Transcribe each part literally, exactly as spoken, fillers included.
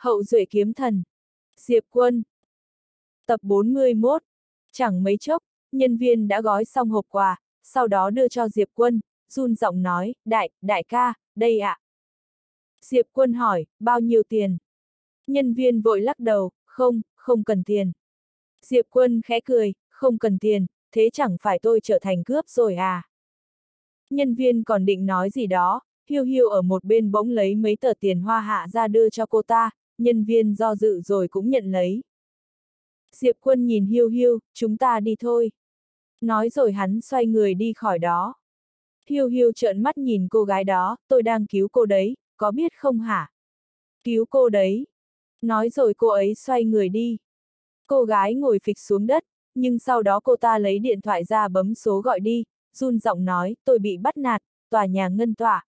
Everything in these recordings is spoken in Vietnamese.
Hậu duệ kiếm thần. Diệp Quân. Tập bốn mươi mốt. Chẳng mấy chốc, nhân viên đã gói xong hộp quà, sau đó đưa cho Diệp Quân, run giọng nói, đại, đại ca, đây ạ. Diệp Quân hỏi, bao nhiêu tiền? Nhân viên vội lắc đầu, không, không cần tiền. Diệp Quân khẽ cười, không cần tiền, thế chẳng phải tôi trở thành cướp rồi à? Nhân viên còn định nói gì đó, Hiu Hiu ở một bên bỗng lấy mấy tờ tiền hoa hạ ra đưa cho cô ta, nhân viên do dự rồi cũng nhận lấy. Diệp Quân nhìn Hiu Hiu, chúng ta đi thôi. Nói rồi hắn xoay người đi khỏi đó. Hiu Hiu trợn mắt nhìn cô gái đó, tôi đang cứu cô đấy, có biết không hả? Cứu cô đấy. Nói rồi cô ấy xoay người đi. Cô gái ngồi phịch xuống đất, nhưng sau đó cô ta lấy điện thoại ra bấm số gọi đi, run giọng nói, tôi bị bắt nạt, tòa nhà ngân tỏa.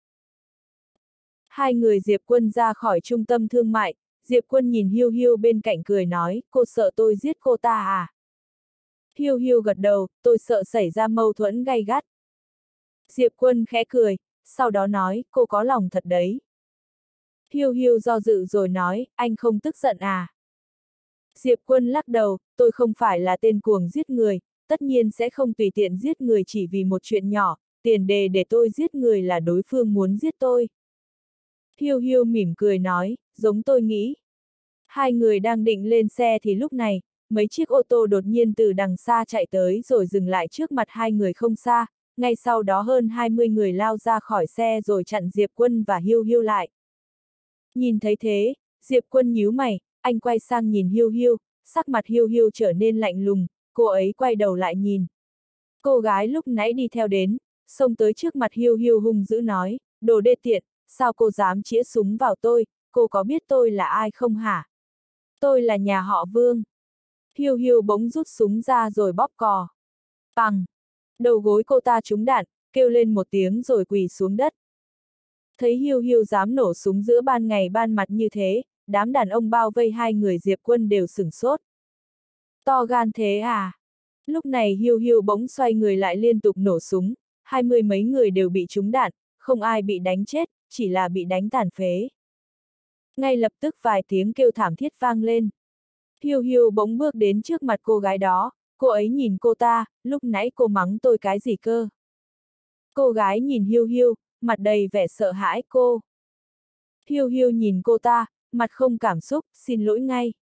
Hai người Diệp Quân ra khỏi trung tâm thương mại, Diệp Quân nhìn Hiu Hiu bên cạnh cười nói, cô sợ tôi giết cô ta à? Hiu Hiu gật đầu, tôi sợ xảy ra mâu thuẫn gay gắt. Diệp Quân khẽ cười, sau đó nói, cô có lòng thật đấy. Hiu Hiu do dự rồi nói, anh không tức giận à? Diệp Quân lắc đầu, tôi không phải là tên cuồng giết người, tất nhiên sẽ không tùy tiện giết người chỉ vì một chuyện nhỏ, tiền đề để tôi giết người là đối phương muốn giết tôi. Hiu Hiu mỉm cười nói, giống tôi nghĩ. Hai người đang định lên xe thì lúc này, mấy chiếc ô tô đột nhiên từ đằng xa chạy tới rồi dừng lại trước mặt hai người không xa, ngay sau đó hơn hai mươi người lao ra khỏi xe rồi chặn Diệp Quân và Hiu Hiu lại. Nhìn thấy thế, Diệp Quân nhíu mày, anh quay sang nhìn Hiu Hiu, sắc mặt Hiu Hiu trở nên lạnh lùng, cô ấy quay đầu lại nhìn. Cô gái lúc nãy đi theo đến, xông tới trước mặt Hiu Hiu hung dữ nói, đồ đê tiện, sao cô dám chĩa súng vào tôi, cô có biết tôi là ai không hả? Tôi là nhà họ Vương. Hiu Hiu bỗng rút súng ra rồi bóp cò. Bằng! Đầu gối cô ta trúng đạn, kêu lên một tiếng rồi quỳ xuống đất. Thấy Hiu Hiu dám nổ súng giữa ban ngày ban mặt như thế, đám đàn ông bao vây hai người Diệp Quân đều sửng sốt. To gan thế à? Lúc này Hiu Hiu bỗng xoay người lại liên tục nổ súng, hai mươi mấy người đều bị trúng đạn, không ai bị đánh chết, chỉ là bị đánh tàn phế. Ngay lập tức vài tiếng kêu thảm thiết vang lên. Hiu Hiu bỗng bước đến trước mặt cô gái đó, cô ấy nhìn cô ta, lúc nãy cô mắng tôi cái gì cơ? Cô gái nhìn Hiu Hiu, mặt đầy vẻ sợ hãi cô. Hiu Hiu nhìn cô ta, mặt không cảm xúc, xin lỗi ngay.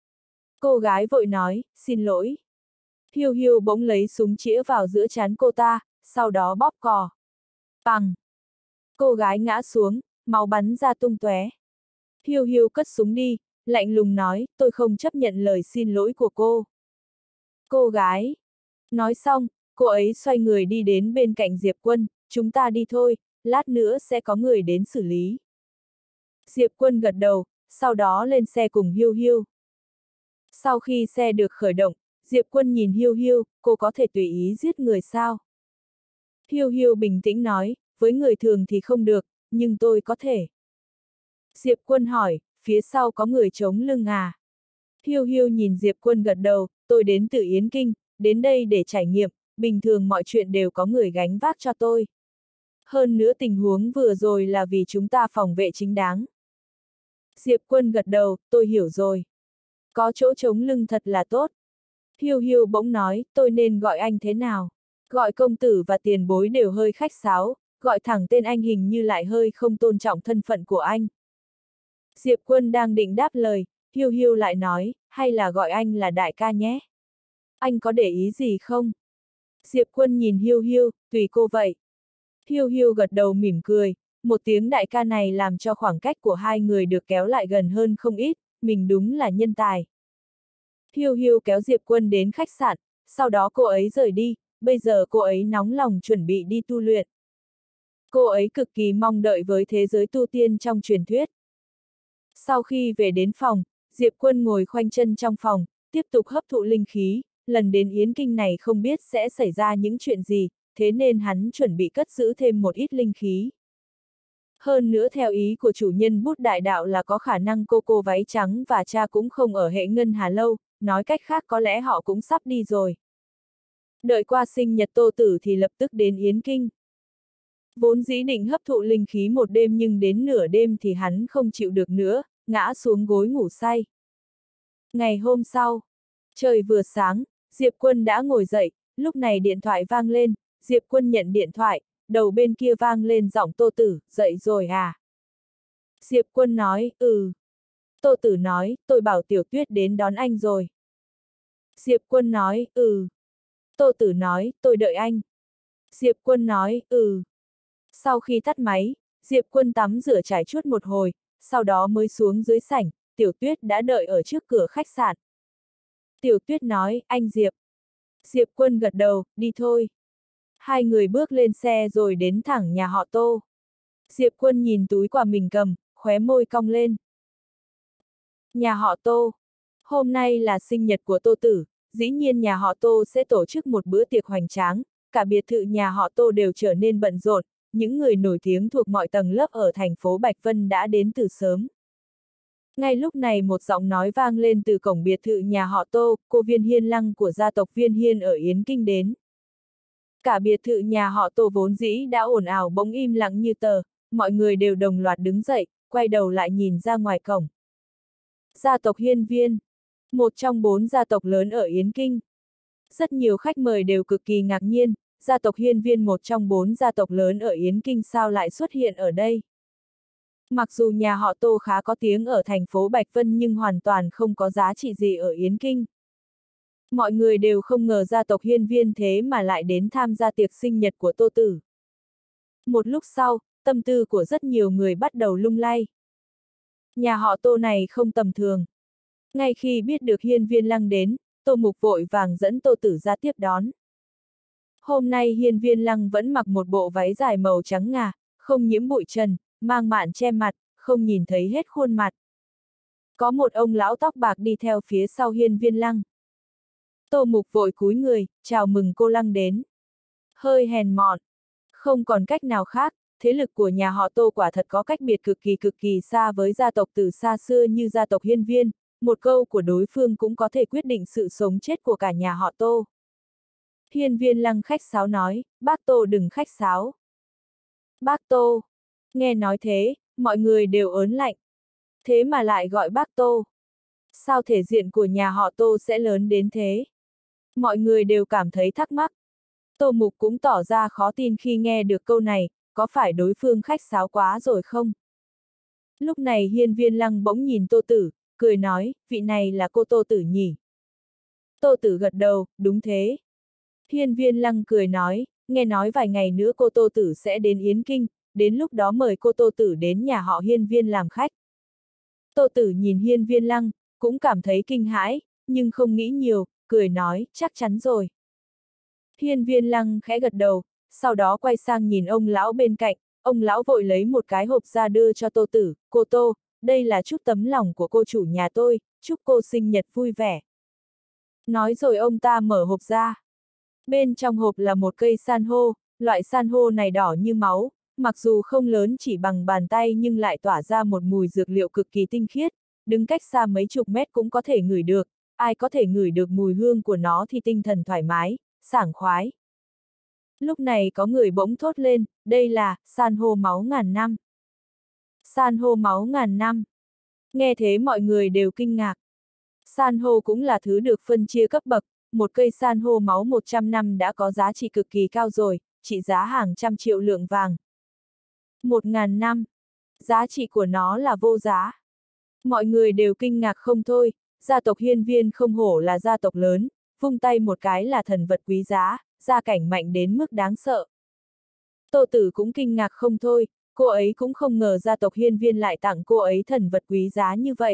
Cô gái vội nói, xin lỗi. Hiu Hiu bỗng lấy súng chĩa vào giữa trán cô ta, sau đó bóp cò. Bằng! Cô gái ngã xuống, máu bắn ra tung tóe. Hiu Hiu cất súng đi, lạnh lùng nói, tôi không chấp nhận lời xin lỗi của cô. Cô gái! Nói xong, cô ấy xoay người đi đến bên cạnh Diệp Quân, chúng ta đi thôi, lát nữa sẽ có người đến xử lý. Diệp Quân gật đầu, sau đó lên xe cùng Hiu Hiu. Sau khi xe được khởi động, Diệp Quân nhìn Hiu Hiu, cô có thể tùy ý giết người sao? Hiu Hiu bình tĩnh nói, với người thường thì không được, nhưng tôi có thể. Diệp Quân hỏi, phía sau có người chống lưng à? Hiu Hiu nhìn Diệp Quân gật đầu, tôi đến từ Yến Kinh, đến đây để trải nghiệm, bình thường mọi chuyện đều có người gánh vác cho tôi. Hơn nữa tình huống vừa rồi là vì chúng ta phòng vệ chính đáng. Diệp Quân gật đầu, tôi hiểu rồi. Có chỗ chống lưng thật là tốt. Hiu Hiu bỗng nói, tôi nên gọi anh thế nào? Gọi công tử và tiền bối đều hơi khách sáo, gọi thẳng tên anh hình như lại hơi không tôn trọng thân phận của anh. Diệp Quân đang định đáp lời, Hiu Hiu lại nói, hay là gọi anh là đại ca nhé? Anh có để ý gì không? Diệp Quân nhìn Hiu Hiu, tùy cô vậy. Hiu Hiu gật đầu mỉm cười, một tiếng đại ca này làm cho khoảng cách của hai người được kéo lại gần hơn không ít, mình đúng là nhân tài. Hiu Hiu kéo Diệp Quân đến khách sạn, sau đó cô ấy rời đi, bây giờ cô ấy nóng lòng chuẩn bị đi tu luyện. Cô ấy cực kỳ mong đợi với thế giới tu tiên trong truyền thuyết. Sau khi về đến phòng, Diệp Quân ngồi khoanh chân trong phòng, tiếp tục hấp thụ linh khí, lần đến Yến Kinh này không biết sẽ xảy ra những chuyện gì, thế nên hắn chuẩn bị cất giữ thêm một ít linh khí. Hơn nữa theo ý của chủ nhân Bút Đại Đạo là có khả năng cô cô váy trắng và cha cũng không ở hệ Ngân Hà Lâu, nói cách khác có lẽ họ cũng sắp đi rồi. Đợi qua sinh nhật Tô Tử thì lập tức đến Yến Kinh. Vốn dĩ định hấp thụ linh khí một đêm nhưng đến nửa đêm thì hắn không chịu được nữa, ngã xuống gối ngủ say. Ngày hôm sau, trời vừa sáng, Diệp Quân đã ngồi dậy, lúc này điện thoại vang lên, Diệp Quân nhận điện thoại, đầu bên kia vang lên giọng Tô Tử, dậy rồi à? Diệp Quân nói, ừ. Tô Tử nói, tôi bảo Tiểu Tuyết đến đón anh rồi. Diệp Quân nói, ừ. Tô Tử nói, tôi đợi anh. Diệp Quân nói, ừ. Sau khi tắt máy, Diệp Quân tắm rửa trải chuốt một hồi, sau đó mới xuống dưới sảnh, Tiểu Tuyết đã đợi ở trước cửa khách sạn. Tiểu Tuyết nói, anh Diệp. Diệp Quân gật đầu, đi thôi. Hai người bước lên xe rồi đến thẳng nhà họ Tô. Diệp Quân nhìn túi quà mình cầm, khóe môi cong lên. Nhà họ Tô. Hôm nay là sinh nhật của Tô Tử, dĩ nhiên nhà họ Tô sẽ tổ chức một bữa tiệc hoành tráng, cả biệt thự nhà họ Tô đều trở nên bận rộn, những người nổi tiếng thuộc mọi tầng lớp ở thành phố Bạch Vân đã đến từ sớm. Ngay lúc này một giọng nói vang lên từ cổng biệt thự nhà họ Tô, cô Viên Hiên Lăng của gia tộc Viên Hiên ở Yến Kinh đến. Cả biệt thự nhà họ Tô vốn dĩ đã ồn ào bỗng im lặng như tờ, mọi người đều đồng loạt đứng dậy, quay đầu lại nhìn ra ngoài cổng. Gia tộc Hiên Viên, một trong bốn gia tộc lớn ở Yến Kinh. Rất nhiều khách mời đều cực kỳ ngạc nhiên, gia tộc Hiên Viên một trong bốn gia tộc lớn ở Yến Kinh sao lại xuất hiện ở đây. Mặc dù nhà họ Tô khá có tiếng ở thành phố Bạch Vân nhưng hoàn toàn không có giá trị gì ở Yến Kinh. Mọi người đều không ngờ gia tộc Hiên Viên thế mà lại đến tham gia tiệc sinh nhật của Tô Tử. Một lúc sau, tâm tư của rất nhiều người bắt đầu lung lay. Nhà họ Tô này không tầm thường. Ngay khi biết được Hiên Viên Lăng đến, Tô Mục vội vàng dẫn Tô Tử ra tiếp đón. Hôm nay Hiên Viên Lăng vẫn mặc một bộ váy dài màu trắng ngà, không nhiễm bụi trần, mang mạn che mặt, không nhìn thấy hết khuôn mặt. Có một ông lão tóc bạc đi theo phía sau Hiên Viên Lăng. Tô Mục vội cúi người, chào mừng cô Lăng đến. Hơi hèn mọn. Không còn cách nào khác, thế lực của nhà họ Tô quả thật có cách biệt cực kỳ cực kỳ xa với gia tộc từ xa xưa như gia tộc Hiên Viên, một câu của đối phương cũng có thể quyết định sự sống chết của cả nhà họ Tô. Hiên Viên Lăng khách sáo nói, bác Tô đừng khách sáo. Bác Tô. Nghe nói thế, mọi người đều ớn lạnh. Thế mà lại gọi bác Tô. Sao thể diện của nhà họ Tô sẽ lớn đến thế? Mọi người đều cảm thấy thắc mắc. Tô Mục cũng tỏ ra khó tin khi nghe được câu này, có phải đối phương khách sáo quá rồi không? Lúc này Hiên Viên Lăng bỗng nhìn Tô Tử, cười nói, vị này là cô Tô Tử nhỉ? Tô Tử gật đầu, đúng thế. Hiên Viên Lăng cười nói, nghe nói vài ngày nữa cô Tô Tử sẽ đến Yến Kinh, đến lúc đó mời cô Tô Tử đến nhà họ Hiên Viên làm khách. Tô Tử nhìn Hiên Viên Lăng, cũng cảm thấy kinh hãi, nhưng không nghĩ nhiều, cười nói, chắc chắn rồi. Hiên Viên Lăng khẽ gật đầu, sau đó quay sang nhìn ông lão bên cạnh, ông lão vội lấy một cái hộp ra đưa cho Tô Tử, cô Tô, đây là chút tấm lòng của cô chủ nhà tôi, chúc cô sinh nhật vui vẻ. Nói rồi ông ta mở hộp ra. Bên trong hộp là một cây san hô, loại san hô này đỏ như máu, mặc dù không lớn chỉ bằng bàn tay nhưng lại tỏa ra một mùi dược liệu cực kỳ tinh khiết, đứng cách xa mấy chục mét cũng có thể ngửi được, ai có thể ngửi được mùi hương của nó thì tinh thần thoải mái, sảng khoái. Lúc này có người bỗng thốt lên, đây là san hô máu ngàn năm. San hô máu ngàn năm. Nghe thế mọi người đều kinh ngạc. San hô cũng là thứ được phân chia cấp bậc, một cây san hô máu một trăm năm đã có giá trị cực kỳ cao rồi, trị giá hàng trăm triệu lượng vàng. Một ngàn năm, giá trị của nó là vô giá. Mọi người đều kinh ngạc không thôi, gia tộc Hiên Viên không hổ là gia tộc lớn, vung tay một cái là thần vật quý giá, gia cảnh mạnh đến mức đáng sợ. Tô Tử cũng kinh ngạc không thôi, cô ấy cũng không ngờ gia tộc Hiên Viên lại tặng cô ấy thần vật quý giá như vậy.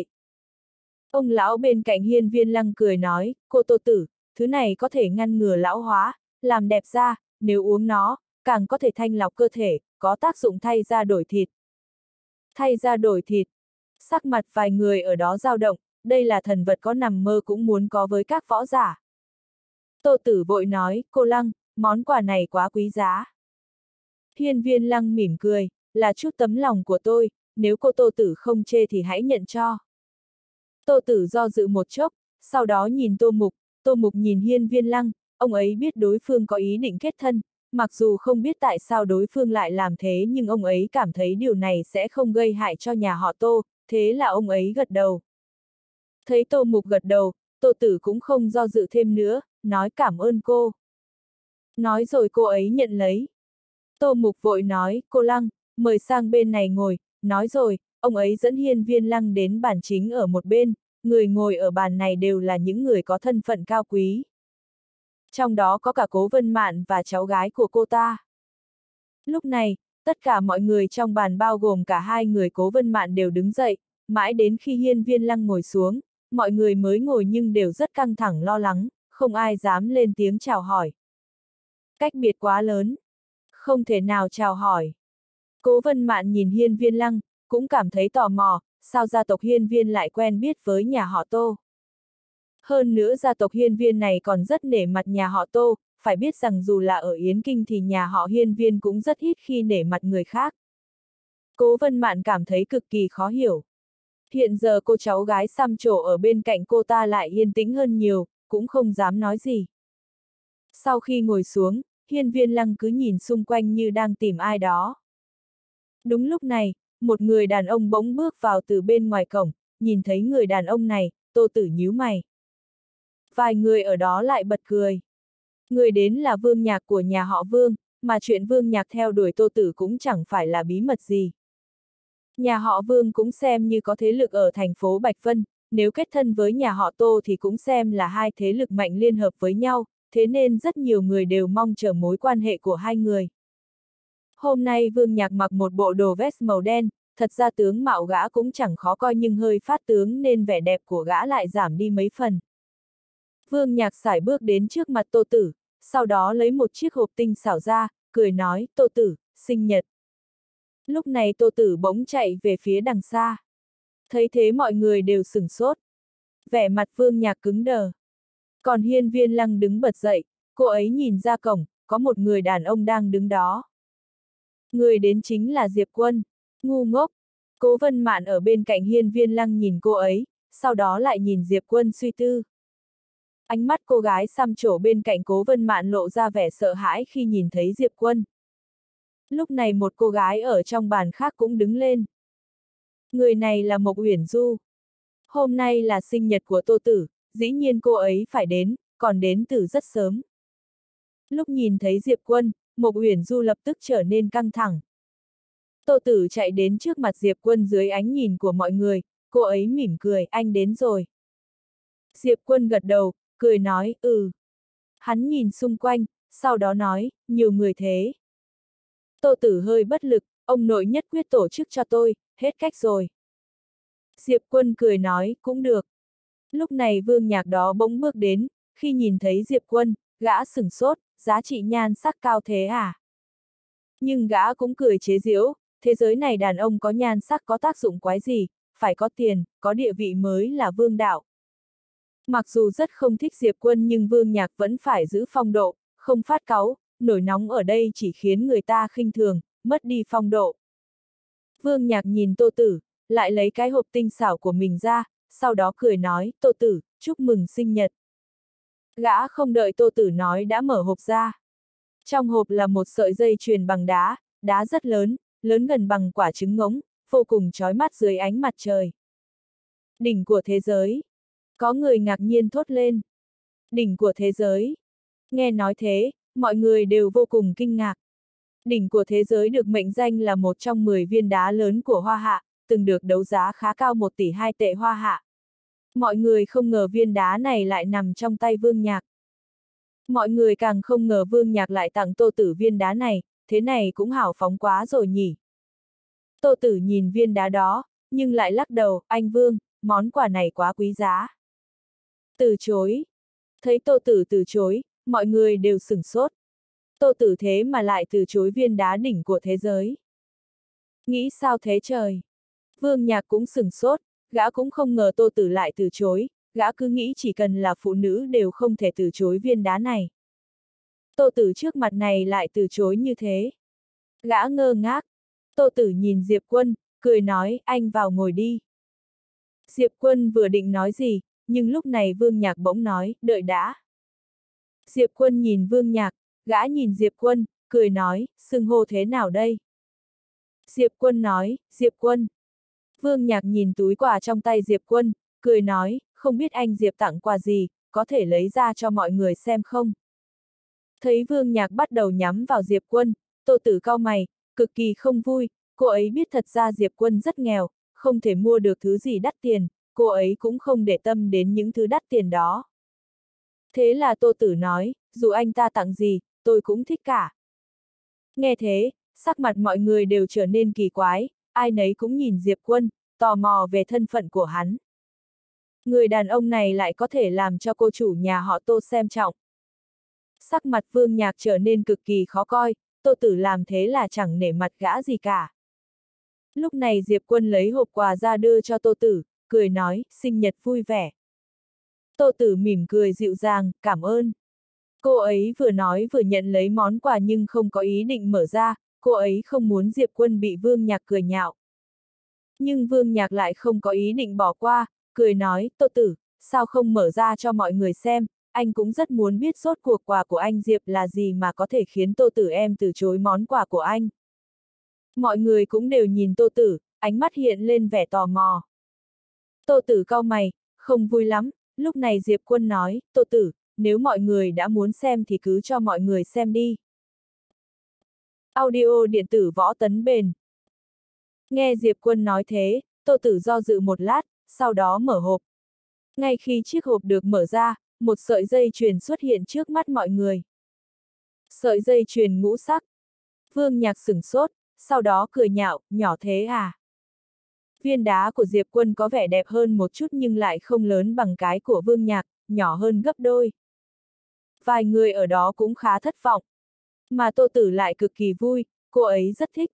Ông lão bên cạnh Hiên Viên Lăng cười nói, cô Tô Tử, thứ này có thể ngăn ngừa lão hóa, làm đẹp da, nếu uống nó, càng có thể thanh lọc cơ thể, có tác dụng thay da đổi thịt. Thay da đổi thịt. Sắc mặt vài người ở đó dao động, đây là thần vật có nằm mơ cũng muốn có với các võ giả. Tô Tử vội nói, cô Lăng, món quà này quá quý giá. Hiên Viên Lăng mỉm cười, là chút tấm lòng của tôi, nếu cô Tô Tử không chê thì hãy nhận cho. Tô Tử do dự một chốc, sau đó nhìn Tô Mục, Tô Mục nhìn Hiên Viên Lăng, ông ấy biết đối phương có ý định kết thân, mặc dù không biết tại sao đối phương lại làm thế nhưng ông ấy cảm thấy điều này sẽ không gây hại cho nhà họ Tô, thế là ông ấy gật đầu. Thấy Tô Mục gật đầu, Tô Tử cũng không do dự thêm nữa, nói cảm ơn cô. Nói rồi cô ấy nhận lấy. Tô Mục vội nói, cô Lăng, mời sang bên này ngồi, nói rồi, ông ấy dẫn Hiên Viên Lăng đến bàn chính ở một bên, người ngồi ở bàn này đều là những người có thân phận cao quý. Trong đó có cả Cố Vân Mạn và cháu gái của cô ta. Lúc này, tất cả mọi người trong bàn bao gồm cả hai người Cố Vân Mạn đều đứng dậy, mãi đến khi Hiên Viên Lăng ngồi xuống, mọi người mới ngồi nhưng đều rất căng thẳng lo lắng, không ai dám lên tiếng chào hỏi. Cách biệt quá lớn, không thể nào chào hỏi. Cố Vân Mạn nhìn Hiên Viên Lăng, cũng cảm thấy tò mò, sao gia tộc Hiên Viên lại quen biết với nhà họ Tô. Hơn nữa gia tộc Hiên Viên này còn rất nể mặt nhà họ Tô, phải biết rằng dù là ở Yến Kinh thì nhà họ Hiên Viên cũng rất ít khi nể mặt người khác. Cố Vân Mạn cảm thấy cực kỳ khó hiểu. Hiện giờ cô cháu gái xăm trổ ở bên cạnh cô ta lại yên tĩnh hơn nhiều, cũng không dám nói gì. Sau khi ngồi xuống, Hiên Viên Lăng cứ nhìn xung quanh như đang tìm ai đó. Đúng lúc này, một người đàn ông bỗng bước vào từ bên ngoài cổng, nhìn thấy người đàn ông này, Tô Tử nhíu mày. Vài người ở đó lại bật cười. Người đến là Vương Nhạc của nhà họ Vương, mà chuyện Vương Nhạc theo đuổi Tô Tử cũng chẳng phải là bí mật gì. Nhà họ Vương cũng xem như có thế lực ở thành phố Bạch Vân, nếu kết thân với nhà họ Tô thì cũng xem là hai thế lực mạnh liên hợp với nhau, thế nên rất nhiều người đều mong chờ mối quan hệ của hai người. Hôm nay Vương Nhạc mặc một bộ đồ vest màu đen, thật ra tướng mạo gã cũng chẳng khó coi nhưng hơi phát tướng nên vẻ đẹp của gã lại giảm đi mấy phần. Vương Nhạc sải bước đến trước mặt Tô Tử, sau đó lấy một chiếc hộp tinh xảo ra, cười nói, Tô Tử, sinh nhật. Lúc này Tô Tử bỗng chạy về phía đằng xa. Thấy thế mọi người đều sửng sốt. Vẻ mặt Vương Nhạc cứng đờ. Còn Hiên Viên Lăng đứng bật dậy, cô ấy nhìn ra cổng, có một người đàn ông đang đứng đó. Người đến chính là Diệp Quân. Ngu ngốc. Cố Vân Mạn ở bên cạnh Hiên Viên Lăng nhìn cô ấy, sau đó lại nhìn Diệp Quân suy tư. Ánh mắt cô gái xăm trổ bên cạnh Cố Vân Mạn lộ ra vẻ sợ hãi khi nhìn thấy Diệp Quân. Lúc này một cô gái ở trong bàn khác cũng đứng lên. Người này là Mộc Uyển Du. Hôm nay là sinh nhật của Tô Tử, dĩ nhiên cô ấy phải đến, còn đến từ rất sớm. Lúc nhìn thấy Diệp Quân, Mộc Uyển Du lập tức trở nên căng thẳng. Tô Tử chạy đến trước mặt Diệp Quân dưới ánh nhìn của mọi người, cô ấy mỉm cười, anh đến rồi. Diệp Quân gật đầu, cười nói, ừ. Hắn nhìn xung quanh, sau đó nói, nhiều người thế. Tô Tử hơi bất lực, ông nội nhất quyết tổ chức cho tôi, hết cách rồi. Diệp Quân cười nói, cũng được. Lúc này Vương Nhạc đó bỗng bước đến, khi nhìn thấy Diệp Quân, gã sửng sốt, giá trị nhan sắc cao thế à? Nhưng gã cũng cười chế giễu, thế giới này đàn ông có nhan sắc có tác dụng quái gì, phải có tiền, có địa vị mới là vương đạo. Mặc dù rất không thích Diệp Quân nhưng Vương Nhạc vẫn phải giữ phong độ, không phát cáu, nổi nóng ở đây chỉ khiến người ta khinh thường, mất đi phong độ. Vương Nhạc nhìn Tô Tử, lại lấy cái hộp tinh xảo của mình ra, sau đó cười nói, Tô Tử, chúc mừng sinh nhật. Gã không đợi Tô Tử nói đã mở hộp ra. Trong hộp là một sợi dây chuyền bằng đá, đá rất lớn, lớn gần bằng quả trứng ngỗng, vô cùng chói mắt dưới ánh mặt trời. Đỉnh của thế giới. Có người ngạc nhiên thốt lên. Đỉnh của thế giới. Nghe nói thế, mọi người đều vô cùng kinh ngạc. Đỉnh của thế giới được mệnh danh là một trong mười viên đá lớn của Hoa Hạ, từng được đấu giá khá cao một tỷ hai tệ Hoa Hạ. Mọi người không ngờ viên đá này lại nằm trong tay Vương Nhạc. Mọi người càng không ngờ Vương Nhạc lại tặng Tô Tử viên đá này, thế này cũng hào phóng quá rồi nhỉ. Tô Tử nhìn viên đá đó, nhưng lại lắc đầu, anh Vương, món quà này quá quý giá. Từ chối. Thấy Tô Tử từ chối, mọi người đều sửng sốt. Tô Tử thế mà lại từ chối viên đá đỉnh của thế giới. Nghĩ sao thế trời? Vương Nhạc cũng sửng sốt, gã cũng không ngờ Tô Tử lại từ chối, gã cứ nghĩ chỉ cần là phụ nữ đều không thể từ chối viên đá này. Tô Tử trước mặt này lại từ chối như thế. Gã ngơ ngác. Tô Tử nhìn Diệp Quân, cười nói, anh vào ngồi đi. Diệp Quân vừa định nói gì, nhưng lúc này Vương Nhạc bỗng nói, đợi đã. Diệp Quân nhìn Vương Nhạc, gã nhìn Diệp Quân, cười nói, xưng hô thế nào đây? Diệp Quân nói, Diệp Quân. Vương Nhạc nhìn túi quà trong tay Diệp Quân, cười nói, không biết anh Diệp tặng quà gì, có thể lấy ra cho mọi người xem không? Thấy Vương Nhạc bắt đầu nhắm vào Diệp Quân, Tô Tử cau mày, cực kỳ không vui, cô ấy biết thật ra Diệp Quân rất nghèo, không thể mua được thứ gì đắt tiền, cô ấy cũng không để tâm đến những thứ đắt tiền đó. Thế là Tô Tử nói, dù anh ta tặng gì, tôi cũng thích cả. Nghe thế, sắc mặt mọi người đều trở nên kỳ quái, ai nấy cũng nhìn Diệp Quân, tò mò về thân phận của hắn. Người đàn ông này lại có thể làm cho cô chủ nhà họ Tô xem trọng. Sắc mặt Vương Nhạc trở nên cực kỳ khó coi, Tô Tử làm thế là chẳng nể mặt gã gì cả. Lúc này Diệp Quân lấy hộp quà ra đưa cho Tô Tử, cười nói, sinh nhật vui vẻ. Tô Tử mỉm cười dịu dàng, cảm ơn. Cô ấy vừa nói vừa nhận lấy món quà nhưng không có ý định mở ra, cô ấy không muốn Diệp Quân bị Vương Nhạc cười nhạo. Nhưng Vương Nhạc lại không có ý định bỏ qua, cười nói, Tô Tử, sao không mở ra cho mọi người xem, anh cũng rất muốn biết rốt cuộc quà của anh Diệp là gì mà có thể khiến Tô Tử em từ chối món quà của anh. Mọi người cũng đều nhìn Tô Tử, ánh mắt hiện lên vẻ tò mò. Tô Tử cau mày, không vui lắm, lúc này Diệp Quân nói, Tô Tử, nếu mọi người đã muốn xem thì cứ cho mọi người xem đi. Audio điện tử Võ Tấn Bền. Nghe Diệp Quân nói thế, Tô Tử do dự một lát, sau đó mở hộp. Ngay khi chiếc hộp được mở ra, một sợi dây chuyền xuất hiện trước mắt mọi người. Sợi dây chuyền ngũ sắc. Vương Nhạc sửng sốt, sau đó cười nhạo, nhỏ thế à? Viên đá của Diệp Quân có vẻ đẹp hơn một chút nhưng lại không lớn bằng cái của Vương Nhạc, nhỏ hơn gấp đôi. Vài người ở đó cũng khá thất vọng. Mà Tô Tử lại cực kỳ vui, cô ấy rất thích.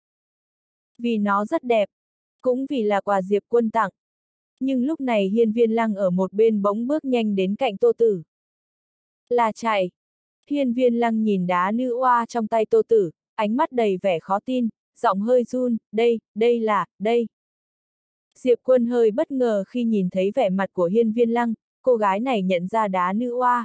Vì nó rất đẹp, cũng vì là quà Diệp Quân tặng. Nhưng lúc này Hiên Viên Lăng ở một bên bỗng bước nhanh đến cạnh Tô Tử. Là chạy. Hiên Viên Lăng nhìn đá nữ oa trong tay Tô Tử, ánh mắt đầy vẻ khó tin, giọng hơi run, đây, đây là, đây. Diệp Quân hơi bất ngờ khi nhìn thấy vẻ mặt của Hiên Viên Lăng, cô gái này nhận ra đá nữ oa.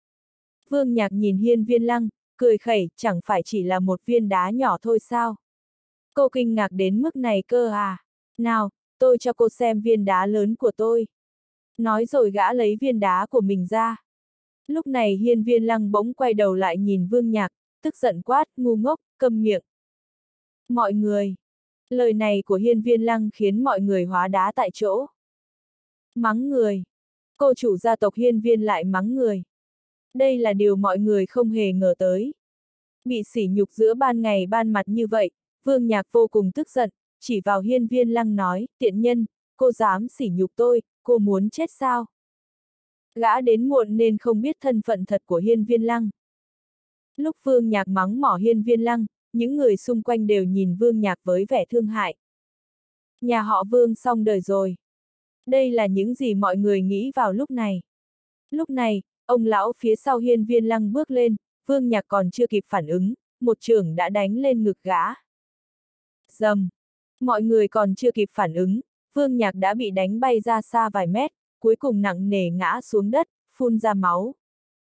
Vương Nhạc nhìn Hiên Viên Lăng, cười khẩy, chẳng phải chỉ là một viên đá nhỏ thôi sao? Cô kinh ngạc đến mức này cơ à? Nào, tôi cho cô xem viên đá lớn của tôi. Nói rồi gã lấy viên đá của mình ra. Lúc này Hiên Viên Lăng bỗng quay đầu lại nhìn Vương Nhạc, tức giận quát, ngu ngốc, câm miệng. Mọi người. Lời này của Hiên Viên Lăng khiến mọi người hóa đá tại chỗ. Mắng người. Cô chủ gia tộc Hiên Viên lại mắng người. Đây là điều mọi người không hề ngờ tới. Bị sỉ nhục giữa ban ngày ban mặt như vậy, Vương Nhạc vô cùng tức giận, chỉ vào Hiên Viên Lăng nói, tiện nhân, cô dám sỉ nhục tôi, cô muốn chết sao? Gã đến muộn nên không biết thân phận thật của Hiên Viên Lăng. Lúc Vương Nhạc mắng mỏ Hiên Viên Lăng, những người xung quanh đều nhìn Vương Nhạc với vẻ thương hại. Nhà họ Vương xong đời rồi. Đây là những gì mọi người nghĩ vào lúc này. Lúc này, ông lão phía sau Hiên Viên Lăng bước lên, Vương Nhạc còn chưa kịp phản ứng, một chưởng đã đánh lên ngực gã. Dầm! Mọi người còn chưa kịp phản ứng, Vương Nhạc đã bị đánh bay ra xa vài mét, cuối cùng nặng nề ngã xuống đất, phun ra máu.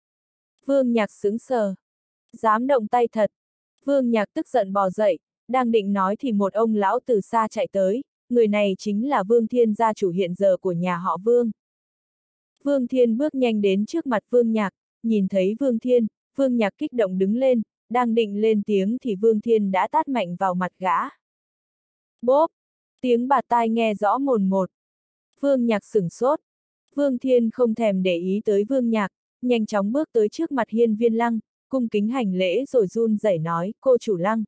Vương Nhạc sững sờ. Dám động tay thật. Vương Nhạc tức giận bò dậy, đang định nói thì một ông lão từ xa chạy tới, người này chính là Vương Thiên, gia chủ hiện giờ của nhà họ Vương. Vương Thiên bước nhanh đến trước mặt Vương Nhạc, nhìn thấy Vương Thiên, Vương Nhạc kích động đứng lên, đang định lên tiếng thì Vương Thiên đã tát mạnh vào mặt gã. Bốp! Tiếng bạt tai nghe rõ mồn một. Vương Nhạc sửng sốt. Vương Thiên không thèm để ý tới Vương Nhạc, nhanh chóng bước tới trước mặt Hiên Viên Lăng, cung kính hành lễ rồi run rẩy nói, cô chủ Lăng.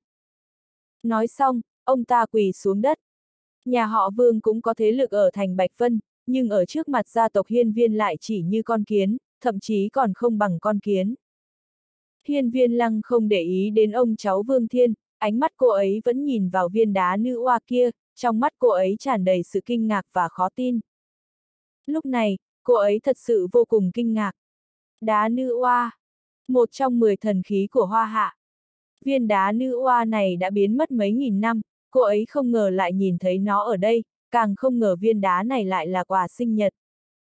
Nói xong, ông ta quỳ xuống đất. Nhà họ Vương cũng có thế lực ở thành Bạch Vân, nhưng ở trước mặt gia tộc Hiên Viên lại chỉ như con kiến, thậm chí còn không bằng con kiến. Hiên Viên Lăng không để ý đến ông cháu Vương Thiên, ánh mắt cô ấy vẫn nhìn vào viên đá nữ oa kia, trong mắt cô ấy tràn đầy sự kinh ngạc và khó tin. Lúc này, cô ấy thật sự vô cùng kinh ngạc. Đá nữ oa, một trong mười thần khí của Hoa Hạ. Viên đá nữ oa này đã biến mất mấy nghìn năm, cô ấy không ngờ lại nhìn thấy nó ở đây, càng không ngờ viên đá này lại là quà sinh nhật.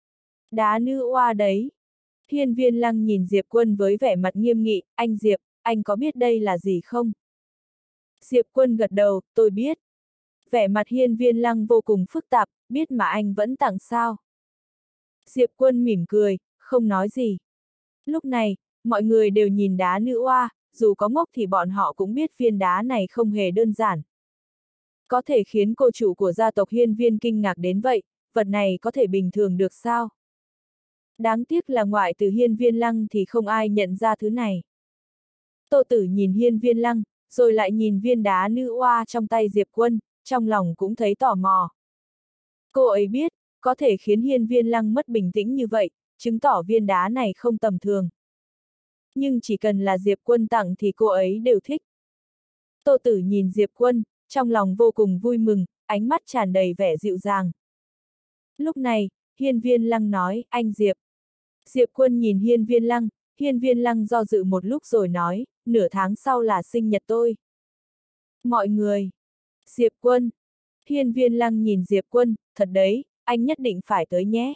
Đá nữ oa đấy. Hiên Viên Lăng nhìn Diệp Quân với vẻ mặt nghiêm nghị, anh Diệp, anh có biết đây là gì không? Diệp Quân gật đầu, tôi biết. Vẻ mặt Hiên Viên Lăng vô cùng phức tạp, biết mà anh vẫn tặng sao. Diệp Quân mỉm cười, không nói gì. Lúc này, mọi người đều nhìn đá nữ oa, dù có ngốc thì bọn họ cũng biết viên đá này không hề đơn giản. Có thể khiến cô chủ của gia tộc Hiên Viên kinh ngạc đến vậy, vật này có thể bình thường được sao? Đáng tiếc là ngoại trừ Hiên Viên Lăng thì không ai nhận ra thứ này. Tô Tử nhìn Hiên Viên Lăng, rồi lại nhìn viên đá nữ oa trong tay Diệp Quân, trong lòng cũng thấy tò mò. Cô ấy biết, có thể khiến Hiên Viên Lăng mất bình tĩnh như vậy, chứng tỏ viên đá này không tầm thường. Nhưng chỉ cần là Diệp Quân tặng thì cô ấy đều thích. Tô Tử nhìn Diệp Quân, trong lòng vô cùng vui mừng, ánh mắt tràn đầy vẻ dịu dàng. Lúc này, Hiên Viên Lăng nói, anh Diệp. Diệp Quân nhìn Hiên Viên Lăng, Hiên Viên Lăng do dự một lúc rồi nói, nửa tháng sau là sinh nhật tôi. Mọi người. Diệp Quân. Hiên Viên Lăng nhìn Diệp Quân, thật đấy, anh nhất định phải tới nhé.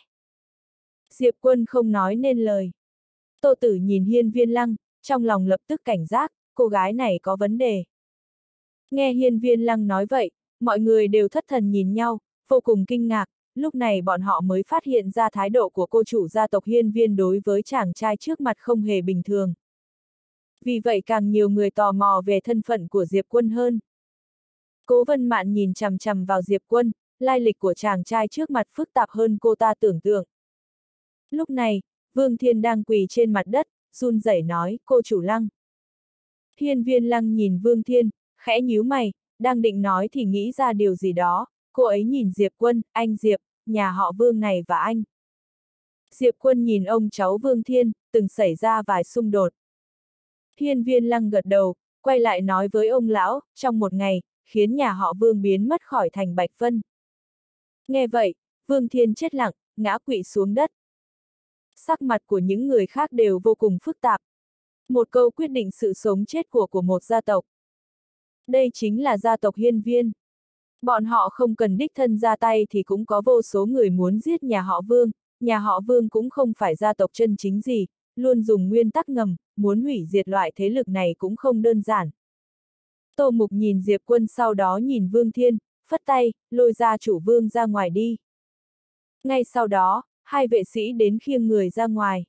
Diệp Quân không nói nên lời. Tô Tử nhìn Hiên Viên Lăng, trong lòng lập tức cảnh giác, cô gái này có vấn đề. Nghe Hiên Viên Lăng nói vậy, mọi người đều thất thần nhìn nhau, vô cùng kinh ngạc, lúc này bọn họ mới phát hiện ra thái độ của cô chủ gia tộc Hiên Viên đối với chàng trai trước mặt không hề bình thường. Vì vậy càng nhiều người tò mò về thân phận của Diệp Quân hơn. Cố Vân Mạn nhìn chằm chằm vào Diệp Quân, lai lịch của chàng trai trước mặt phức tạp hơn cô ta tưởng tượng. Lúc này, Vương Thiên đang quỳ trên mặt đất, run rẩy nói, cô chủ Lăng. Hiên Viên Lăng nhìn Vương Thiên, khẽ nhíu mày, đang định nói thì nghĩ ra điều gì đó, cô ấy nhìn Diệp Quân, anh Diệp, nhà họ Vương này và anh. Diệp Quân nhìn ông cháu Vương Thiên, từng xảy ra vài xung đột. Hiên Viên Lăng gật đầu, quay lại nói với ông lão, trong một ngày, khiến nhà họ Vương biến mất khỏi thành Bạch Vân. Nghe vậy, Vương Thiên chết lặng, ngã quỵ xuống đất. Sắc mặt của những người khác đều vô cùng phức tạp. Một câu quyết định sự sống chết của của một gia tộc. Đây chính là gia tộc Hiên Viên. Bọn họ không cần đích thân ra tay thì cũng có vô số người muốn giết nhà họ Vương, nhà họ Vương cũng không phải gia tộc chân chính gì, luôn dùng nguyên tắc ngầm, muốn hủy diệt loại thế lực này cũng không đơn giản. Tô Mục nhìn Diệp Quân sau đó nhìn Vương Thiên, phất tay, lôi gia chủ Vương ra ngoài đi. Ngay sau đó, hai vệ sĩ đến khiêng người ra ngoài.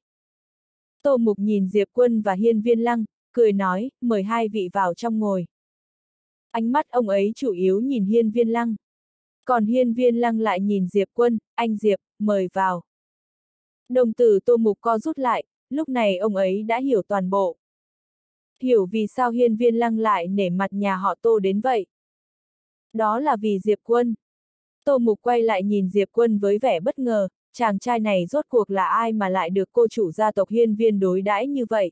Tô Mục nhìn Diệp Quân và Hiên Viên Lăng, cười nói, mời hai vị vào trong ngồi. Ánh mắt ông ấy chủ yếu nhìn Hiên Viên Lăng. Còn Hiên Viên Lăng lại nhìn Diệp Quân, anh Diệp, mời vào. Đồng tử Tô Mục co rút lại, lúc này ông ấy đã hiểu toàn bộ. Hiểu vì sao Hiên Viên Lăng lại nể mặt nhà họ Tô đến vậy. Đó là vì Diệp Quân. Tô Mục quay lại nhìn Diệp Quân với vẻ bất ngờ, chàng trai này rốt cuộc là ai mà lại được cô chủ gia tộc Hiên Viên đối đãi như vậy.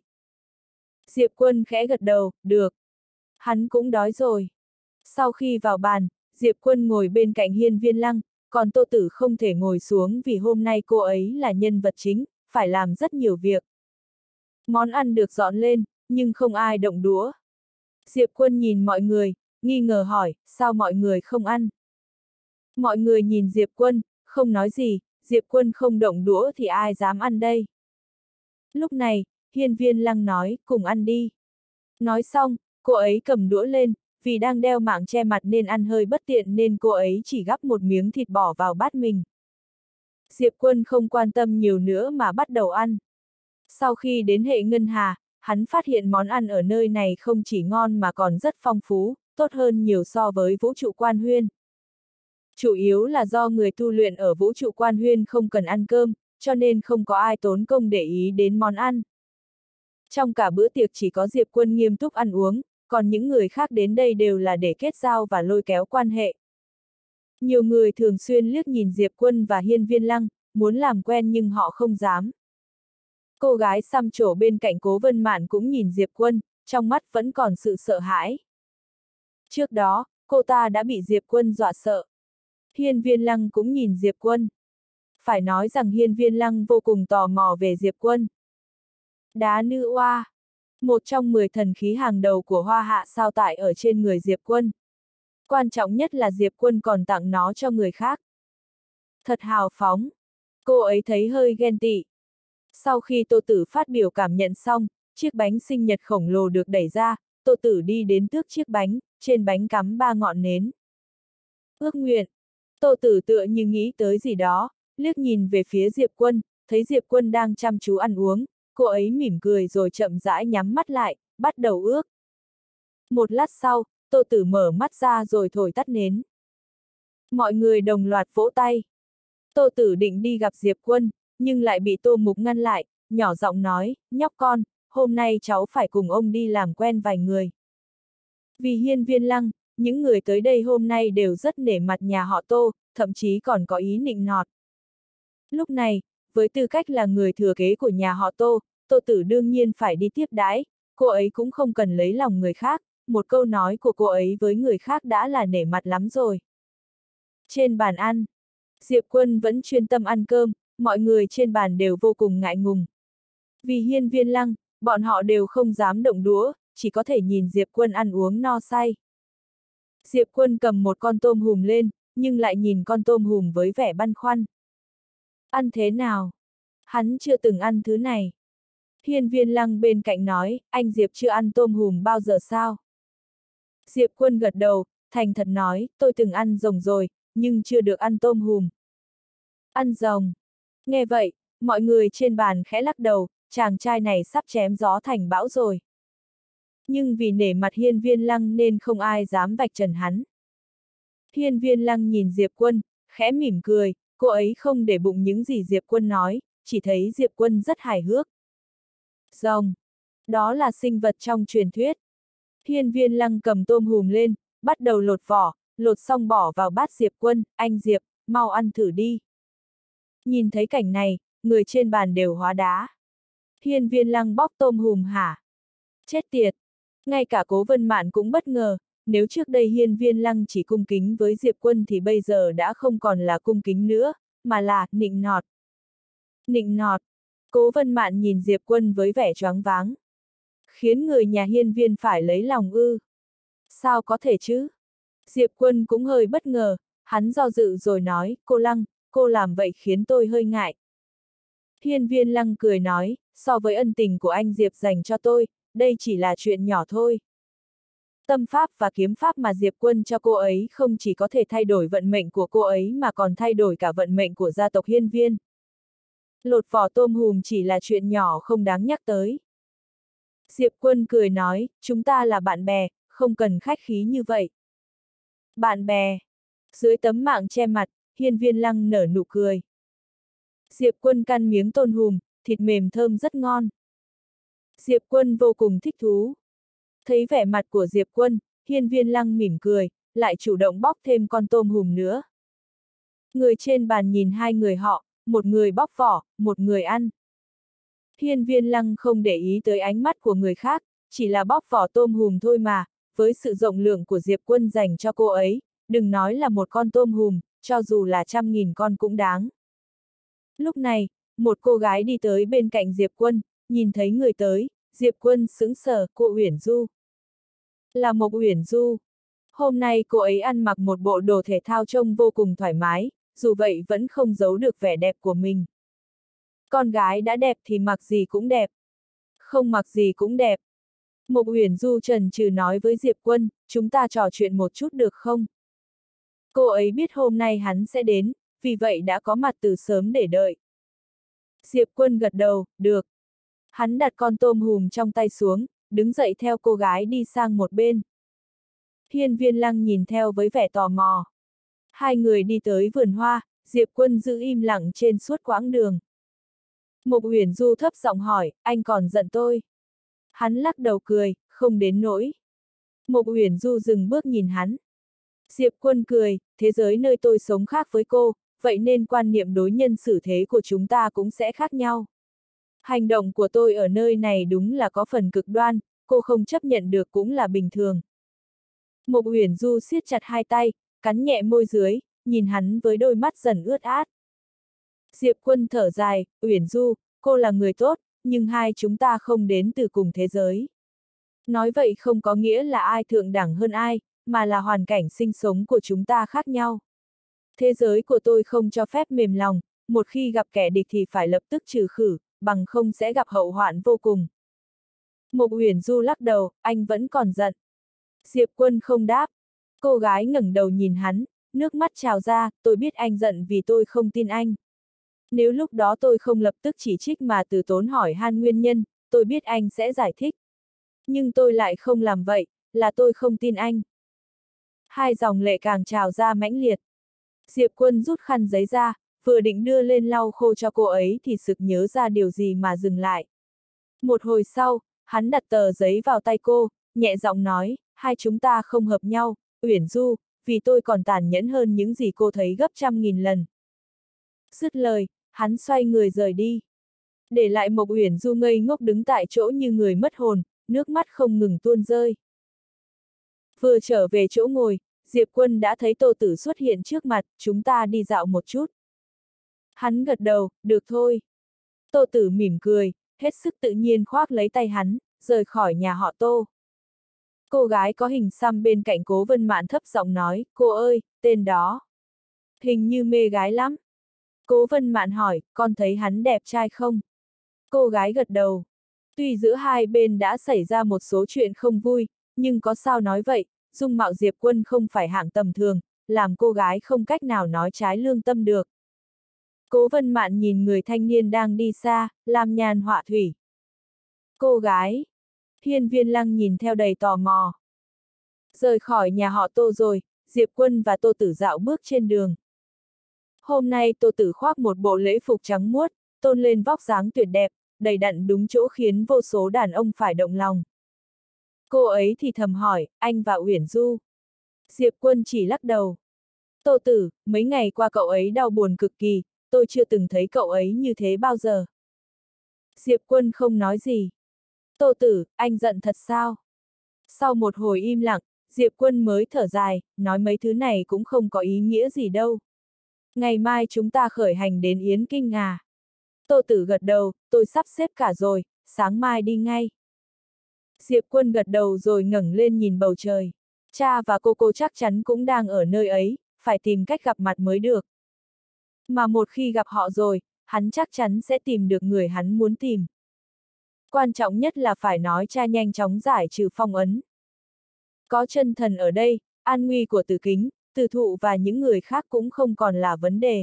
Diệp Quân khẽ gật đầu, được. Hắn cũng đói rồi. Sau khi vào bàn, Diệp Quân ngồi bên cạnh Hiên Viên Lăng, còn Tô Tử không thể ngồi xuống vì hôm nay cô ấy là nhân vật chính, phải làm rất nhiều việc. Món ăn được dọn lên, nhưng không ai động đũa. Diệp Quân nhìn mọi người, nghi ngờ hỏi, sao mọi người không ăn? Mọi người nhìn Diệp Quân, không nói gì, Diệp Quân không động đũa thì ai dám ăn đây? Lúc này, Hiên Viên Lăng nói, cùng ăn đi. Nói xong, cô ấy cầm đũa lên, vì đang đeo mạng che mặt nên ăn hơi bất tiện nên cô ấy chỉ gắp một miếng thịt bỏ vào bát mình. Diệp Quân không quan tâm nhiều nữa mà bắt đầu ăn. Sau khi đến hệ ngân hà, hắn phát hiện món ăn ở nơi này không chỉ ngon mà còn rất phong phú, tốt hơn nhiều so với vũ trụ quan huyên. Chủ yếu là do người tu luyện ở vũ trụ quan huyên không cần ăn cơm, cho nên không có ai tốn công để ý đến món ăn. Trong cả bữa tiệc chỉ có Diệp Quân nghiêm túc ăn uống, còn những người khác đến đây đều là để kết giao và lôi kéo quan hệ. Nhiều người thường xuyên liếc nhìn Diệp Quân và Hiên Viên Lăng, muốn làm quen nhưng họ không dám. Cô gái xăm trổ bên cạnh Cố Vân Mạn cũng nhìn Diệp Quân, trong mắt vẫn còn sự sợ hãi. Trước đó, cô ta đã bị Diệp Quân dọa sợ. Hiên Viên Lăng cũng nhìn Diệp Quân. Phải nói rằng Hiên Viên Lăng vô cùng tò mò về Diệp Quân. Đá nữ oa, một trong mười thần khí hàng đầu của Hoa Hạ sao tại ở trên người Diệp Quân. Quan trọng nhất là Diệp Quân còn tặng nó cho người khác. Thật hào phóng. Cô ấy thấy hơi ghen tị. Sau khi Tô Tử phát biểu cảm nhận xong, chiếc bánh sinh nhật khổng lồ được đẩy ra, Tô Tử đi đến tước chiếc bánh, trên bánh cắm ba ngọn nến. Ước nguyện. Tô Tử tựa như nghĩ tới gì đó, liếc nhìn về phía Diệp Quân, thấy Diệp Quân đang chăm chú ăn uống, cô ấy mỉm cười rồi chậm rãi nhắm mắt lại, bắt đầu ước. Một lát sau, Tô Tử mở mắt ra rồi thổi tắt nến. Mọi người đồng loạt vỗ tay. Tô Tử định đi gặp Diệp Quân, nhưng lại bị Tô Mục ngăn lại, nhỏ giọng nói, nhóc con, hôm nay cháu phải cùng ông đi làm quen vài người. Vì Hiên Viên Lăng, những người tới đây hôm nay đều rất nể mặt nhà họ Tô, thậm chí còn có ý nịnh nọt. Lúc này, với tư cách là người thừa kế của nhà họ Tô, Tô Tử đương nhiên phải đi tiếp đãi, cô ấy cũng không cần lấy lòng người khác, một câu nói của cô ấy với người khác đã là nể mặt lắm rồi. Trên bàn ăn, Diệp Quân vẫn chuyên tâm ăn cơm, mọi người trên bàn đều vô cùng ngại ngùng. Vì Hiên Viên Lăng, bọn họ đều không dám động đũa, chỉ có thể nhìn Diệp Quân ăn uống no say. Diệp Quân cầm một con tôm hùm lên, nhưng lại nhìn con tôm hùm với vẻ băn khoăn. Ăn thế nào? Hắn chưa từng ăn thứ này. Hiên Viên Lăng bên cạnh nói, anh Diệp chưa ăn tôm hùm bao giờ sao? Diệp Quân gật đầu, thành thật nói, tôi từng ăn rồng rồi, nhưng chưa được ăn tôm hùm. Ăn rồng. Nghe vậy, mọi người trên bàn khẽ lắc đầu, chàng trai này sắp chém gió thành bão rồi. Nhưng vì nể mặt Hiên Viên Lăng nên không ai dám vạch trần hắn. Hiên Viên Lăng nhìn Diệp Quân, khẽ mỉm cười, cô ấy không để bụng những gì Diệp Quân nói, chỉ thấy Diệp Quân rất hài hước. Rồng. Đó là sinh vật trong truyền thuyết. Hiên Viên Lăng cầm tôm hùm lên, bắt đầu lột vỏ, lột xong bỏ vào bát Diệp Quân, anh Diệp, mau ăn thử đi. Nhìn thấy cảnh này, người trên bàn đều hóa đá. Hiên Viên Lăng bóc tôm hùm hả? Chết tiệt! Ngay cả Cố Vân Mạn cũng bất ngờ, nếu trước đây Hiên Viên Lăng chỉ cung kính với Diệp Quân thì bây giờ đã không còn là cung kính nữa, mà là nịnh nọt. Nịnh nọt. Cố Vân Mạn nhìn Diệp Quân với vẻ choáng váng. Khiến người nhà Hiên Viên phải lấy lòng ư. Sao có thể chứ? Diệp Quân cũng hơi bất ngờ, hắn do dự rồi nói, cô Lăng, cô làm vậy khiến tôi hơi ngại. Hiên Viên Lăng cười nói, so với ân tình của anh Diệp dành cho tôi, đây chỉ là chuyện nhỏ thôi. Tâm pháp và kiếm pháp mà Diệp Quân cho cô ấy không chỉ có thể thay đổi vận mệnh của cô ấy mà còn thay đổi cả vận mệnh của gia tộc Hiên Viên. Lột vỏ tôm hùm chỉ là chuyện nhỏ không đáng nhắc tới. Diệp Quân cười nói, chúng ta là bạn bè, không cần khách khí như vậy. Bạn bè. Dưới tấm mạng che mặt, Hiên Viên Lăng nở nụ cười. Diệp Quân căn miếng tôm hùm, thịt mềm thơm rất ngon. Diệp Quân vô cùng thích thú. Thấy vẻ mặt của Diệp Quân, Hiên Viên Lăng mỉm cười, lại chủ động bóc thêm con tôm hùm nữa. Người trên bàn nhìn hai người họ, một người bóc vỏ, một người ăn. Hiên Viên Lăng không để ý tới ánh mắt của người khác, chỉ là bóc vỏ tôm hùm thôi mà, với sự rộng lượng của Diệp Quân dành cho cô ấy, đừng nói là một con tôm hùm, cho dù là trăm nghìn con cũng đáng. Lúc này, một cô gái đi tới bên cạnh Diệp Quân, nhìn thấy người tới, Diệp Quân sững sờ, cô Uyển Du. Là Mộc Uyển Du. Hôm nay cô ấy ăn mặc một bộ đồ thể thao trông vô cùng thoải mái, dù vậy vẫn không giấu được vẻ đẹp của mình. Con gái đã đẹp thì mặc gì cũng đẹp. Không mặc gì cũng đẹp. Mộc Uyển Du chần chừ nói với Diệp Quân, chúng ta trò chuyện một chút được không? Cô ấy biết hôm nay hắn sẽ đến, vì vậy đã có mặt từ sớm để đợi. Diệp Quân gật đầu, được. Hắn đặt con tôm hùm trong tay xuống, đứng dậy theo cô gái đi sang một bên. Hiên Viên Lăng nhìn theo với vẻ tò mò. Hai người đi tới vườn hoa, Diệp Quân giữ im lặng trên suốt quãng đường. Mộc Uyển Du thấp giọng hỏi, anh còn giận tôi? Hắn lắc đầu cười, không đến nỗi. Mộc Uyển Du dừng bước nhìn hắn. Diệp Quân cười, thế giới nơi tôi sống khác với cô, vậy nên quan niệm đối nhân xử thế của chúng ta cũng sẽ khác nhau. Hành động của tôi ở nơi này đúng là có phần cực đoan, cô không chấp nhận được cũng là bình thường. Mộc Uyển Du siết chặt hai tay, cắn nhẹ môi dưới, nhìn hắn với đôi mắt dần ướt át. Diệp Quân thở dài, Uyển Du, cô là người tốt, nhưng hai chúng ta không đến từ cùng thế giới. Nói vậy không có nghĩa là ai thượng đẳng hơn ai, mà là hoàn cảnh sinh sống của chúng ta khác nhau. Thế giới của tôi không cho phép mềm lòng, một khi gặp kẻ địch thì phải lập tức trừ khử, bằng không sẽ gặp hậu hoạn vô cùng. Mộc Uyển Du lắc đầu, anh vẫn còn giận. Diệp Quân không đáp. Cô gái ngẩng đầu nhìn hắn, nước mắt trào ra, tôi biết anh giận vì tôi không tin anh. Nếu lúc đó tôi không lập tức chỉ trích mà từ tốn hỏi han nguyên nhân, tôi biết anh sẽ giải thích. Nhưng tôi lại không làm vậy, là tôi không tin anh. Hai dòng lệ càng trào ra mãnh liệt. Diệp Quân rút khăn giấy ra, vừa định đưa lên lau khô cho cô ấy thì sực nhớ ra điều gì mà dừng lại. Một hồi sau, hắn đặt tờ giấy vào tay cô, nhẹ giọng nói, hai chúng ta không hợp nhau, Uyển Du, vì tôi còn tàn nhẫn hơn những gì cô thấy gấp trăm nghìn lần. Dứt lời, hắn xoay người rời đi. Để lại Mộc Uyển Du ngây ngốc đứng tại chỗ như người mất hồn, nước mắt không ngừng tuôn rơi. Vừa trở về chỗ ngồi, Diệp Quân đã thấy Tô Tử xuất hiện trước mặt, chúng ta đi dạo một chút. Hắn gật đầu, được thôi. Tô Tử mỉm cười, hết sức tự nhiên khoác lấy tay hắn, rời khỏi nhà họ Tô. Cô gái có hình xăm bên cạnh Cố Vân Mạn thấp giọng nói, cô ơi, tên đó. Hình như mê gái lắm. Cố Vân Mạn hỏi, con thấy hắn đẹp trai không? Cô gái gật đầu. Tuy giữa hai bên đã xảy ra một số chuyện không vui, nhưng có sao nói vậy, dung mạo Diệp Quân không phải hạng tầm thường, làm cô gái không cách nào nói trái lương tâm được. Cố Vân Mạn nhìn người thanh niên đang đi xa, làm nhàn họa thủy. Cô gái. Hiên Viên Lăng nhìn theo đầy tò mò. Rời khỏi nhà họ Tô rồi, Diệp Quân và Tô Tử dạo bước trên đường. Hôm nay Tô Tử khoác một bộ lễ phục trắng muốt, tôn lên vóc dáng tuyệt đẹp, đầy đặn đúng chỗ khiến vô số đàn ông phải động lòng. Cô ấy thì thầm hỏi, anh và Uyển Du. Diệp Quân chỉ lắc đầu. Tô Tử, mấy ngày qua cậu ấy đau buồn cực kỳ, tôi chưa từng thấy cậu ấy như thế bao giờ. Diệp Quân không nói gì. Tô Tử, anh giận thật sao? Sau một hồi im lặng, Diệp Quân mới thở dài, nói mấy thứ này cũng không có ý nghĩa gì đâu. Ngày mai chúng ta khởi hành đến Yến Kinh à? Tô Tử gật đầu, tôi sắp xếp cả rồi, sáng mai đi ngay. Diệp Quân gật đầu rồi ngẩng lên nhìn bầu trời. Cha và cô cô chắc chắn cũng đang ở nơi ấy, phải tìm cách gặp mặt mới được. Mà một khi gặp họ rồi, hắn chắc chắn sẽ tìm được người hắn muốn tìm. Quan trọng nhất là phải nói cha nhanh chóng giải trừ phong ấn. Có chân thần ở đây, an nguy của Tử Kính, Từ Thụ và những người khác cũng không còn là vấn đề.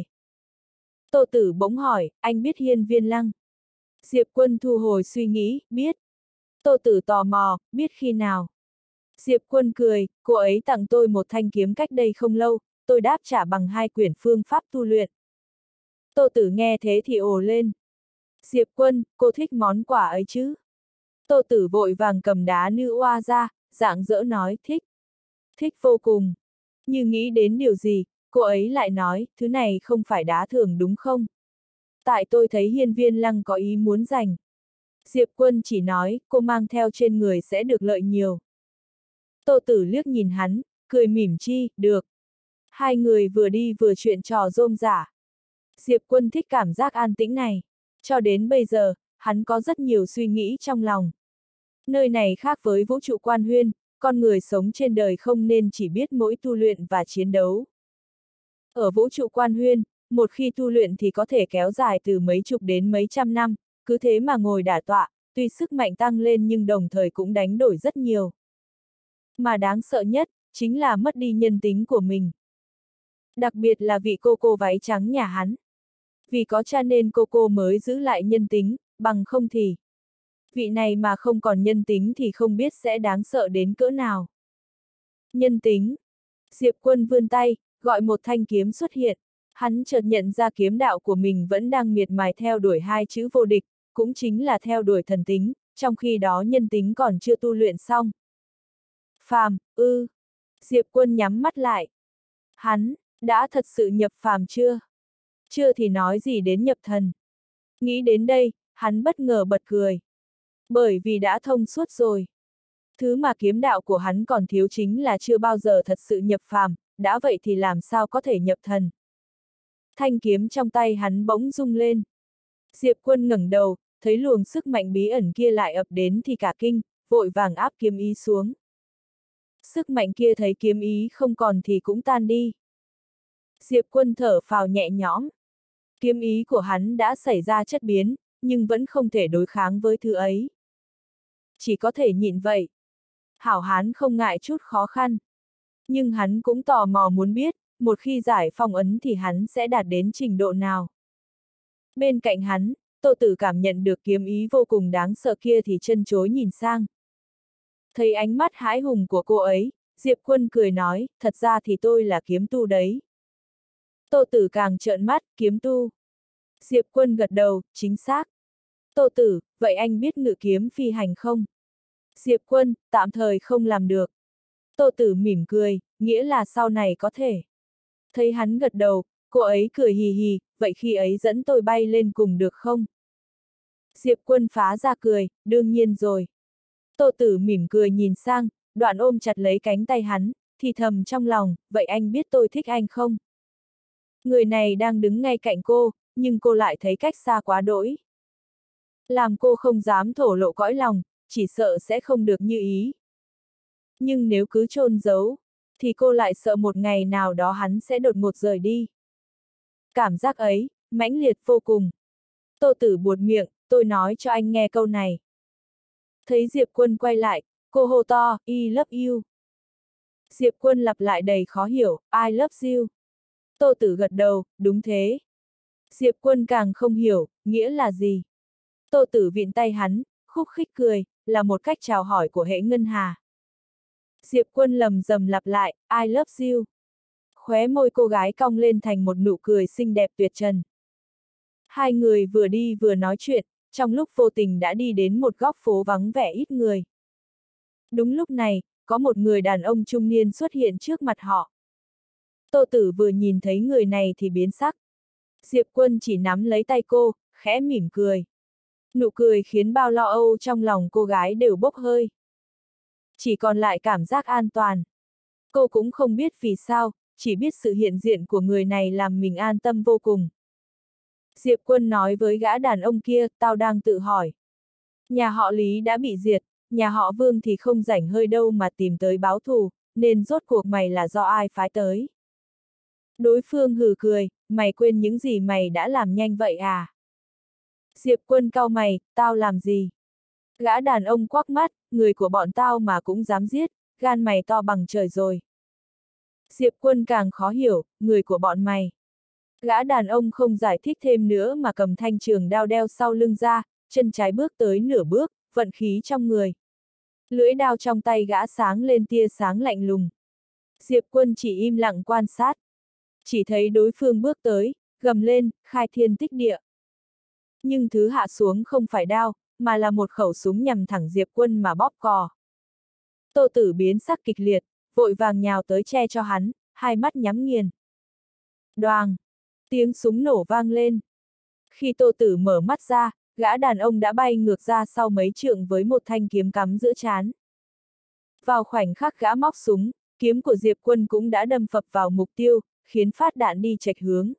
Tô Tử bỗng hỏi, anh biết Hiên Viên Lăng? Diệp Quân thu hồi suy nghĩ, biết. Tô Tử tò mò, biết khi nào? Diệp Quân cười, cô ấy tặng tôi một thanh kiếm cách đây không lâu, tôi đáp trả bằng hai quyển phương pháp tu luyện. Tô Tử nghe thế thì ồ lên. Diệp Quân, cô thích món quà ấy chứ? Tô Tử vội vàng cầm đá nữ oa ra, rạng rỡ nói, thích. Thích vô cùng. Như nghĩ đến điều gì, cô ấy lại nói, thứ này không phải đá thường đúng không? Tại tôi thấy Hiên Viên Lăng có ý muốn giành. Diệp Quân chỉ nói, cô mang theo trên người sẽ được lợi nhiều. Tô Tử liếc nhìn hắn, cười mỉm chi, được. Hai người vừa đi vừa chuyện trò rôm rả. Diệp Quân thích cảm giác an tĩnh này. Cho đến bây giờ, hắn có rất nhiều suy nghĩ trong lòng. Nơi này khác với vũ trụ Quan Huyên, con người sống trên đời không nên chỉ biết mỗi tu luyện và chiến đấu. Ở vũ trụ Quan Huyên, một khi tu luyện thì có thể kéo dài từ mấy chục đến mấy trăm năm, cứ thế mà ngồi đả tọa, tuy sức mạnh tăng lên nhưng đồng thời cũng đánh đổi rất nhiều. Mà đáng sợ nhất, chính là mất đi nhân tính của mình. Đặc biệt là vị cô cô váy trắng nhà hắn. Vì có cha nên cô cô mới giữ lại nhân tính, bằng không thì. Vị này mà không còn nhân tính thì không biết sẽ đáng sợ đến cỡ nào. Nhân tính. Diệp Quân vươn tay, gọi một thanh kiếm xuất hiện. Hắn chợt nhận ra kiếm đạo của mình vẫn đang miệt mài theo đuổi hai chữ vô địch, cũng chính là theo đuổi thần tính, trong khi đó nhân tính còn chưa tu luyện xong. Phàm, ư. Diệp Quân nhắm mắt lại. Hắn, đã thật sự nhập phàm chưa? Chưa thì nói gì đến nhập thần. Nghĩ đến đây, hắn bất ngờ bật cười. Bởi vì đã thông suốt rồi. Thứ mà kiếm đạo của hắn còn thiếu chính là chưa bao giờ thật sự nhập phàm, đã vậy thì làm sao có thể nhập thần. Thanh kiếm trong tay hắn bỗng rung lên. Diệp Quân ngẩng đầu, thấy luồng sức mạnh bí ẩn kia lại ập đến thì cả kinh, vội vàng áp kiếm ý xuống. Sức mạnh kia thấy kiếm ý không còn thì cũng tan đi. Diệp Quân thở phào nhẹ nhõm. Kiếm ý của hắn đã xảy ra chất biến, nhưng vẫn không thể đối kháng với thứ ấy. Chỉ có thể nhịn vậy. Hảo hán không ngại chút khó khăn. Nhưng hắn cũng tò mò muốn biết, một khi giải phong ấn thì hắn sẽ đạt đến trình độ nào. Bên cạnh hắn, Tô Tử cảm nhận được kiếm ý vô cùng đáng sợ kia thì chân chối nhìn sang. Thấy ánh mắt hãi hùng của cô ấy, Diệp Quân cười nói, thật ra thì tôi là kiếm tu đấy. Tô Tử càng trợn mắt, kiếm tu. Diệp Quân gật đầu, chính xác. Tô Tử, vậy anh biết ngự kiếm phi hành không? Diệp Quân, tạm thời không làm được. Tô Tử mỉm cười, nghĩa là sau này có thể. Thấy hắn gật đầu, cô ấy cười hì hì, vậy khi ấy dẫn tôi bay lên cùng được không? Diệp Quân phá ra cười, đương nhiên rồi. Tô Tử mỉm cười nhìn sang, đoạn ôm chặt lấy cánh tay hắn, thì thầm trong lòng, vậy anh biết tôi thích anh không? Người này đang đứng ngay cạnh cô, nhưng cô lại thấy cách xa quá đỗi. Làm cô không dám thổ lộ cõi lòng, chỉ sợ sẽ không được như ý. Nhưng nếu cứ chôn giấu, thì cô lại sợ một ngày nào đó hắn sẽ đột ngột rời đi. Cảm giác ấy, mãnh liệt vô cùng. Tô Tử buột miệng, tôi nói cho anh nghe câu này. Thấy Diệp Quân quay lại, cô hô to, I love you. Diệp Quân lặp lại đầy khó hiểu, I love you. Tô Tử gật đầu, đúng thế. Diệp Quân càng không hiểu, nghĩa là gì. Tô Tử vịn tay hắn, khúc khích cười, là một cách chào hỏi của hệ ngân hà. Diệp Quân lầm rầm lặp lại, I love you. Khóe môi cô gái cong lên thành một nụ cười xinh đẹp tuyệt trần. Hai người vừa đi vừa nói chuyện, trong lúc vô tình đã đi đến một góc phố vắng vẻ ít người. Đúng lúc này, có một người đàn ông trung niên xuất hiện trước mặt họ. Tô Tử vừa nhìn thấy người này thì biến sắc. Diệp Quân chỉ nắm lấy tay cô, khẽ mỉm cười. Nụ cười khiến bao lo âu trong lòng cô gái đều bốc hơi. Chỉ còn lại cảm giác an toàn. Cô cũng không biết vì sao, chỉ biết sự hiện diện của người này làm mình an tâm vô cùng. Diệp Quân nói với gã đàn ông kia, tao đang tự hỏi. Nhà họ Lý đã bị diệt, nhà họ Vương thì không rảnh hơi đâu mà tìm tới báo thù, nên rốt cuộc mày là do ai phái tới. Đối phương hừ cười, mày quên những gì mày đã làm nhanh vậy à? Diệp Quân cau mày, tao làm gì? Gã đàn ông quắc mắt, người của bọn tao mà cũng dám giết, gan mày to bằng trời rồi. Diệp Quân càng khó hiểu, người của bọn mày. Gã đàn ông không giải thích thêm nữa mà cầm thanh trường đao đeo sau lưng ra, chân trái bước tới nửa bước, vận khí trong người. Lưỡi đao trong tay gã sáng lên tia sáng lạnh lùng. Diệp Quân chỉ im lặng quan sát. Chỉ thấy đối phương bước tới, gầm lên, khai thiên tích địa. Nhưng thứ hạ xuống không phải đao, mà là một khẩu súng nhằm thẳng Diệp Quân mà bóp cò. Tô Tử biến sắc kịch liệt, vội vàng nhào tới che cho hắn, hai mắt nhắm nghiền. Đoàng! Tiếng súng nổ vang lên. Khi Tô Tử mở mắt ra, gã đàn ông đã bay ngược ra sau mấy trượng với một thanh kiếm cắm giữa trán. Vào khoảnh khắc gã móc súng, kiếm của Diệp Quân cũng đã đâm phập vào mục tiêu, khiến phát đạn đi chệch hướng.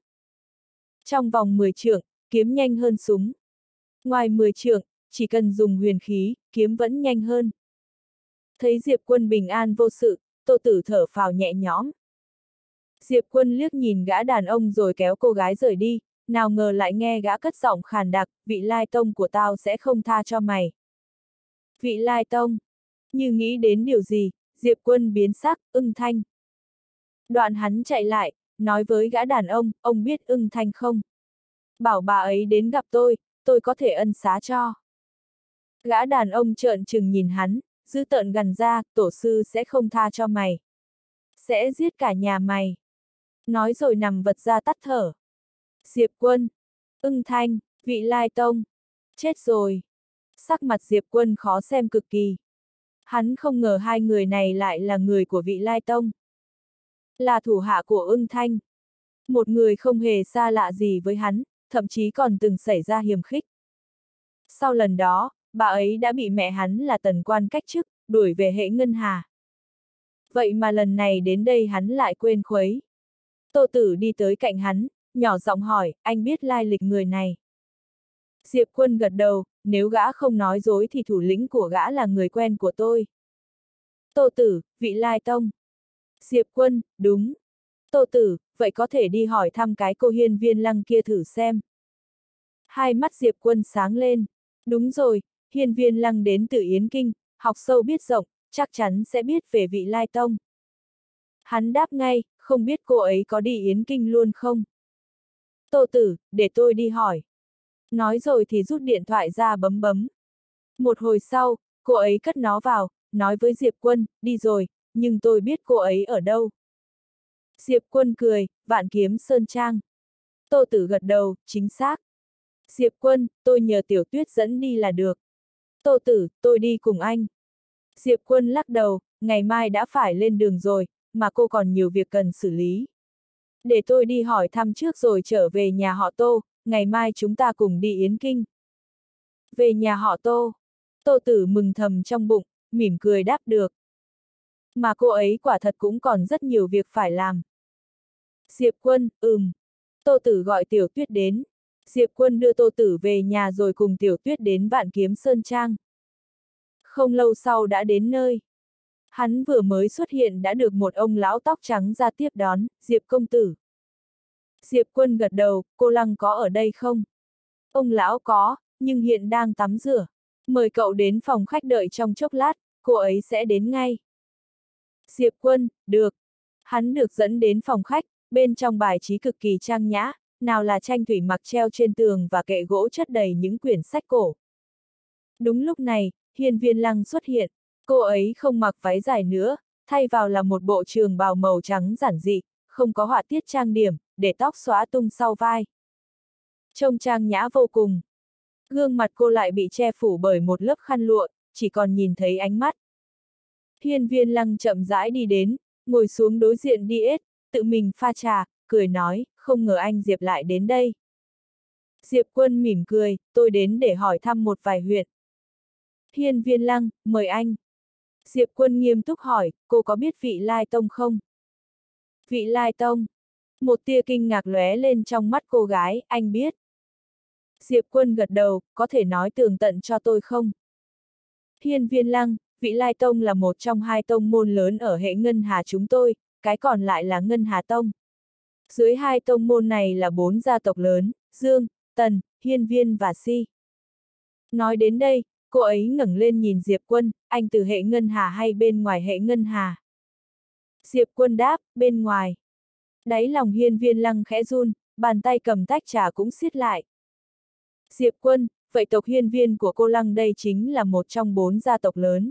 Trong vòng mười trượng, kiếm nhanh hơn súng. Ngoài mười trượng, chỉ cần dùng huyền khí, kiếm vẫn nhanh hơn. Thấy Diệp Quân bình an vô sự, Tô Tử thở phào nhẹ nhõm. Diệp Quân liếc nhìn gã đàn ông rồi kéo cô gái rời đi, nào ngờ lại nghe gã cất giọng khàn đặc, vị lai tông của tao sẽ không tha cho mày. Vị lai tông. Như nghĩ đến điều gì, Diệp Quân biến sắc, Ưng Thanh. Đoạn hắn chạy lại, nói với gã đàn ông, ông biết Ưng Thanh không? Bảo bà ấy đến gặp tôi, tôi có thể ân xá cho. Gã đàn ông trợn trừng nhìn hắn, dữ tợn gằn ra, tổ sư sẽ không tha cho mày. Sẽ giết cả nhà mày. Nói rồi nằm vật ra tắt thở. Diệp Quân, Ưng Thanh, vị lai tông. Chết rồi. Sắc mặt Diệp Quân khó xem cực kỳ. Hắn không ngờ hai người này lại là người của vị lai tông. Là thủ hạ của Ưng Thanh. Một người không hề xa lạ gì với hắn, thậm chí còn từng xảy ra hiềm khích. Sau lần đó, bà ấy đã bị mẹ hắn là Tần Quan cách chức, đuổi về hệ ngân hà. Vậy mà lần này đến đây hắn lại quên khuấy. Tô Tử đi tới cạnh hắn, nhỏ giọng hỏi, anh biết lai lịch người này. Diệp Quân gật đầu, nếu gã không nói dối thì thủ lĩnh của gã là người quen của tôi. Tô Tử, vị lai tông. Diệp Quân, đúng. Tô Tử, vậy có thể đi hỏi thăm cái cô Hiên Viên Lăng kia thử xem. Hai mắt Diệp Quân sáng lên. Đúng rồi, Hiên Viên Lăng đến từ Yến Kinh, học sâu biết rộng, chắc chắn sẽ biết về vị lai tông. Hắn đáp ngay, không biết cô ấy có đi Yến Kinh luôn không? Tô Tử, để tôi đi hỏi. Nói rồi thì rút điện thoại ra bấm bấm. Một hồi sau, cô ấy cất nó vào, nói với Diệp Quân, đi rồi, nhưng tôi biết cô ấy ở đâu. Diệp Quân cười, Vạn Kiếm Sơn Trang. Tô Tử gật đầu, chính xác. Diệp Quân, tôi nhờ Tiểu Tuyết dẫn đi là được. Tô Tử, tôi đi cùng anh. Diệp Quân lắc đầu, ngày mai đã phải lên đường rồi, mà cô còn nhiều việc cần xử lý. Để tôi đi hỏi thăm trước rồi trở về nhà họ Tô, ngày mai chúng ta cùng đi Yến Kinh. Về nhà họ Tô. Tô Tử mừng thầm trong bụng, mỉm cười đáp được. Mà cô ấy quả thật cũng còn rất nhiều việc phải làm. Diệp Quân, ừm. Tô Tử gọi Tiểu Tuyết đến. Diệp Quân đưa Tô Tử về nhà rồi cùng Tiểu Tuyết đến Vạn Kiếm Sơn Trang. Không lâu sau đã đến nơi. Hắn vừa mới xuất hiện đã được một ông lão tóc trắng ra tiếp đón, Diệp công tử. Diệp Quân gật đầu, cô Lăng có ở đây không? Ông lão có, nhưng hiện đang tắm rửa. Mời cậu đến phòng khách đợi trong chốc lát, cô ấy sẽ đến ngay. Diệp Quân, được. Hắn được dẫn đến phòng khách, bên trong bài trí cực kỳ trang nhã, nào là tranh thủy mặc treo trên tường và kệ gỗ chất đầy những quyển sách cổ. Đúng lúc này, Hiên Viên Lăng xuất hiện, cô ấy không mặc váy dài nữa, thay vào là một bộ trường bào màu trắng giản dị, không có họa tiết trang điểm, để tóc xõa tung sau vai. Trông trang nhã vô cùng. Gương mặt cô lại bị che phủ bởi một lớp khăn lụa, chỉ còn nhìn thấy ánh mắt. Hiên Viên Lăng chậm rãi đi đến, ngồi xuống đối diện đi ết, tự mình pha trà, cười nói, không ngờ anh Diệp lại đến đây. Diệp Quân mỉm cười, tôi đến để hỏi thăm một vài huyện. Hiên Viên Lăng, mời anh. Diệp Quân nghiêm túc hỏi, cô có biết Vị Lai Tông không? Vị Lai Tông. Một tia kinh ngạc lóe lên trong mắt cô gái, anh biết. Diệp Quân gật đầu, có thể nói tường tận cho tôi không? Hiên Viên Lăng, Vị Lai Tông là một trong hai tông môn lớn ở hệ Ngân Hà chúng tôi, cái còn lại là Ngân Hà Tông. Dưới hai tông môn này là bốn gia tộc lớn, Dương, Tần, Hiên Viên và Si. Nói đến đây, cô ấy ngẩng lên nhìn Diệp Quân, anh từ hệ Ngân Hà hay bên ngoài hệ Ngân Hà? Diệp Quân đáp, bên ngoài. Đáy lòng Hiên Viên Lăng khẽ run, bàn tay cầm tách trà cũng siết lại. Diệp Quân, vậy tộc Hiên Viên của cô Lăng đây chính là một trong bốn gia tộc lớn.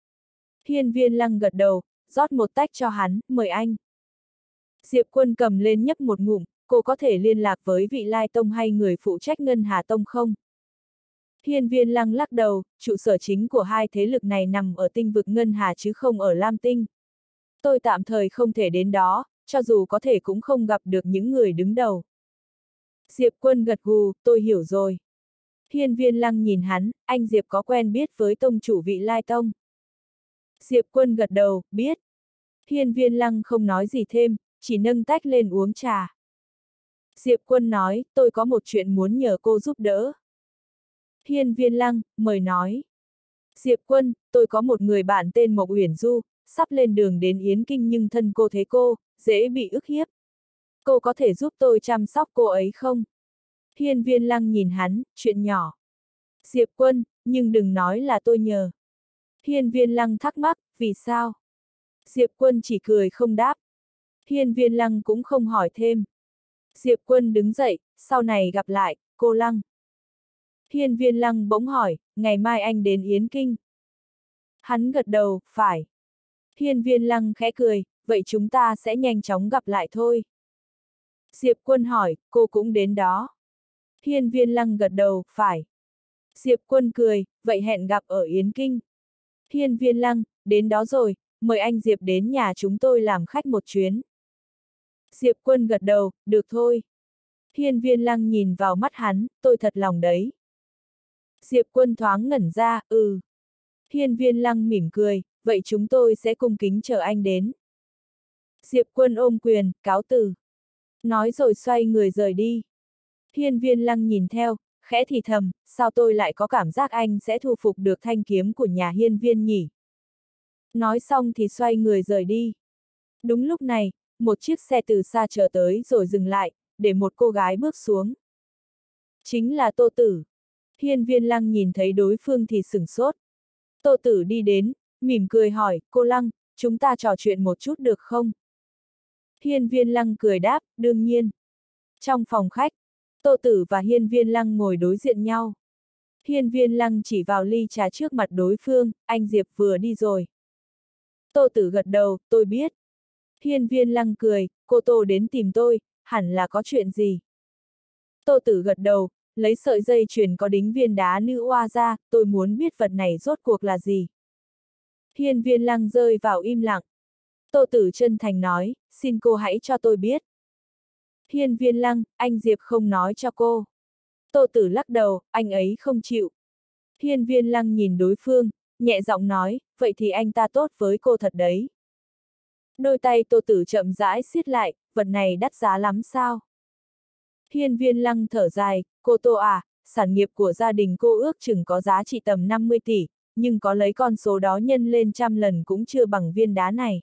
Hiên Viên Lăng gật đầu, rót một tách cho hắn, mời anh. Diệp Quân cầm lên nhấp một ngụm, cô có thể liên lạc với Vị Lai Tông hay người phụ trách Ngân Hà Tông không? Hiên Viên Lăng lắc đầu, trụ sở chính của hai thế lực này nằm ở tinh vực Ngân Hà chứ không ở Lam Tinh. Tôi tạm thời không thể đến đó, cho dù có thể cũng không gặp được những người đứng đầu. Diệp Quân gật gù, tôi hiểu rồi. Hiên Viên Lăng nhìn hắn, anh Diệp có quen biết với tông chủ Vị Lai Tông? Diệp Quân gật đầu, biết. Hiên Viên Lăng không nói gì thêm, chỉ nâng tách lên uống trà. Diệp Quân nói, tôi có một chuyện muốn nhờ cô giúp đỡ. Hiên Viên Lăng, mời nói. Diệp Quân, tôi có một người bạn tên Mộc Uyển Du, sắp lên đường đến Yến Kinh nhưng thân cô thế cô, dễ bị ức hiếp. Cô có thể giúp tôi chăm sóc cô ấy không? Hiên Viên Lăng nhìn hắn, chuyện nhỏ. Diệp Quân, nhưng đừng nói là tôi nhờ. Hiên Viên Lăng thắc mắc, vì sao? Diệp Quân chỉ cười không đáp. Hiên Viên Lăng cũng không hỏi thêm. Diệp Quân đứng dậy, sau này gặp lại, cô Lăng. Hiên Viên Lăng bỗng hỏi, ngày mai anh đến Yến Kinh. Hắn gật đầu, phải. Hiên Viên Lăng khẽ cười, vậy chúng ta sẽ nhanh chóng gặp lại thôi. Diệp Quân hỏi, cô cũng đến đó. Hiên Viên Lăng gật đầu, phải. Diệp Quân cười, vậy hẹn gặp ở Yến Kinh. Hiên Viên Lăng, đến đó rồi, mời anh Diệp đến nhà chúng tôi làm khách một chuyến. Diệp Quân gật đầu, được thôi. Hiên Viên Lăng nhìn vào mắt hắn, tôi thật lòng đấy. Diệp Quân thoáng ngẩn ra, ừ. Hiên Viên Lăng mỉm cười, vậy chúng tôi sẽ cung kính chờ anh đến. Diệp Quân ôm quyền, cáo từ. Nói rồi xoay người rời đi. Hiên Viên Lăng nhìn theo, khẽ thì thầm, sao tôi lại có cảm giác anh sẽ thu phục được thanh kiếm của nhà Hiên Viên nhỉ? Nói xong thì xoay người rời đi. Đúng lúc này, một chiếc xe từ xa chờ tới rồi dừng lại, để một cô gái bước xuống. Chính là Tô Tử. Hiên Viên Lăng nhìn thấy đối phương thì sửng sốt. Tô Tử đi đến, mỉm cười hỏi, cô Lăng, chúng ta trò chuyện một chút được không? Hiên Viên Lăng cười đáp, đương nhiên. Trong phòng khách, Tô Tử và Hiên Viên Lăng ngồi đối diện nhau. Hiên Viên Lăng chỉ vào ly trà trước mặt đối phương, anh Diệp vừa đi rồi. Tô Tử gật đầu, tôi biết. Hiên Viên Lăng cười, cô Tô đến tìm tôi, hẳn là có chuyện gì. Tô Tử gật đầu, lấy sợi dây chuyền có đính viên đá nữ oa ra, tôi muốn biết vật này rốt cuộc là gì. Hiên Viên Lăng rơi vào im lặng. Tô Tử chân thành nói, xin cô hãy cho tôi biết. Hiên Viên Lăng, anh Diệp không nói cho cô. Tô Tử lắc đầu, anh ấy không chịu. Hiên Viên Lăng nhìn đối phương, nhẹ giọng nói, vậy thì anh ta tốt với cô thật đấy. Đôi tay Tô Tử chậm rãi siết lại, vật này đắt giá lắm sao? Hiên Viên Lăng thở dài, cô Tô à, sản nghiệp của gia đình cô ước chừng có giá trị tầm năm mươi tỷ, nhưng có lấy con số đó nhân lên trăm lần cũng chưa bằng viên đá này.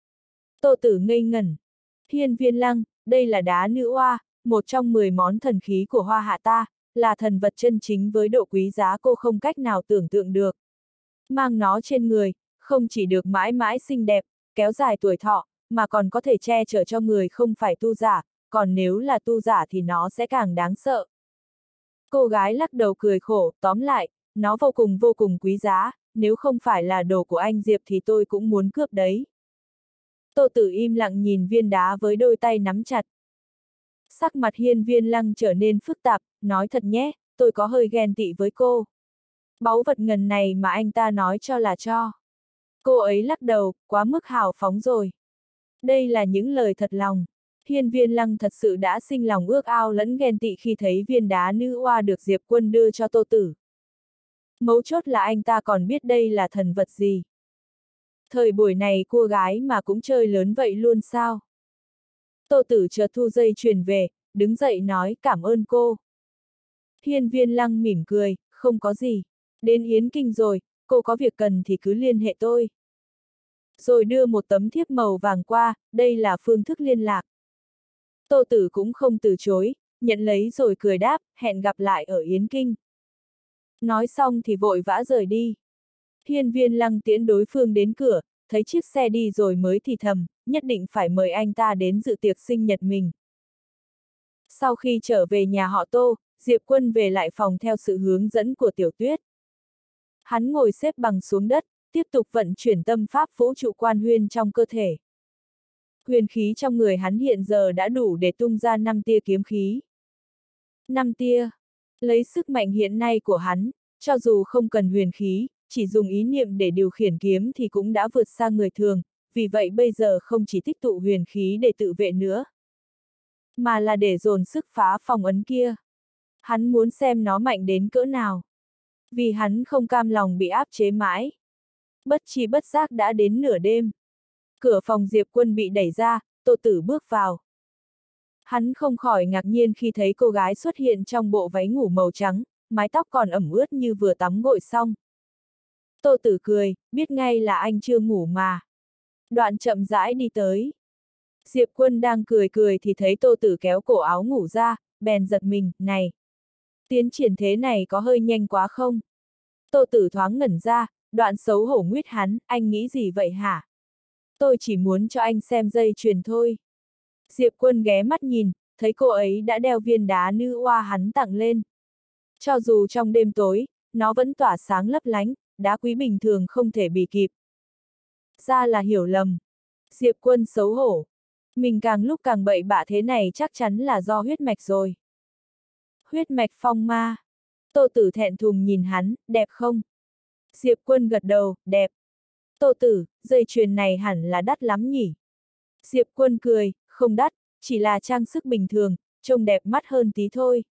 Tô Tử ngây ngẩn. Hiên Viên Lăng, đây là đá nữ oa, một trong mười món thần khí của Hoa Hạ ta, là thần vật chân chính với độ quý giá cô không cách nào tưởng tượng được. Mang nó trên người, không chỉ được mãi mãi xinh đẹp, kéo dài tuổi thọ, mà còn có thể che chở cho người không phải tu giả, còn nếu là tu giả thì nó sẽ càng đáng sợ. Cô gái lắc đầu cười khổ, tóm lại, nó vô cùng vô cùng quý giá, nếu không phải là đồ của anh Diệp thì tôi cũng muốn cướp đấy. Tô Tử im lặng nhìn viên đá với đôi tay nắm chặt. Sắc mặt Hiên Viên Lăng trở nên phức tạp, nói thật nhé, tôi có hơi ghen tị với cô. Báu vật ngần này mà anh ta nói cho là cho. Cô ấy lắc đầu, quá mức hào phóng rồi. Đây là những lời thật lòng. Hiên Viên Lăng thật sự đã sinh lòng ước ao lẫn ghen tị khi thấy viên đá nữ oa được Diệp Quân đưa cho Tô Tử. Mấu chốt là anh ta còn biết đây là thần vật gì. Thời buổi này cô gái mà cũng chơi lớn vậy luôn sao? Tô Tử chợt thu dây chuyền về, đứng dậy nói cảm ơn cô. Hiên Viên Lăng mỉm cười, không có gì. Đến Yến Kinh rồi, cô có việc cần thì cứ liên hệ tôi. Rồi đưa một tấm thiếp màu vàng qua, đây là phương thức liên lạc. Tô Tử cũng không từ chối, nhận lấy rồi cười đáp, hẹn gặp lại ở Yến Kinh. Nói xong thì vội vã rời đi. Hiên Viên Lăng tiễn đối phương đến cửa, thấy chiếc xe đi rồi mới thì thầm, nhất định phải mời anh ta đến dự tiệc sinh nhật mình. Sau khi trở về nhà họ Tô, Diệp Quân về lại phòng theo sự hướng dẫn của Tiểu Tuyết. Hắn ngồi xếp bằng xuống đất, tiếp tục vận chuyển tâm pháp vũ trụ quan huyên trong cơ thể. Huyền khí trong người hắn hiện giờ đã đủ để tung ra năm tia kiếm khí. Năm tia. Lấy sức mạnh hiện nay của hắn, cho dù không cần huyền khí, chỉ dùng ý niệm để điều khiển kiếm thì cũng đã vượt xa người thường, vì vậy bây giờ không chỉ tích tụ huyền khí để tự vệ nữa, mà là để dồn sức phá phòng ấn kia. Hắn muốn xem nó mạnh đến cỡ nào. Vì hắn không cam lòng bị áp chế mãi. Bất chi bất giác đã đến nửa đêm. Cửa phòng Diệp Quân bị đẩy ra, Tô Tử bước vào. Hắn không khỏi ngạc nhiên khi thấy cô gái xuất hiện trong bộ váy ngủ màu trắng, mái tóc còn ẩm ướt như vừa tắm gội xong. Tô Tử cười, biết ngay là anh chưa ngủ mà. Đoạn chậm rãi đi tới. Diệp Quân đang cười cười thì thấy Tô Tử kéo cổ áo ngủ ra, bèn giật mình, này. Tiến triển thế này có hơi nhanh quá không? Tô Tử thoáng ngẩn ra, đoạn xấu hổ nguyết hắn, anh nghĩ gì vậy hả? Tôi chỉ muốn cho anh xem dây chuyền thôi. Diệp Quân ghé mắt nhìn, thấy cô ấy đã đeo viên đá nữ oa hắn tặng lên. Cho dù trong đêm tối, nó vẫn tỏa sáng lấp lánh, đá quý bình thường không thể bì kịp. Ra là hiểu lầm. Diệp Quân xấu hổ. Mình càng lúc càng bậy bạ thế này chắc chắn là do huyết mạch rồi. Huyết mạch phong ma. Tô Tử thẹn thùng nhìn hắn, đẹp không? Diệp Quân gật đầu, đẹp. Tô Tử, dây chuyền này hẳn là đắt lắm nhỉ? Diệp Quân cười, không đắt, chỉ là trang sức bình thường, trông đẹp mắt hơn tí thôi.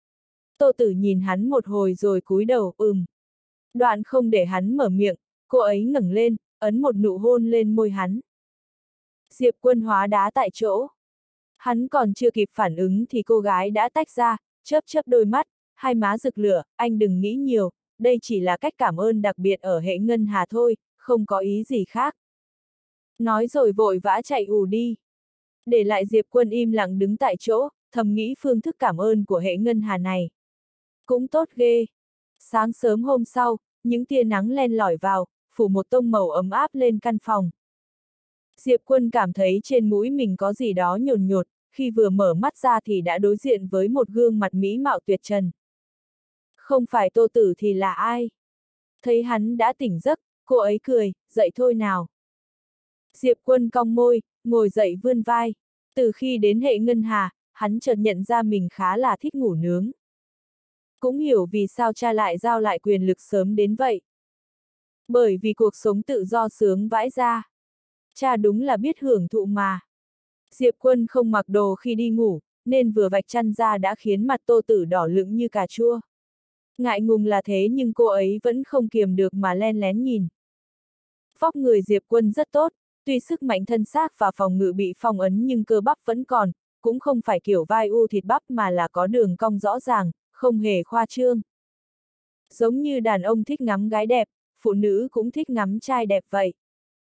Tô Tử nhìn hắn một hồi rồi cúi đầu, ừm. Đoạn không để hắn mở miệng, cô ấy ngẩng lên, ấn một nụ hôn lên môi hắn. Diệp Quân hóa đá tại chỗ. Hắn còn chưa kịp phản ứng thì cô gái đã tách ra, chớp chớp đôi mắt, hai má rực lửa, anh đừng nghĩ nhiều, đây chỉ là cách cảm ơn đặc biệt ở hệ ngân hà thôi, không có ý gì khác. Nói rồi vội vã chạy ù đi. Để lại Diệp Quân im lặng đứng tại chỗ, thầm nghĩ phương thức cảm ơn của hệ ngân hà này. Cũng tốt ghê. Sáng sớm hôm sau, những tia nắng len lỏi vào, phủ một tông màu ấm áp lên căn phòng. Diệp Quân cảm thấy trên mũi mình có gì đó nhồn nhột, khi vừa mở mắt ra thì đã đối diện với một gương mặt mỹ mạo tuyệt trần. Không phải Tô Tử thì là ai? Thấy hắn đã tỉnh giấc, cô ấy cười, dậy thôi nào. Diệp Quân cong môi, ngồi dậy vươn vai. Từ khi đến hệ ngân hà, hắn chợt nhận ra mình khá là thích ngủ nướng. Cũng hiểu vì sao cha lại giao lại quyền lực sớm đến vậy. Bởi vì cuộc sống tự do sướng vãi ra. Cha đúng là biết hưởng thụ mà. Diệp Quân không mặc đồ khi đi ngủ, nên vừa vạch chăn ra đã khiến mặt Tô Tử đỏ lựng như cà chua. Ngại ngùng là thế nhưng cô ấy vẫn không kiềm được mà len lén nhìn. Vóc người Diệp Quân rất tốt, tuy sức mạnh thân xác và phòng ngự bị phong ấn nhưng cơ bắp vẫn còn, cũng không phải kiểu vai u thịt bắp mà là có đường cong rõ ràng, không hề khoa trương. Giống như đàn ông thích ngắm gái đẹp, phụ nữ cũng thích ngắm trai đẹp vậy.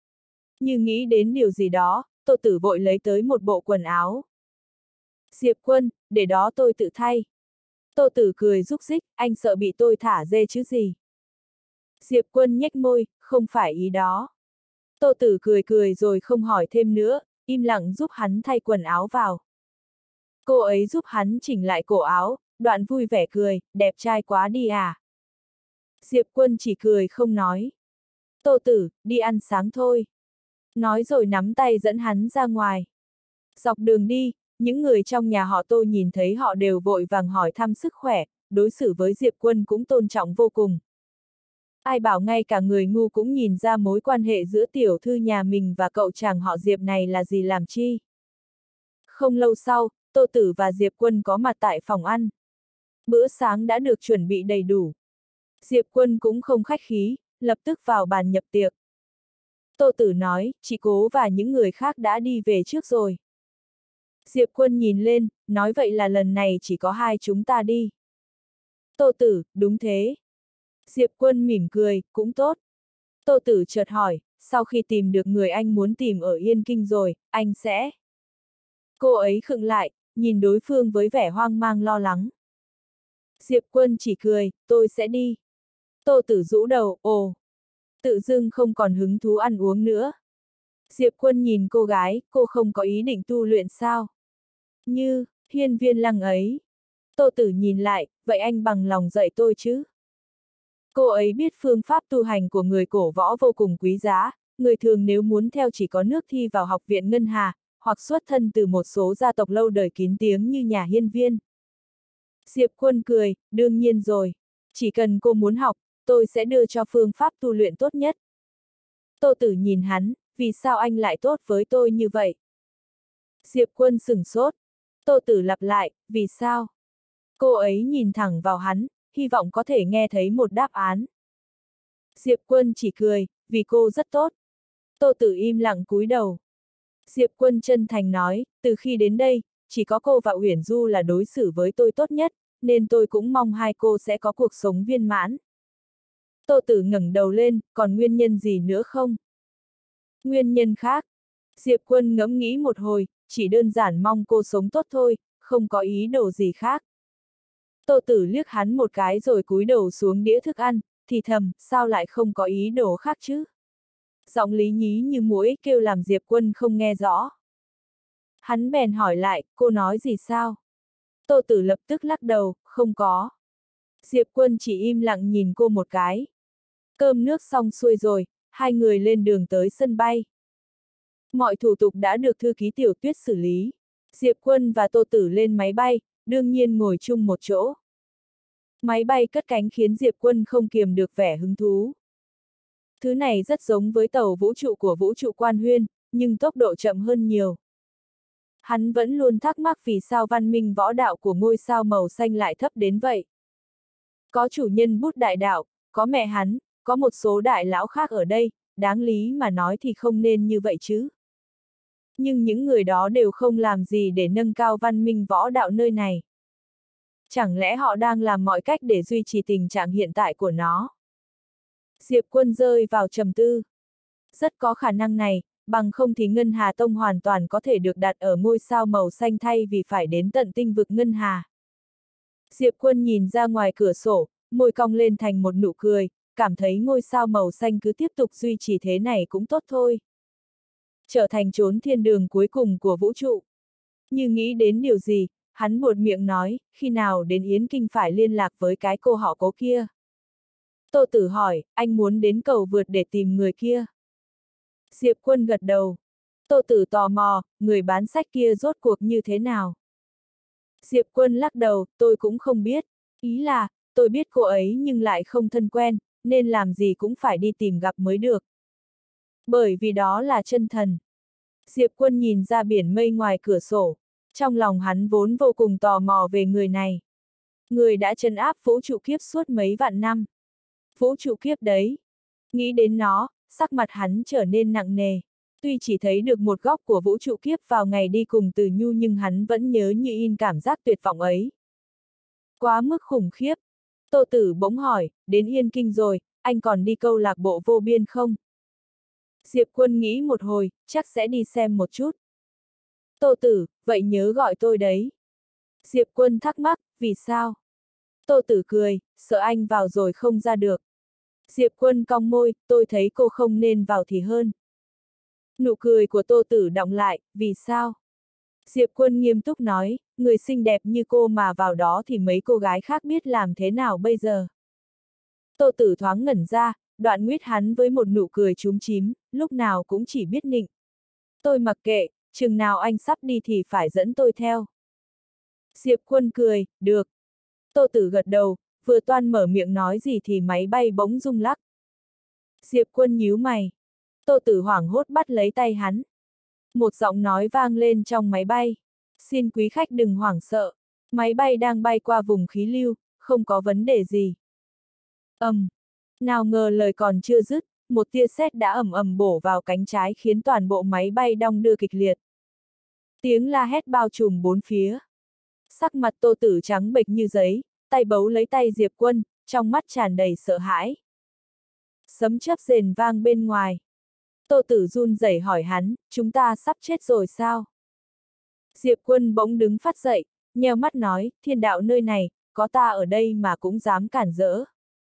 Như nghĩ đến điều gì đó, Tô Tử vội lấy tới một bộ quần áo. Diệp Quân, để đó tôi tự thay. Tô Tử cười rúc rích, anh sợ bị tôi thả dê chứ gì. Diệp Quân nhếch môi, không phải ý đó. Tô Tử cười cười rồi không hỏi thêm nữa, im lặng giúp hắn thay quần áo vào. Cô ấy giúp hắn chỉnh lại cổ áo, đoạn vui vẻ cười, đẹp trai quá đi à. Diệp Quân chỉ cười không nói. Tô Tử, đi ăn sáng thôi. Nói rồi nắm tay dẫn hắn ra ngoài. Dọc đường đi, những người trong nhà họ Tô nhìn thấy họ đều vội vàng hỏi thăm sức khỏe, đối xử với Diệp Quân cũng tôn trọng vô cùng. Ai bảo ngay cả người ngu cũng nhìn ra mối quan hệ giữa tiểu thư nhà mình và cậu chàng họ Diệp này là gì làm chi. Không lâu sau, Tô Tử và Diệp Quân có mặt tại phòng ăn. Bữa sáng đã được chuẩn bị đầy đủ. Diệp Quân cũng không khách khí, lập tức vào bàn nhập tiệc. Tô Tử nói, chị Cố và những người khác đã đi về trước rồi. Diệp Quân nhìn lên, nói vậy là lần này chỉ có hai chúng ta đi. Tô Tử, đúng thế. Diệp Quân mỉm cười, cũng tốt. Tô Tử chợt hỏi, sau khi tìm được người anh muốn tìm ở Yên Kinh rồi, anh sẽ... Cô ấy khựng lại, nhìn đối phương với vẻ hoang mang lo lắng. Diệp Quân chỉ cười, tôi sẽ đi. Tô Tử rũ đầu, ồ. Tự dưng không còn hứng thú ăn uống nữa. Diệp Quân nhìn cô gái, cô không có ý định tu luyện sao? Như, hiên viên lăng ấy. Tô Tử nhìn lại, vậy anh bằng lòng dạy tôi chứ? Cô ấy biết phương pháp tu hành của người cổ võ vô cùng quý giá, người thường nếu muốn theo chỉ có nước thi vào học viện Ngân Hà, hoặc xuất thân từ một số gia tộc lâu đời kín tiếng như nhà hiên viên. Diệp Quân cười, đương nhiên rồi. Chỉ cần cô muốn học, tôi sẽ đưa cho phương pháp tu luyện tốt nhất. Tô Tử nhìn hắn, vì sao anh lại tốt với tôi như vậy? Diệp Quân sửng sốt. Tô Tử lặp lại, vì sao? Cô ấy nhìn thẳng vào hắn, hy vọng có thể nghe thấy một đáp án. Diệp Quân chỉ cười, vì cô rất tốt. Tô Tử im lặng cúi đầu. Diệp Quân chân thành nói, từ khi đến đây, chỉ có cô và Uyển Du là đối xử với tôi tốt nhất, nên tôi cũng mong hai cô sẽ có cuộc sống viên mãn. Tô Tử ngẩng đầu lên, còn nguyên nhân gì nữa không? Nguyên nhân khác. Diệp Quân ngẫm nghĩ một hồi, chỉ đơn giản mong cô sống tốt thôi, không có ý đồ gì khác. Tô Tử liếc hắn một cái rồi cúi đầu xuống đĩa thức ăn, thì thầm, sao lại không có ý đồ khác chứ? Giọng lý nhí như muỗi kêu làm Diệp Quân không nghe rõ. Hắn bèn hỏi lại, cô nói gì sao? Tô Tử lập tức lắc đầu, không có. Diệp Quân chỉ im lặng nhìn cô một cái. Cơm nước xong xuôi rồi, hai người lên đường tới sân bay. Mọi thủ tục đã được thư ký Tiểu Tuyết xử lý. Diệp Quân và Tô Tử lên máy bay, đương nhiên ngồi chung một chỗ. Máy bay cất cánh khiến Diệp Quân không kiềm được vẻ hứng thú. Thứ này rất giống với tàu vũ trụ của vũ trụ Quan Huyên, nhưng tốc độ chậm hơn nhiều. Hắn vẫn luôn thắc mắc vì sao văn minh võ đạo của ngôi sao màu xanh lại thấp đến vậy. Có chủ nhân bút đại đạo, có mẹ hắn, có một số đại lão khác ở đây, đáng lý mà nói thì không nên như vậy chứ. Nhưng những người đó đều không làm gì để nâng cao văn minh võ đạo nơi này. Chẳng lẽ họ đang làm mọi cách để duy trì tình trạng hiện tại của nó? Diệp Quân rơi vào trầm tư. Rất có khả năng này, bằng không thì Ngân Hà Tông hoàn toàn có thể được đặt ở ngôi sao màu xanh thay vì phải đến tận tinh vực Ngân Hà. Diệp Quân nhìn ra ngoài cửa sổ, môi cong lên thành một nụ cười, cảm thấy ngôi sao màu xanh cứ tiếp tục duy trì thế này cũng tốt thôi. trở thành chốn thiên đường cuối cùng của vũ trụ. Như nghĩ đến điều gì, hắn buột miệng nói, khi nào đến Yến Kinh phải liên lạc với cái cô họ Cố kia. Tô Tử hỏi, anh muốn đến cầu vượt để tìm người kia. Diệp Quân gật đầu. Tô Tử tò mò, người bán sách kia rốt cuộc như thế nào? Diệp Quân lắc đầu, tôi cũng không biết. Ý là, tôi biết cô ấy nhưng lại không thân quen, nên làm gì cũng phải đi tìm gặp mới được. Bởi vì đó là chân thần. Diệp Quân nhìn ra biển mây ngoài cửa sổ. Trong lòng hắn vốn vô cùng tò mò về người này. Người đã trấn áp vũ trụ kiếp suốt mấy vạn năm. Vũ trụ kiếp đấy. Nghĩ đến nó, sắc mặt hắn trở nên nặng nề. Tuy chỉ thấy được một góc của vũ trụ kiếp vào ngày đi cùng Từ Nhu nhưng hắn vẫn nhớ như in cảm giác tuyệt vọng ấy. Quá mức khủng khiếp. Tô Tử bỗng hỏi, đến Yên Kinh rồi, anh còn đi câu lạc bộ vô biên không? Diệp Quân nghĩ một hồi, chắc sẽ đi xem một chút. Tô Tử, vậy nhớ gọi tôi đấy. Diệp Quân thắc mắc, vì sao? Tô Tử cười, sợ anh vào rồi không ra được. Diệp Quân cong môi, tôi thấy cô không nên vào thì hơn. Nụ cười của Tô Tử đọng lại, vì sao? Diệp Quân nghiêm túc nói, người xinh đẹp như cô mà vào đó thì mấy cô gái khác biết làm thế nào bây giờ? Tô Tử thoáng ngẩn ra, đoạn nguyết hắn với một nụ cười chúm chím, lúc nào cũng chỉ biết nịnh. Tôi mặc kệ, chừng nào anh sắp đi thì phải dẫn tôi theo. Diệp Quân cười, được. Tô Tử gật đầu, vừa toan mở miệng nói gì thì máy bay bỗng rung lắc. Diệp Quân nhíu mày. Tô Tử hoảng hốt bắt lấy tay hắn. Một giọng nói vang lên trong máy bay. Xin quý khách đừng hoảng sợ. Máy bay đang bay qua vùng khí lưu, không có vấn đề gì. Ầm. Um, nào ngờ lời còn chưa dứt, một tia sét đã ầm ầm bổ vào cánh trái khiến toàn bộ máy bay đong đưa kịch liệt. Tiếng la hét bao trùm bốn phía. Sắc mặt Tô Tử trắng bệch như giấy, tay bấu lấy tay Diệp Quân, trong mắt tràn đầy sợ hãi. Sấm chớp rền vang bên ngoài. Tô Tử run rẩy hỏi hắn, chúng ta sắp chết rồi sao? Diệp Quân bỗng đứng phát dậy, nheo mắt nói, thiên đạo nơi này, có ta ở đây mà cũng dám cản rỡ.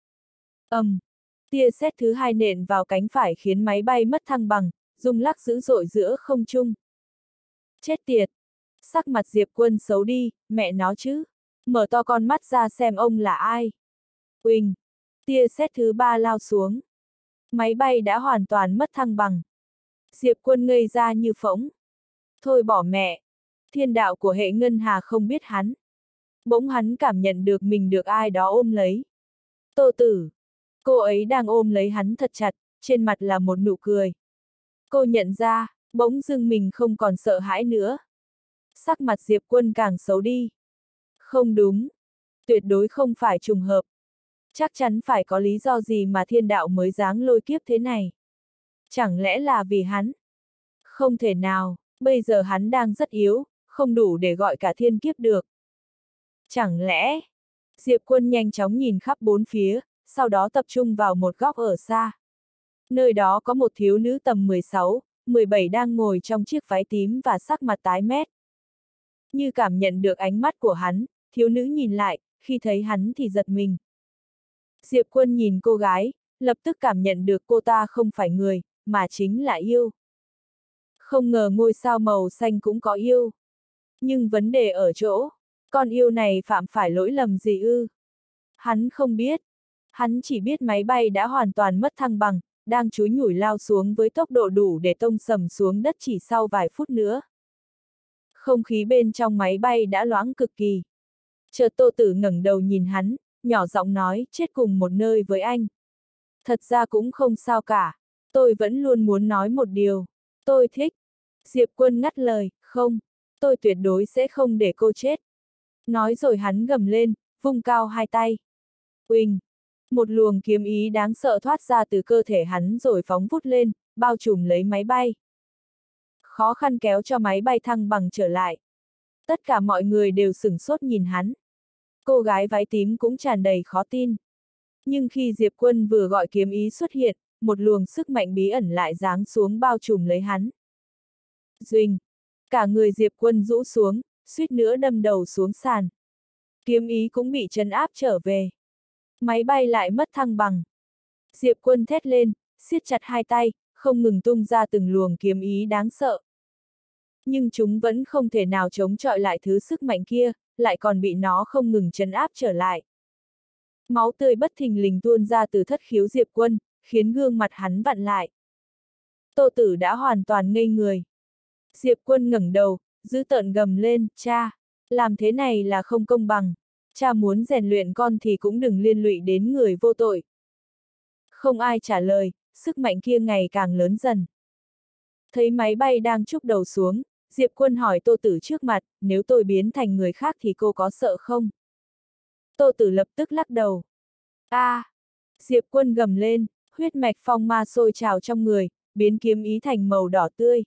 Ầm, um, tia sét thứ hai nện vào cánh phải khiến máy bay mất thăng bằng, rung lắc dữ dội giữa không trung. Chết tiệt! Sắc mặt Diệp Quân xấu đi, mẹ nó chứ. Mở to con mắt ra xem ông là ai. Uỳnh! Tia sét thứ ba lao xuống. Máy bay đã hoàn toàn mất thăng bằng. Diệp Quân ngây ra như phỗng. Thôi bỏ mẹ! Thiên đạo của hệ ngân hà không biết hắn. Bỗng hắn cảm nhận được mình được ai đó ôm lấy. Tô Tử! Cô ấy đang ôm lấy hắn thật chặt, trên mặt là một nụ cười. Cô nhận ra, bỗng dưng mình không còn sợ hãi nữa. Sắc mặt Diệp Quân càng xấu đi. Không đúng. Tuyệt đối không phải trùng hợp. Chắc chắn phải có lý do gì mà thiên đạo mới giáng lôi kiếp thế này. Chẳng lẽ là vì hắn? Không thể nào, bây giờ hắn đang rất yếu, không đủ để gọi cả thiên kiếp được. Chẳng lẽ... Diệp Quân nhanh chóng nhìn khắp bốn phía, sau đó tập trung vào một góc ở xa. Nơi đó có một thiếu nữ tầm mười sáu, mười bảy đang ngồi trong chiếc váy tím và sắc mặt tái mét. Như cảm nhận được ánh mắt của hắn, thiếu nữ nhìn lại, khi thấy hắn thì giật mình. Diệp Quân nhìn cô gái, lập tức cảm nhận được cô ta không phải người, mà chính là yêu. Không ngờ ngôi sao màu xanh cũng có yêu. Nhưng vấn đề ở chỗ, con yêu này phạm phải lỗi lầm gì ư? Hắn không biết. Hắn chỉ biết máy bay đã hoàn toàn mất thăng bằng, đang chúi nhủi lao xuống với tốc độ đủ để tông sầm xuống đất chỉ sau vài phút nữa. Không khí bên trong máy bay đã loãng cực kỳ. Chợt Tô Tử ngẩng đầu nhìn hắn, nhỏ giọng nói, chết cùng một nơi với anh. Thật ra cũng không sao cả. Tôi vẫn luôn muốn nói một điều. Tôi thích. Diệp Quân ngắt lời, không. Tôi tuyệt đối sẽ không để cô chết. Nói rồi hắn gầm lên, vung cao hai tay. Uỳnh. Một luồng kiếm ý đáng sợ thoát ra từ cơ thể hắn rồi phóng vút lên, bao trùm lấy máy bay. Khó khăn kéo cho máy bay thăng bằng trở lại. Tất cả mọi người đều sửng sốt nhìn hắn. Cô gái váy tím cũng tràn đầy khó tin. Nhưng khi Diệp Quân vừa gọi kiếm ý xuất hiện, một luồng sức mạnh bí ẩn lại giáng xuống bao trùm lấy hắn. Duỳnh! Cả người Diệp Quân rũ xuống, suýt nữa đâm đầu xuống sàn. Kiếm ý cũng bị trấn áp trở về. Máy bay lại mất thăng bằng. Diệp Quân thét lên, siết chặt hai tay, không ngừng tung ra từng luồng kiếm ý đáng sợ. Nhưng chúng vẫn không thể nào chống chọi lại thứ sức mạnh kia, lại còn bị nó không ngừng trấn áp trở lại. Máu tươi bất thình lình tuôn ra từ thất khiếu Diệp Quân, khiến gương mặt hắn vặn lại. Tô Tử đã hoàn toàn ngây người. Diệp Quân ngẩng đầu, dữ tợn gầm lên, cha, làm thế này là không công bằng. Cha muốn rèn luyện con thì cũng đừng liên lụy đến người vô tội. Không ai trả lời, sức mạnh kia ngày càng lớn dần. Thấy máy bay đang trúc đầu xuống, Diệp Quân hỏi Tô Tử trước mặt, nếu tôi biến thành người khác thì cô có sợ không? Tô Tử lập tức lắc đầu. A! À, Diệp Quân gầm lên, huyết mạch phong ma sôi trào trong người, biến kiếm ý thành màu đỏ tươi.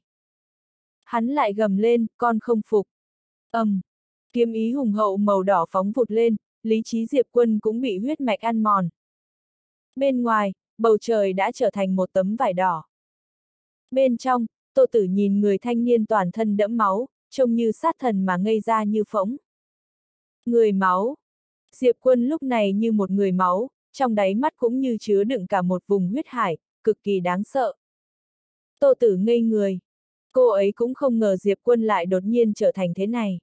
Hắn lại gầm lên, con không phục. Ầm! Um, kiếm ý hùng hậu màu đỏ phóng vụt lên, lý trí Diệp Quân cũng bị huyết mạch ăn mòn. Bên ngoài, bầu trời đã trở thành một tấm vải đỏ. Bên trong, Tô Tử nhìn người thanh niên toàn thân đẫm máu, trông như sát thần mà ngây ra như phỗng. Người máu. Diệp Quân lúc này như một người máu, trong đáy mắt cũng như chứa đựng cả một vùng huyết hải, cực kỳ đáng sợ. Tô Tử ngây người. Cô ấy cũng không ngờ Diệp Quân lại đột nhiên trở thành thế này.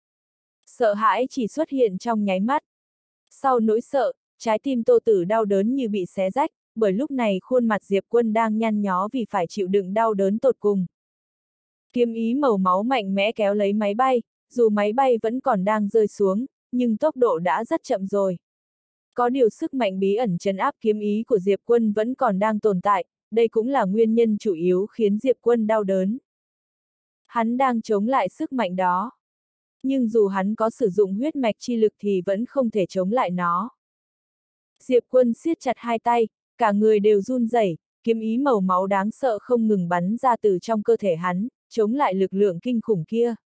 Sợ hãi chỉ xuất hiện trong nháy mắt. Sau nỗi sợ, trái tim Tô Tử đau đớn như bị xé rách, bởi lúc này khuôn mặt Diệp Quân đang nhăn nhó vì phải chịu đựng đau đớn tột cùng. Kiếm ý màu máu mạnh mẽ kéo lấy máy bay, dù máy bay vẫn còn đang rơi xuống, nhưng tốc độ đã rất chậm rồi. Có điều sức mạnh bí ẩn trấn áp kiếm ý của Diệp Quân vẫn còn đang tồn tại, đây cũng là nguyên nhân chủ yếu khiến Diệp Quân đau đớn. Hắn đang chống lại sức mạnh đó. Nhưng dù hắn có sử dụng huyết mạch chi lực thì vẫn không thể chống lại nó. Diệp Quân siết chặt hai tay, cả người đều run rẩy, kiếm ý màu máu đáng sợ không ngừng bắn ra từ trong cơ thể hắn, chống lại lực lượng kinh khủng kia.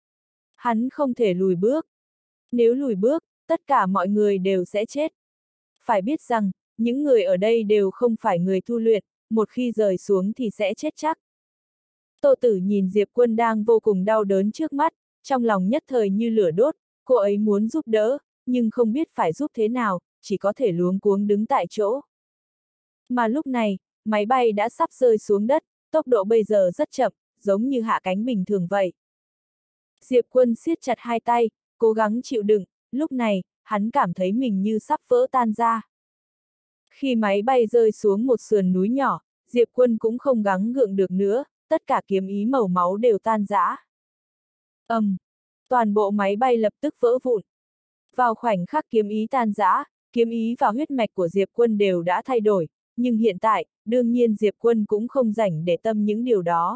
Hắn không thể lùi bước. Nếu lùi bước, tất cả mọi người đều sẽ chết. Phải biết rằng, những người ở đây đều không phải người tu luyện, một khi rời xuống thì sẽ chết chắc. Tô Tử nhìn Diệp Quân đang vô cùng đau đớn trước mắt, trong lòng nhất thời như lửa đốt, cô ấy muốn giúp đỡ, nhưng không biết phải giúp thế nào, chỉ có thể luống cuống đứng tại chỗ. Mà lúc này, máy bay đã sắp rơi xuống đất, tốc độ bây giờ rất chậm, giống như hạ cánh bình thường vậy. Diệp Quân siết chặt hai tay, cố gắng chịu đựng, lúc này, hắn cảm thấy mình như sắp vỡ tan ra. Khi máy bay rơi xuống một sườn núi nhỏ, Diệp Quân cũng không gắng gượng được nữa, tất cả kiếm ý màu máu đều tan rã. Ầm! Um, toàn bộ máy bay lập tức vỡ vụn. Vào khoảnh khắc kiếm ý tan rã, kiếm ý và huyết mạch của Diệp Quân đều đã thay đổi, nhưng hiện tại, đương nhiên Diệp Quân cũng không rảnh để tâm những điều đó.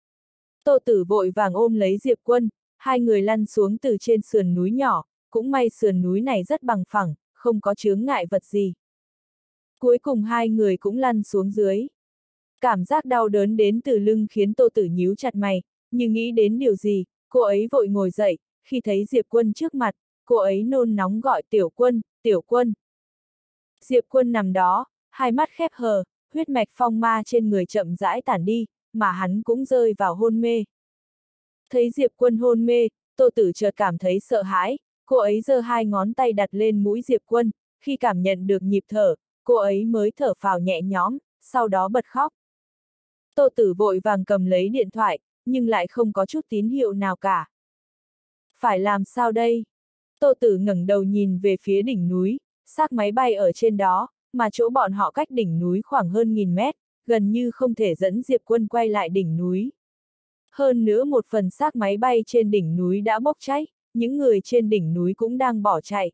Tô Tử vội vàng ôm lấy Diệp Quân, hai người lăn xuống từ trên sườn núi nhỏ, cũng may sườn núi này rất bằng phẳng, không có chướng ngại vật gì. Cuối cùng hai người cũng lăn xuống dưới. Cảm giác đau đớn đến từ lưng khiến Tô Tử nhíu chặt mày, như nghĩ đến điều gì, cô ấy vội ngồi dậy, khi thấy Diệp Quân trước mặt, cô ấy nôn nóng gọi Tiểu Quân, Tiểu Quân. Diệp Quân nằm đó, hai mắt khép hờ, huyết mạch phong ma trên người chậm rãi tản đi, mà hắn cũng rơi vào hôn mê. Thấy Diệp Quân hôn mê, Tô Tử chợt cảm thấy sợ hãi, cô ấy giơ hai ngón tay đặt lên mũi Diệp Quân, khi cảm nhận được nhịp thở, cô ấy mới thở phào nhẹ nhõm, sau đó bật khóc. Tô Tử vội vàng cầm lấy điện thoại, nhưng lại không có chút tín hiệu nào cả. Phải làm sao đây? Tô Tử ngẩng đầu nhìn về phía đỉnh núi, xác máy bay ở trên đó, mà chỗ bọn họ cách đỉnh núi khoảng hơn nghìn mét, gần như không thể dẫn Diệp Quân quay lại đỉnh núi. Hơn nữa một phần xác máy bay trên đỉnh núi đã bốc cháy, những người trên đỉnh núi cũng đang bỏ chạy.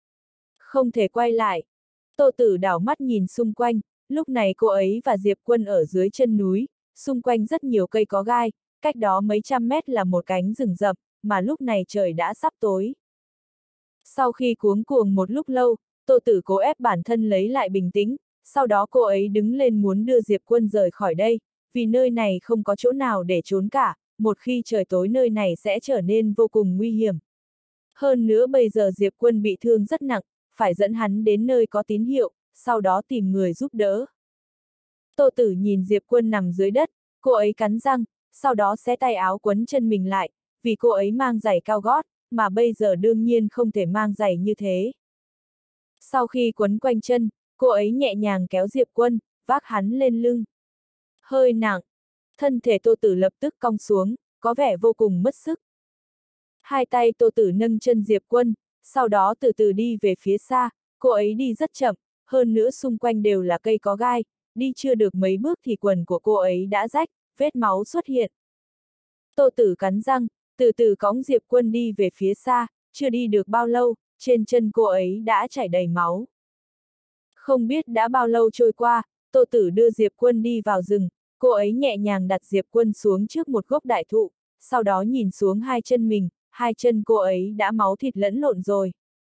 Không thể quay lại. Tô Tử đảo mắt nhìn xung quanh, lúc này cô ấy và Diệp Quân ở dưới chân núi, xung quanh rất nhiều cây có gai, cách đó mấy trăm mét là một cánh rừng rậm, mà lúc này trời đã sắp tối. Sau khi cuống cuồng một lúc lâu, Tô Tử cố ép bản thân lấy lại bình tĩnh, sau đó cô ấy đứng lên muốn đưa Diệp Quân rời khỏi đây, vì nơi này không có chỗ nào để trốn cả, một khi trời tối nơi này sẽ trở nên vô cùng nguy hiểm. Hơn nữa bây giờ Diệp Quân bị thương rất nặng, phải dẫn hắn đến nơi có tín hiệu, sau đó tìm người giúp đỡ. Tô Tử nhìn Diệp Quân nằm dưới đất, cô ấy cắn răng, sau đó xé tay áo quấn chân mình lại, vì cô ấy mang giày cao gót, mà bây giờ đương nhiên không thể mang giày như thế. Sau khi quấn quanh chân, cô ấy nhẹ nhàng kéo Diệp Quân, vác hắn lên lưng. hơi nặng. Thân thể Tô Tử lập tức cong xuống, có vẻ vô cùng mất sức. Hai tay Tô Tử nâng chân Diệp Quân, sau đó từ từ đi về phía xa, cô ấy đi rất chậm, hơn nữa xung quanh đều là cây có gai, đi chưa được mấy bước thì quần của cô ấy đã rách, vết máu xuất hiện. Tô Tử cắn răng, từ từ cõng Diệp Quân đi về phía xa, chưa đi được bao lâu, trên chân cô ấy đã chảy đầy máu. Không biết đã bao lâu trôi qua, Tô Tử đưa Diệp Quân đi vào rừng, cô ấy nhẹ nhàng đặt Diệp Quân xuống trước một gốc đại thụ, sau đó nhìn xuống hai chân mình, hai chân cô ấy đã máu thịt lẫn lộn rồi.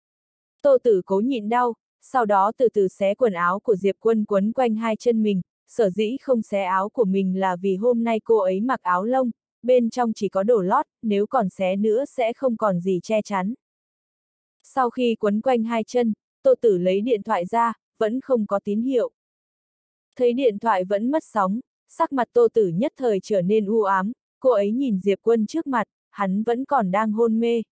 Tô Tử cố nhịn đau, sau đó từ từ xé quần áo của Diệp Quân quấn quanh hai chân mình, sở dĩ không xé áo của mình là vì hôm nay cô ấy mặc áo lông, bên trong chỉ có đồ lót, nếu còn xé nữa sẽ không còn gì che chắn. Sau khi quấn quanh hai chân, Tô Tử lấy điện thoại ra, vẫn không có tín hiệu. Thấy điện thoại vẫn mất sóng, sắc mặt Tô Tử nhất thời trở nên u ám, cô ấy nhìn Diệp Quân trước mặt, hắn vẫn còn đang hôn mê.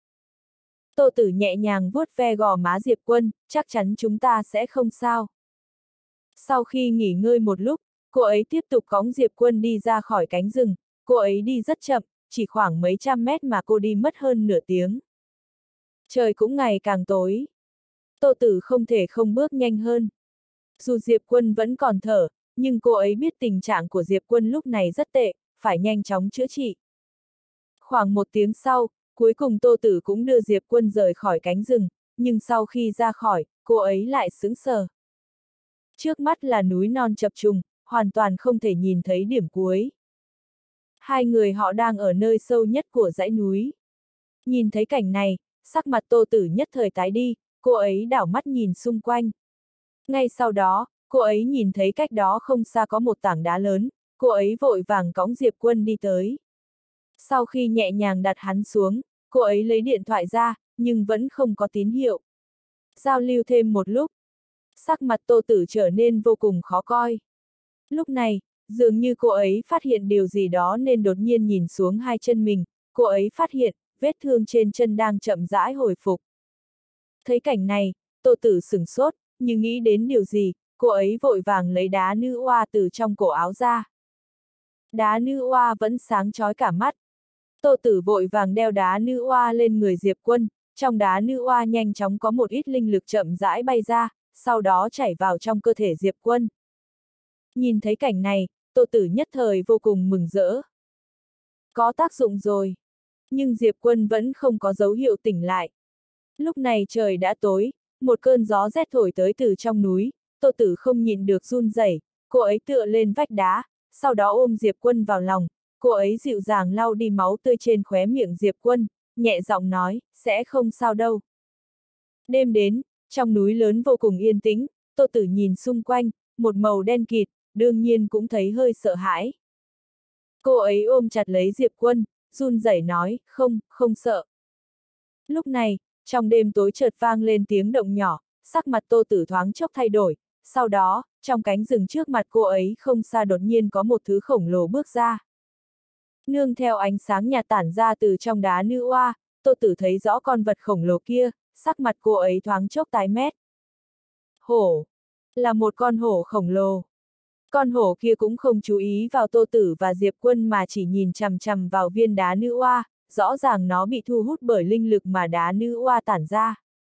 Tô Tử nhẹ nhàng vuốt ve gò má Diệp Quân, chắc chắn chúng ta sẽ không sao. Sau khi nghỉ ngơi một lúc, cô ấy tiếp tục cõng Diệp Quân đi ra khỏi cánh rừng, cô ấy đi rất chậm, chỉ khoảng mấy trăm mét mà cô đi mất hơn nửa tiếng. Trời cũng ngày càng tối. Tô Tử không thể không bước nhanh hơn. Dù Diệp Quân vẫn còn thở, nhưng cô ấy biết tình trạng của Diệp Quân lúc này rất tệ, phải nhanh chóng chữa trị. Khoảng một tiếng sau, cuối cùng Tô Tử cũng đưa Diệp Quân rời khỏi cánh rừng, nhưng sau khi ra khỏi, cô ấy lại sững sờ. Trước mắt là núi non chập trùng, hoàn toàn không thể nhìn thấy điểm cuối. Hai người họ đang ở nơi sâu nhất của dãy núi. Nhìn thấy cảnh này, sắc mặt Tô Tử nhất thời tái đi, cô ấy đảo mắt nhìn xung quanh. Ngay sau đó, cô ấy nhìn thấy cách đó không xa có một tảng đá lớn, cô ấy vội vàng cõng Diệp Quân đi tới. Sau khi nhẹ nhàng đặt hắn xuống, cô ấy lấy điện thoại ra, nhưng vẫn không có tín hiệu. Giao lưu thêm một lúc, sắc mặt Tô Tử trở nên vô cùng khó coi. Lúc này, dường như cô ấy phát hiện điều gì đó nên đột nhiên nhìn xuống hai chân mình, cô ấy phát hiện, vết thương trên chân đang chậm rãi hồi phục. Thấy cảnh này, Tô Tử sửng sốt, nhưng nghĩ đến điều gì, cô ấy vội vàng lấy đá nữ oa từ trong cổ áo ra. Đá nữ oa vẫn sáng chói cả mắt. Tô Tử vội vàng đeo đá nữ oa lên người Diệp Quân, trong đá nữ oa nhanh chóng có một ít linh lực chậm rãi bay ra, sau đó chảy vào trong cơ thể Diệp Quân. Nhìn thấy cảnh này, Tô Tử nhất thời vô cùng mừng rỡ. Có tác dụng rồi. Nhưng Diệp Quân vẫn không có dấu hiệu tỉnh lại. Lúc này trời đã tối, một cơn gió rét thổi tới từ trong núi, Tô Tử không nhịn được run rẩy, cô ấy tựa lên vách đá, sau đó ôm Diệp Quân vào lòng, cô ấy dịu dàng lau đi máu tươi trên khóe miệng Diệp Quân, nhẹ giọng nói, sẽ không sao đâu. Đêm đến, trong núi lớn vô cùng yên tĩnh, Tô Tử nhìn xung quanh, một màu đen kịt, đương nhiên cũng thấy hơi sợ hãi. Cô ấy ôm chặt lấy Diệp Quân, run rẩy nói, không, không sợ. Lúc này, trong đêm tối chợt vang lên tiếng động nhỏ, sắc mặt Tô Tử thoáng chốc thay đổi, sau đó, trong cánh rừng trước mặt cô ấy không xa đột nhiên có một thứ khổng lồ bước ra. Nương theo ánh sáng nhạt tản ra từ trong đá nữ oa, Tô Tử thấy rõ con vật khổng lồ kia, sắc mặt cô ấy thoáng chốc tái mét. Hổ! Là một con hổ khổng lồ. Con hổ kia cũng không chú ý vào Tô Tử và Diệp Quân mà chỉ nhìn chằm chằm vào viên đá nữ oa, rõ ràng nó bị thu hút bởi linh lực mà đá nữ oa tản ra.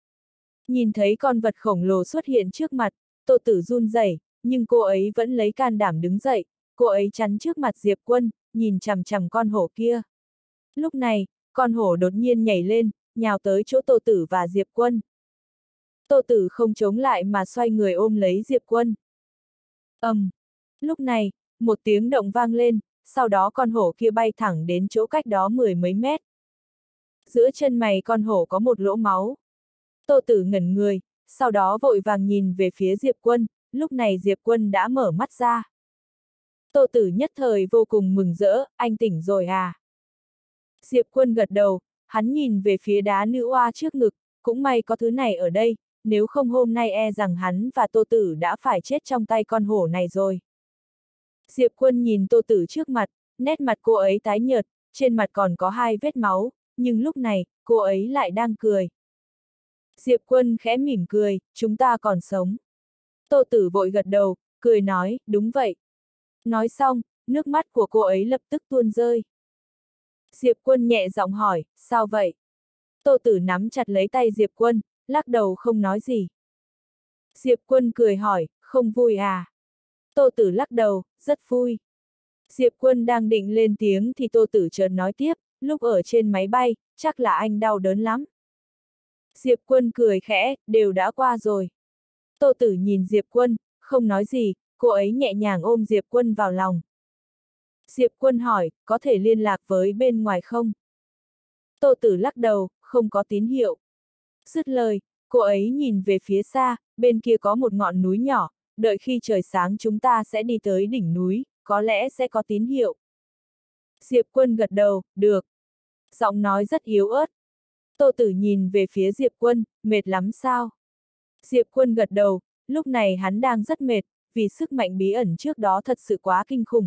Nhìn thấy con vật khổng lồ xuất hiện trước mặt, Tô Tử run rẩy, nhưng cô ấy vẫn lấy can đảm đứng dậy, cô ấy chắn trước mặt Diệp Quân, nhìn chằm chằm con hổ kia. Lúc này, con hổ đột nhiên nhảy lên, nhào tới chỗ Tô Tử và Diệp Quân. Tô Tử không chống lại mà xoay người ôm lấy Diệp Quân. Ầm! Um, lúc này, một tiếng động vang lên, sau đó con hổ kia bay thẳng đến chỗ cách đó mười mấy mét. Giữa chân mày con hổ có một lỗ máu. Tô Tử ngẩn người, sau đó vội vàng nhìn về phía Diệp Quân, lúc này Diệp Quân đã mở mắt ra. Tô Tử nhất thời vô cùng mừng rỡ, anh tỉnh rồi à? Diệp Quân gật đầu, hắn nhìn về phía đá nữ oa trước ngực, cũng may có thứ này ở đây, nếu không hôm nay e rằng hắn và Tô Tử đã phải chết trong tay con hổ này rồi. Diệp Quân nhìn Tô Tử trước mặt, nét mặt cô ấy tái nhợt, trên mặt còn có hai vết máu, nhưng lúc này, cô ấy lại đang cười. Diệp Quân khẽ mỉm cười, chúng ta còn sống. Tô Tử vội gật đầu, cười nói, đúng vậy. Nói xong, nước mắt của cô ấy lập tức tuôn rơi. Diệp Quân nhẹ giọng hỏi, sao vậy? Tô Tử nắm chặt lấy tay Diệp Quân, lắc đầu không nói gì. Diệp Quân cười hỏi, không vui à? Tô Tử lắc đầu, rất vui. Diệp Quân đang định lên tiếng thì Tô Tử chợt nói tiếp, lúc ở trên máy bay, chắc là anh đau đớn lắm. Diệp Quân cười khẽ, đều đã qua rồi. Tô Tử nhìn Diệp Quân, không nói gì, cô ấy nhẹ nhàng ôm Diệp Quân vào lòng. Diệp Quân hỏi, có thể liên lạc với bên ngoài không? Tô Tử lắc đầu, không có tín hiệu. Dứt lời, cô ấy nhìn về phía xa, bên kia có một ngọn núi nhỏ, đợi khi trời sáng chúng ta sẽ đi tới đỉnh núi, có lẽ sẽ có tín hiệu. Diệp Quân gật đầu, được. Giọng nói rất yếu ớt. Tô Tử nhìn về phía Diệp Quân, mệt lắm sao? Diệp Quân gật đầu, lúc này hắn đang rất mệt, vì sức mạnh bí ẩn trước đó thật sự quá kinh khủng.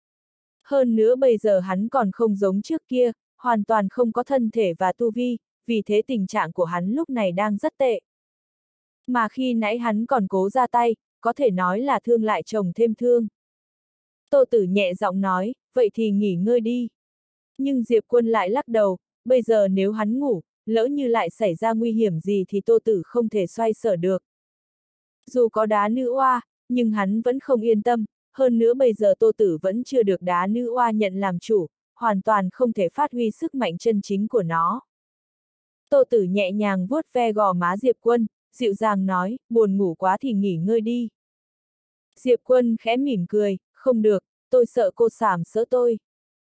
Hơn nữa bây giờ hắn còn không giống trước kia, hoàn toàn không có thân thể và tu vi, vì thế tình trạng của hắn lúc này đang rất tệ. Mà khi nãy hắn còn cố ra tay, có thể nói là thương lại chồng thêm thương. Tô Tử nhẹ giọng nói, vậy thì nghỉ ngơi đi. Nhưng Diệp Quân lại lắc đầu, bây giờ nếu hắn ngủ, lỡ như lại xảy ra nguy hiểm gì thì Tô Tử không thể xoay sở được. Dù có đá nữ oa, nhưng hắn vẫn không yên tâm, hơn nữa bây giờ Tô Tử vẫn chưa được đá nữ oa nhận làm chủ, hoàn toàn không thể phát huy sức mạnh chân chính của nó. Tô Tử nhẹ nhàng vuốt ve gò má Diệp Quân, dịu dàng nói, buồn ngủ quá thì nghỉ ngơi đi. Diệp Quân khẽ mỉm cười, không được, tôi sợ cô sàm sỡ tôi.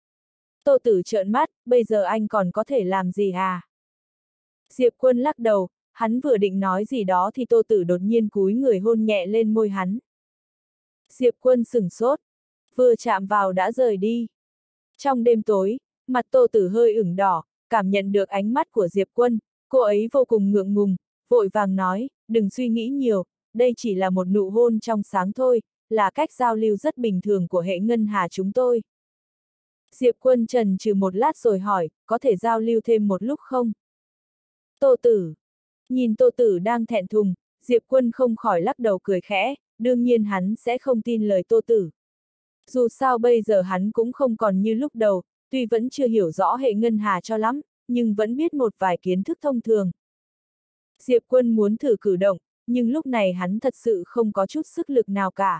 Tô Tử trợn mắt, bây giờ anh còn có thể làm gì à? Diệp Quân lắc đầu, hắn vừa định nói gì đó thì Tô Tử đột nhiên cúi người hôn nhẹ lên môi hắn. Diệp Quân sửng sốt, vừa chạm vào đã rời đi. Trong đêm tối, mặt Tô Tử hơi ửng đỏ, cảm nhận được ánh mắt của Diệp Quân, cô ấy vô cùng ngượng ngùng, vội vàng nói, đừng suy nghĩ nhiều, đây chỉ là một nụ hôn trong sáng thôi, là cách giao lưu rất bình thường của hệ ngân hà chúng tôi. Diệp Quân chần chừ một lát rồi hỏi, có thể giao lưu thêm một lúc không? Tô Tử. Nhìn Tô Tử đang thẹn thùng, Diệp Quân không khỏi lắc đầu cười khẽ, đương nhiên hắn sẽ không tin lời Tô Tử. Dù sao bây giờ hắn cũng không còn như lúc đầu, tuy vẫn chưa hiểu rõ hệ ngân hà cho lắm, nhưng vẫn biết một vài kiến thức thông thường. Diệp Quân muốn thử cử động, nhưng lúc này hắn thật sự không có chút sức lực nào cả.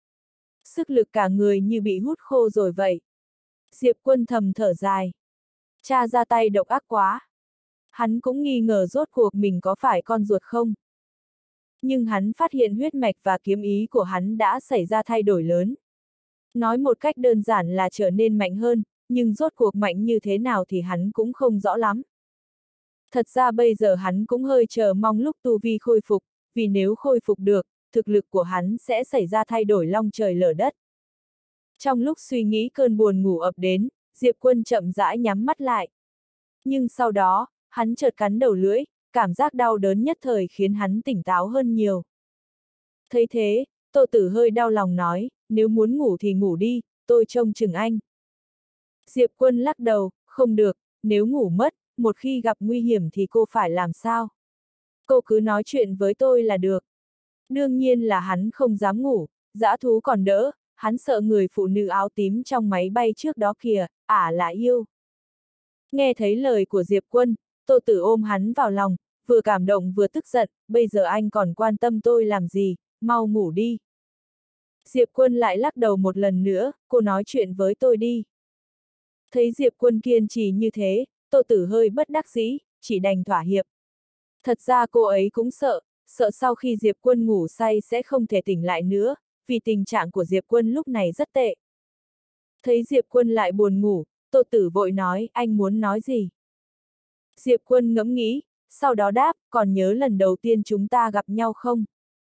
Sức lực cả người như bị hút khô rồi vậy. Diệp Quân thầm thở dài. Cha ra tay độc ác quá. Hắn cũng nghi ngờ rốt cuộc mình có phải con ruột không. Nhưng hắn phát hiện huyết mạch và kiếm ý của hắn đã xảy ra thay đổi lớn. Nói một cách đơn giản là trở nên mạnh hơn, nhưng rốt cuộc mạnh như thế nào thì hắn cũng không rõ lắm. Thật ra bây giờ hắn cũng hơi chờ mong lúc tu vi khôi phục, vì nếu khôi phục được, thực lực của hắn sẽ xảy ra thay đổi long trời lở đất. Trong lúc suy nghĩ cơn buồn ngủ ập đến, Diệp Quân chậm rãi nhắm mắt lại. Nhưng sau đó, hắn chợt cắn đầu lưỡi, cảm giác đau đớn nhất thời khiến hắn tỉnh táo hơn nhiều. Thấy thế, Tô Tử hơi đau lòng nói, nếu muốn ngủ thì ngủ đi, tôi trông chừng anh. Diệp Quân lắc đầu, không được, nếu ngủ mất, một khi gặp nguy hiểm thì cô phải làm sao? Cô cứ nói chuyện với tôi là được. Đương nhiên là hắn không dám ngủ, dã thú còn đỡ, hắn sợ người phụ nữ áo tím trong máy bay trước đó kìa, ả là yêu. Nghe thấy lời của Diệp Quân, Tô Tử ôm hắn vào lòng, vừa cảm động vừa tức giận, bây giờ anh còn quan tâm tôi làm gì, mau ngủ đi. Diệp Quân lại lắc đầu một lần nữa, cô nói chuyện với tôi đi. Thấy Diệp Quân kiên trì như thế, Tô Tử hơi bất đắc dĩ, chỉ đành thỏa hiệp. Thật ra cô ấy cũng sợ, sợ sau khi Diệp Quân ngủ say sẽ không thể tỉnh lại nữa, vì tình trạng của Diệp Quân lúc này rất tệ. Thấy Diệp Quân lại buồn ngủ, Tô Tử vội nói, anh muốn nói gì? Diệp Quân ngẫm nghĩ, sau đó đáp, còn nhớ lần đầu tiên chúng ta gặp nhau không?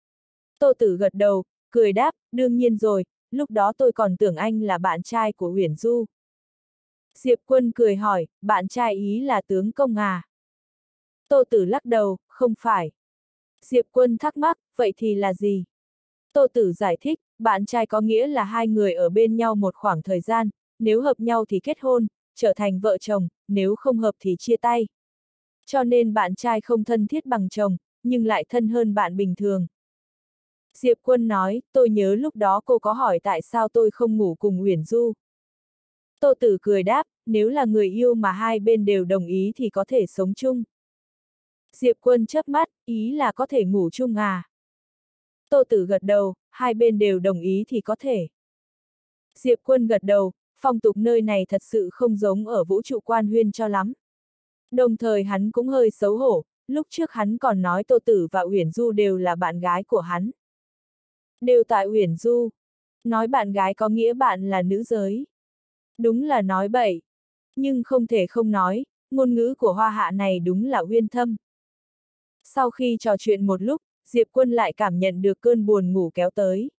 Tô Tử gật đầu, cười đáp, đương nhiên rồi, lúc đó tôi còn tưởng anh là bạn trai của Uyển Du. Diệp Quân cười hỏi, bạn trai ý là tướng công à? Tô Tử lắc đầu, không phải. Diệp Quân thắc mắc, vậy thì là gì? Tô Tử giải thích, bạn trai có nghĩa là hai người ở bên nhau một khoảng thời gian, nếu hợp nhau thì kết hôn, trở thành vợ chồng, nếu không hợp thì chia tay. Cho nên bạn trai không thân thiết bằng chồng, nhưng lại thân hơn bạn bình thường. Diệp Quân nói, tôi nhớ lúc đó cô có hỏi tại sao tôi không ngủ cùng Uyển Du. Tô Tử cười đáp, nếu là người yêu mà hai bên đều đồng ý thì có thể sống chung. Diệp Quân chớp mắt, ý là có thể ngủ chung à? Tô Tử gật đầu, hai bên đều đồng ý thì có thể. Diệp Quân gật đầu, phong tục nơi này thật sự không giống ở vũ trụ quan huyên cho lắm. Đồng thời hắn cũng hơi xấu hổ, lúc trước hắn còn nói Tô Tử và Uyển Du đều là bạn gái của hắn. Đều tại Uyển Du. Nói bạn gái có nghĩa bạn là nữ giới. Đúng là nói bậy. Nhưng không thể không nói, ngôn ngữ của Hoa Hạ này đúng là uyên thâm. Sau khi trò chuyện một lúc, Diệp Quân lại cảm nhận được cơn buồn ngủ kéo tới.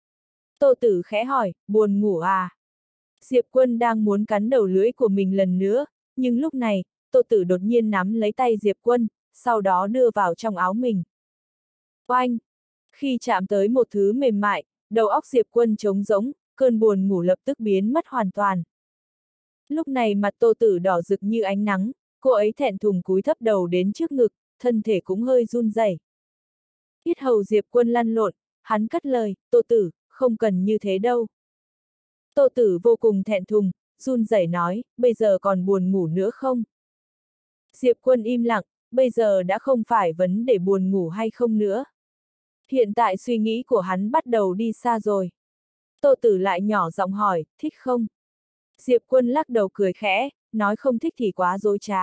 Tô Tử khẽ hỏi, buồn ngủ à? Diệp Quân đang muốn cắn đầu lưỡi của mình lần nữa, nhưng lúc này, Tô Tử đột nhiên nắm lấy tay Diệp Quân, sau đó đưa vào trong áo mình. Oanh! Khi chạm tới một thứ mềm mại, đầu óc Diệp Quân trống rỗng, cơn buồn ngủ lập tức biến mất hoàn toàn. Lúc này mặt Tô Tử đỏ rực như ánh nắng, cô ấy thẹn thùng cúi thấp đầu đến trước ngực, thân thể cũng hơi run rẩy. Yết hầu Diệp Quân lăn lộn, hắn cất lời, Tô Tử, không cần như thế đâu. Tô Tử vô cùng thẹn thùng, run rẩy nói, bây giờ còn buồn ngủ nữa không? Diệp Quân im lặng, bây giờ đã không phải vấn đề buồn ngủ hay không nữa. Hiện tại suy nghĩ của hắn bắt đầu đi xa rồi. Tô Tử lại nhỏ giọng hỏi, thích không? Diệp Quân lắc đầu cười khẽ, nói không thích thì quá dối trá.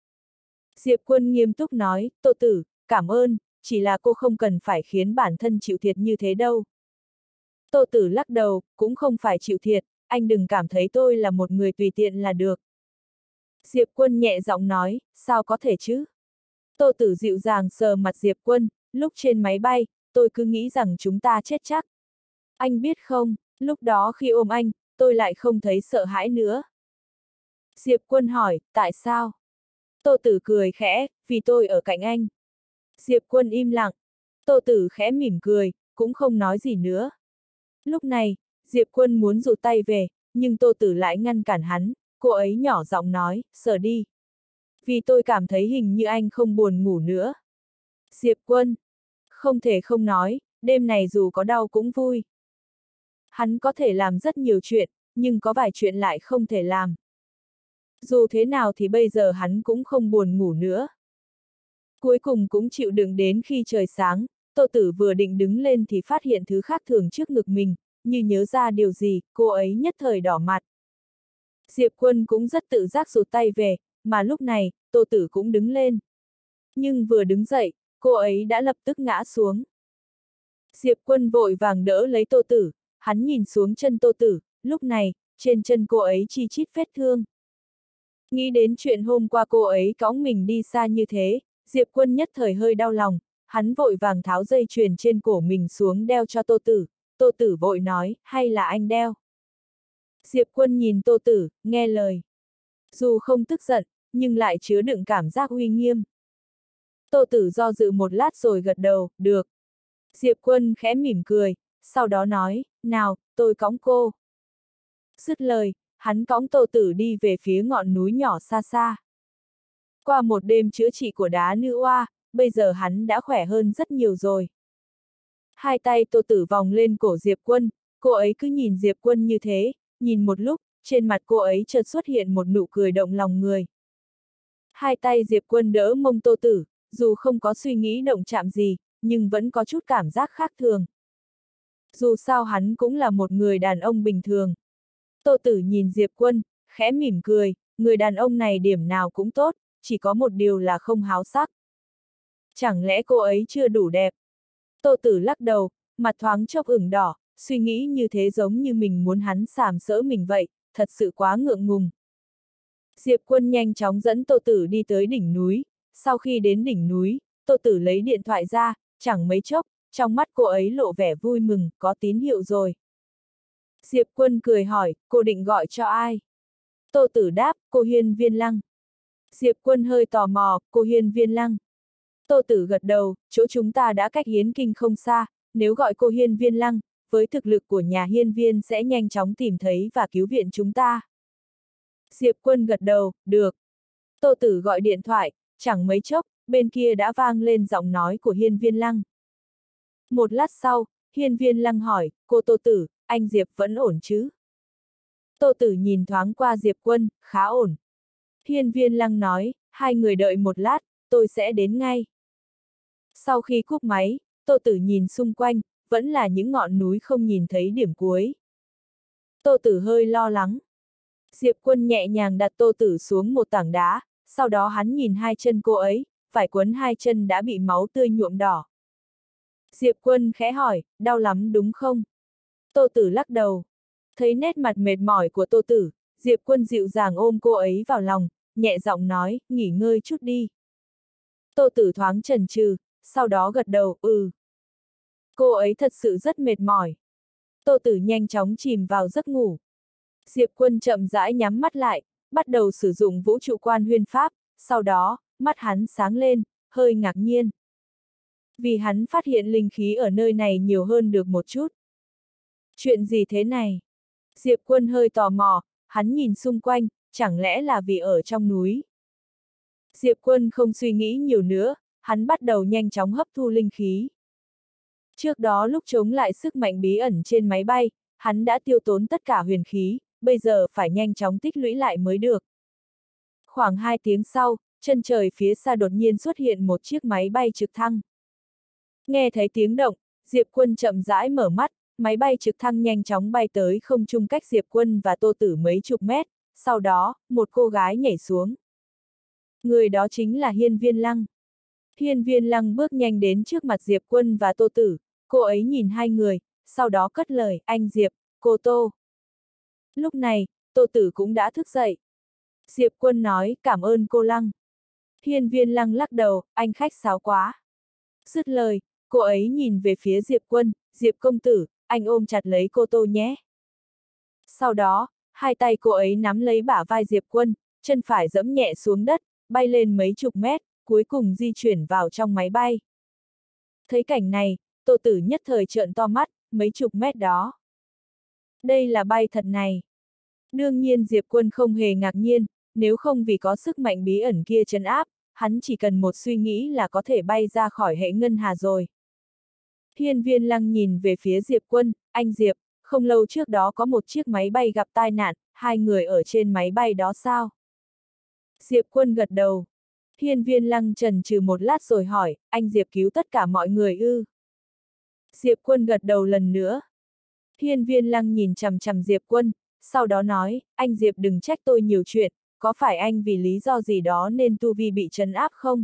Diệp Quân nghiêm túc nói, Tô Tử, cảm ơn, chỉ là cô không cần phải khiến bản thân chịu thiệt như thế đâu. Tô Tử lắc đầu, cũng không phải chịu thiệt, anh đừng cảm thấy tôi là một người tùy tiện là được. Diệp Quân nhẹ giọng nói, sao có thể chứ? Tô Tử dịu dàng sờ mặt Diệp Quân, lúc trên máy bay, tôi cứ nghĩ rằng chúng ta chết chắc. Anh biết không, lúc đó khi ôm anh, tôi lại không thấy sợ hãi nữa. Diệp Quân hỏi, tại sao? Tô Tử cười khẽ, vì tôi ở cạnh anh. Diệp Quân im lặng. Tô Tử khẽ mỉm cười, cũng không nói gì nữa. Lúc này, Diệp Quân muốn rụt tay về, nhưng Tô Tử lại ngăn cản hắn, cô ấy nhỏ giọng nói, sờ đi. Vì tôi cảm thấy hình như anh không buồn ngủ nữa. Diệp Quân, không thể không nói, đêm này dù có đau cũng vui. Hắn có thể làm rất nhiều chuyện, nhưng có vài chuyện lại không thể làm. Dù thế nào thì bây giờ hắn cũng không buồn ngủ nữa. Cuối cùng cũng chịu đựng đến khi trời sáng, Tô Tử vừa định đứng lên thì phát hiện thứ khác thường trước ngực mình, như nhớ ra điều gì, cô ấy nhất thời đỏ mặt. Diệp Quân cũng rất tự giác rụt tay về, mà lúc này, Tô Tử cũng đứng lên. Nhưng vừa đứng dậy, cô ấy đã lập tức ngã xuống. Diệp Quân vội vàng đỡ lấy Tô Tử, hắn nhìn xuống chân Tô Tử, lúc này, trên chân cô ấy chi chít vết thương. Nghĩ đến chuyện hôm qua cô ấy cõng mình đi xa như thế, Diệp Quân nhất thời hơi đau lòng, hắn vội vàng tháo dây chuyền trên cổ mình xuống đeo cho Tô Tử, Tô Tử vội nói, hay là anh đeo. Diệp Quân nhìn Tô Tử, nghe lời. Dù không tức giận, nhưng lại chứa đựng cảm giác uy nghiêm. Tô Tử do dự một lát rồi gật đầu, được. Diệp Quân khẽ mỉm cười, sau đó nói, nào, tôi cõng cô. Dứt lời, hắn cõng Tô Tử đi về phía ngọn núi nhỏ xa xa. Qua một đêm chữa trị của đá nữ oa, bây giờ hắn đã khỏe hơn rất nhiều rồi. Hai tay Tô Tử vòng lên cổ Diệp Quân, cô ấy cứ nhìn Diệp Quân như thế, nhìn một lúc, trên mặt cô ấy chợt xuất hiện một nụ cười động lòng người. Hai tay Diệp Quân đỡ mông Tô Tử, dù không có suy nghĩ động chạm gì, nhưng vẫn có chút cảm giác khác thường. Dù sao hắn cũng là một người đàn ông bình thường. Tô Tử nhìn Diệp Quân, khẽ mỉm cười, người đàn ông này điểm nào cũng tốt, chỉ có một điều là không háo sắc. Chẳng lẽ cô ấy chưa đủ đẹp? Tô Tử lắc đầu, mặt thoáng chốc ửng đỏ, suy nghĩ như thế giống như mình muốn hắn sàm sỡ mình vậy, thật sự quá ngượng ngùng. Diệp Quân nhanh chóng dẫn Tô Tử đi tới đỉnh núi, sau khi đến đỉnh núi, Tô Tử lấy điện thoại ra, chẳng mấy chốc, trong mắt cô ấy lộ vẻ vui mừng, có tín hiệu rồi. Diệp Quân cười hỏi, cô định gọi cho ai? Tô Tử đáp, cô Hiên Viên Lăng. Diệp Quân hơi tò mò, cô Hiên Viên Lăng. Tô Tử gật đầu, chỗ chúng ta đã cách Hiến Kinh không xa, nếu gọi cô Hiên Viên Lăng, với thực lực của nhà Hiên Viên sẽ nhanh chóng tìm thấy và cứu viện chúng ta. Diệp Quân gật đầu, được. Tô Tử gọi điện thoại, chẳng mấy chốc, bên kia đã vang lên giọng nói của Hiên Viên Lăng. Một lát sau, Hiên Viên Lăng hỏi, cô Tô Tử, anh Diệp vẫn ổn chứ? Tô Tử nhìn thoáng qua Diệp Quân, khá ổn. Hiên Viên Lăng nói, hai người đợi một lát, tôi sẽ đến ngay. Sau khi cúp máy, Tô Tử nhìn xung quanh, vẫn là những ngọn núi không nhìn thấy điểm cuối. Tô Tử hơi lo lắng. Diệp Quân nhẹ nhàng đặt Tô Tử xuống một tảng đá, sau đó hắn nhìn hai chân cô ấy, vải quấn hai chân đã bị máu tươi nhuộm đỏ. Diệp Quân khẽ hỏi, đau lắm đúng không? Tô Tử lắc đầu. Thấy nét mặt mệt mỏi của Tô Tử, Diệp Quân dịu dàng ôm cô ấy vào lòng, nhẹ giọng nói, nghỉ ngơi chút đi. Tô Tử thoáng chần chừ, sau đó gật đầu, ừ. Cô ấy thật sự rất mệt mỏi. Tô Tử nhanh chóng chìm vào giấc ngủ. Diệp Quân chậm rãi nhắm mắt lại, bắt đầu sử dụng vũ trụ quan huyên pháp, sau đó, mắt hắn sáng lên, hơi ngạc nhiên. Vì hắn phát hiện linh khí ở nơi này nhiều hơn được một chút. Chuyện gì thế này? Diệp Quân hơi tò mò, hắn nhìn xung quanh, chẳng lẽ là vì ở trong núi? Diệp Quân không suy nghĩ nhiều nữa, hắn bắt đầu nhanh chóng hấp thu linh khí. Trước đó lúc chống lại sức mạnh bí ẩn trên máy bay, hắn đã tiêu tốn tất cả huyền khí, bây giờ phải nhanh chóng tích lũy lại mới được. Khoảng hai tiếng sau, chân trời phía xa đột nhiên xuất hiện một chiếc máy bay trực thăng. Nghe thấy tiếng động, Diệp Quân chậm rãi mở mắt, máy bay trực thăng nhanh chóng bay tới không trung cách Diệp Quân và Tô Tử mấy chục mét, sau đó, một cô gái nhảy xuống. Người đó chính là Hiên Viên Lăng. Hiên Viên Lăng bước nhanh đến trước mặt Diệp Quân và Tô Tử, cô ấy nhìn hai người, sau đó cất lời, anh Diệp, cô Tô. Lúc này, Tô Tử cũng đã thức dậy. Diệp Quân nói, cảm ơn cô Lăng. Hiên Viên Lăng lắc đầu, anh khách sáo quá. Dứt lời, cô ấy nhìn về phía Diệp Quân, Diệp công tử, anh ôm chặt lấy cô Tô nhé. Sau đó, hai tay cô ấy nắm lấy bả vai Diệp Quân, chân phải giẫm nhẹ xuống đất, bay lên mấy chục mét, cuối cùng di chuyển vào trong máy bay. Thấy cảnh này, Tô Tử nhất thời trợn to mắt, mấy chục mét đó. Đây là bay thật này. Đương nhiên Diệp Quân không hề ngạc nhiên, nếu không vì có sức mạnh bí ẩn kia trấn áp, hắn chỉ cần một suy nghĩ là có thể bay ra khỏi hệ ngân hà rồi. Hiên Viên Lăng nhìn về phía Diệp Quân, anh Diệp, không lâu trước đó có một chiếc máy bay gặp tai nạn, hai người ở trên máy bay đó sao? Diệp Quân gật đầu. Hiên Viên Lăng chần chừ một lát rồi hỏi, anh Diệp cứu tất cả mọi người ư? Diệp Quân gật đầu lần nữa. Hiên Viên Lăng nhìn chằm chằm Diệp Quân, sau đó nói, anh Diệp đừng trách tôi nhiều chuyện, có phải anh vì lý do gì đó nên tu vi bị trấn áp không?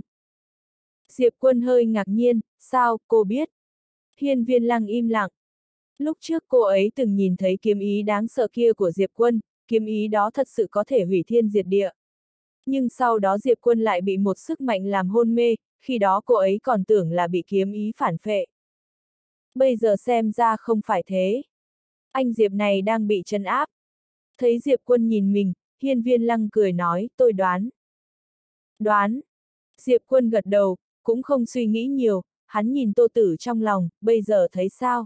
Diệp Quân hơi ngạc nhiên, sao, cô biết? Hiên Viên Lăng im lặng. Lúc trước cô ấy từng nhìn thấy kiếm ý đáng sợ kia của Diệp Quân, kiếm ý đó thật sự có thể hủy thiên diệt địa. Nhưng sau đó Diệp Quân lại bị một sức mạnh làm hôn mê, khi đó cô ấy còn tưởng là bị kiếm ý phản phệ. Bây giờ xem ra không phải thế. Anh Diệp này đang bị trấn áp. Thấy Diệp Quân nhìn mình, Hiên Viên Lăng cười nói, tôi đoán. Đoán. Diệp Quân gật đầu, cũng không suy nghĩ nhiều, hắn nhìn Tô Tử trong lòng, bây giờ thấy sao?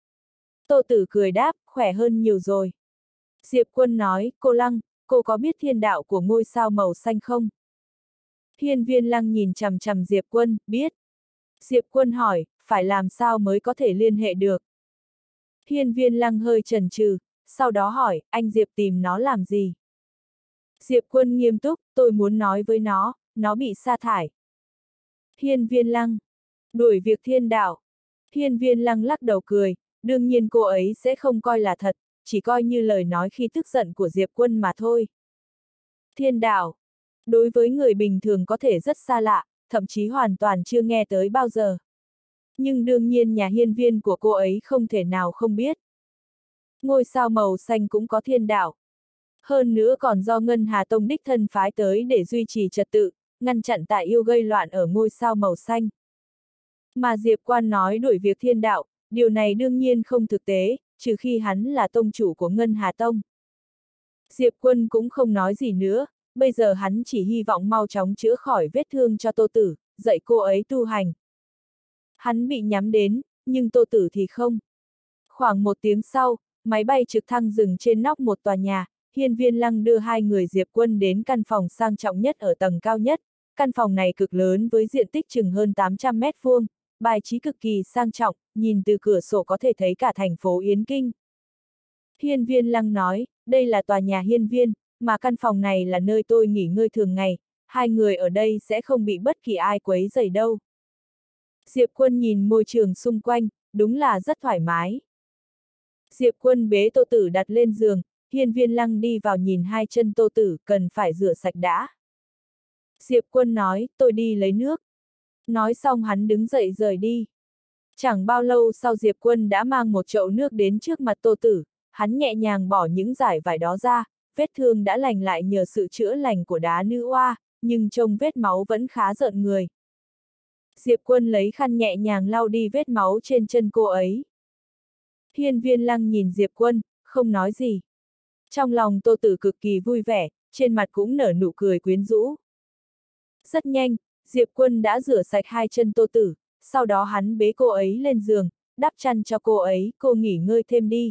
Tô Tử cười đáp, khỏe hơn nhiều rồi. Diệp Quân nói, cô Lăng, cô có biết thiên đạo của ngôi sao màu xanh không? Hiên Viên Lăng nhìn chằm chằm Diệp Quân, biết. Diệp Quân hỏi, phải làm sao mới có thể liên hệ được? Hiên Viên Lăng hơi chần chừ, sau đó hỏi, anh Diệp tìm nó làm gì? Diệp Quân nghiêm túc, tôi muốn nói với nó, nó bị sa thải. Hiên Viên Lăng, đuổi việc thiên đạo. Hiên Viên Lăng lắc đầu cười, đương nhiên cô ấy sẽ không coi là thật, chỉ coi như lời nói khi tức giận của Diệp Quân mà thôi. Thiên đạo, đối với người bình thường có thể rất xa lạ, thậm chí hoàn toàn chưa nghe tới bao giờ. Nhưng đương nhiên nhà hiên viên của cô ấy không thể nào không biết. Ngôi sao màu xanh cũng có thiên đạo. Hơn nữa còn do Ngân Hà Tông đích thân phái tới để duy trì trật tự, ngăn chặn tại yêu gây loạn ở ngôi sao màu xanh. Mà Diệp Quan nói đuổi việc thiên đạo, điều này đương nhiên không thực tế, trừ khi hắn là tông chủ của Ngân Hà Tông. Diệp Quân cũng không nói gì nữa, bây giờ hắn chỉ hy vọng mau chóng chữa khỏi vết thương cho Tô Tử, dạy cô ấy tu hành. Hắn bị nhắm đến, nhưng Tô Tử thì không. Khoảng một tiếng sau, máy bay trực thăng dừng trên nóc một tòa nhà, Hiên Viên Lăng đưa hai người Diệp Quân đến căn phòng sang trọng nhất ở tầng cao nhất. Căn phòng này cực lớn với diện tích chừng hơn tám trăm mét vuông, bài trí cực kỳ sang trọng, nhìn từ cửa sổ có thể thấy cả thành phố Yến Kinh. Hiên Viên Lăng nói, đây là tòa nhà hiên viên, mà căn phòng này là nơi tôi nghỉ ngơi thường ngày, hai người ở đây sẽ không bị bất kỳ ai quấy rầy đâu. Diệp Quân nhìn môi trường xung quanh, đúng là rất thoải mái. Diệp Quân bế Tô Tử đặt lên giường, Hiên Viên Lăng đi vào nhìn hai chân Tô Tử, cần phải rửa sạch đã. Diệp Quân nói, tôi đi lấy nước. Nói xong hắn đứng dậy rời đi. Chẳng bao lâu sau Diệp Quân đã mang một chậu nước đến trước mặt Tô Tử, hắn nhẹ nhàng bỏ những dải vải đó ra, vết thương đã lành lại nhờ sự chữa lành của đá nữ oa, nhưng trông vết máu vẫn khá rợn người. Diệp Quân lấy khăn nhẹ nhàng lau đi vết máu trên chân cô ấy. Hiên Viên Lăng nhìn Diệp Quân, không nói gì. Trong lòng Tô Tử cực kỳ vui vẻ, trên mặt cũng nở nụ cười quyến rũ. Rất nhanh, Diệp Quân đã rửa sạch hai chân Tô Tử, sau đó hắn bế cô ấy lên giường, đắp chăn cho cô ấy, cô nghỉ ngơi thêm đi.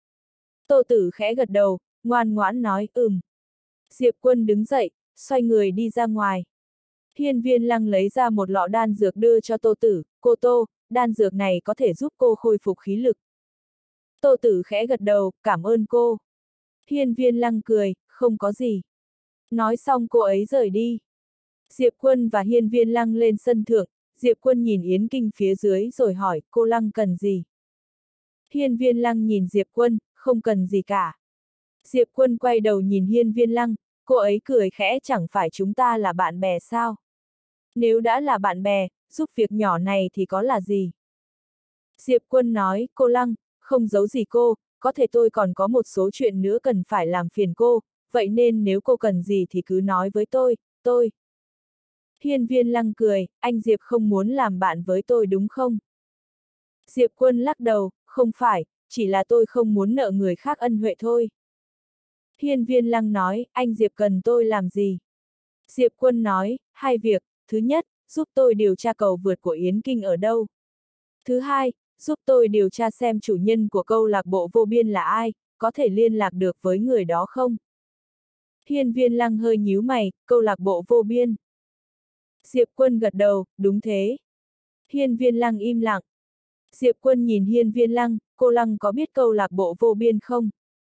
Tô Tử khẽ gật đầu, ngoan ngoãn nói, ừm. Diệp Quân đứng dậy, xoay người đi ra ngoài. Hiên Viên Lăng lấy ra một lọ đan dược đưa cho Tô Tử, cô Tô, đan dược này có thể giúp cô khôi phục khí lực. Tô Tử khẽ gật đầu, cảm ơn cô. Hiên Viên Lăng cười, không có gì. Nói xong cô ấy rời đi. Diệp Quân và Hiên Viên Lăng lên sân thượng, Diệp Quân nhìn Yến Kinh phía dưới rồi hỏi, cô Lăng cần gì? Hiên Viên Lăng nhìn Diệp Quân, không cần gì cả. Diệp Quân quay đầu nhìn Hiên Viên Lăng, cô ấy cười khẽ, chẳng phải chúng ta là bạn bè sao? Nếu đã là bạn bè, giúp việc nhỏ này thì có là gì? Diệp Quân nói, cô Lăng, không giấu gì cô, có thể tôi còn có một số chuyện nữa cần phải làm phiền cô, vậy nên nếu cô cần gì thì cứ nói với tôi, tôi. Hiên Viên Lăng cười, anh Diệp không muốn làm bạn với tôi đúng không? Diệp Quân lắc đầu, không phải, chỉ là tôi không muốn nợ người khác ân huệ thôi. Hiên Viên Lăng nói, anh Diệp cần tôi làm gì? Diệp Quân nói, hai việc, thứ nhất, giúp tôi điều tra cầu vượt của Yến Kinh ở đâu. Thứ hai, giúp tôi điều tra xem chủ nhân của câu lạc bộ vô biên là ai, có thể liên lạc được với người đó không? Hiên Viên Lăng hơi nhíu mày, câu lạc bộ vô biên. Diệp Quân gật đầu, đúng thế. Hiên Viên Lăng im lặng. Diệp Quân nhìn Hiên Viên Lăng, cô Lăng có biết câu lạc bộ vô biên không?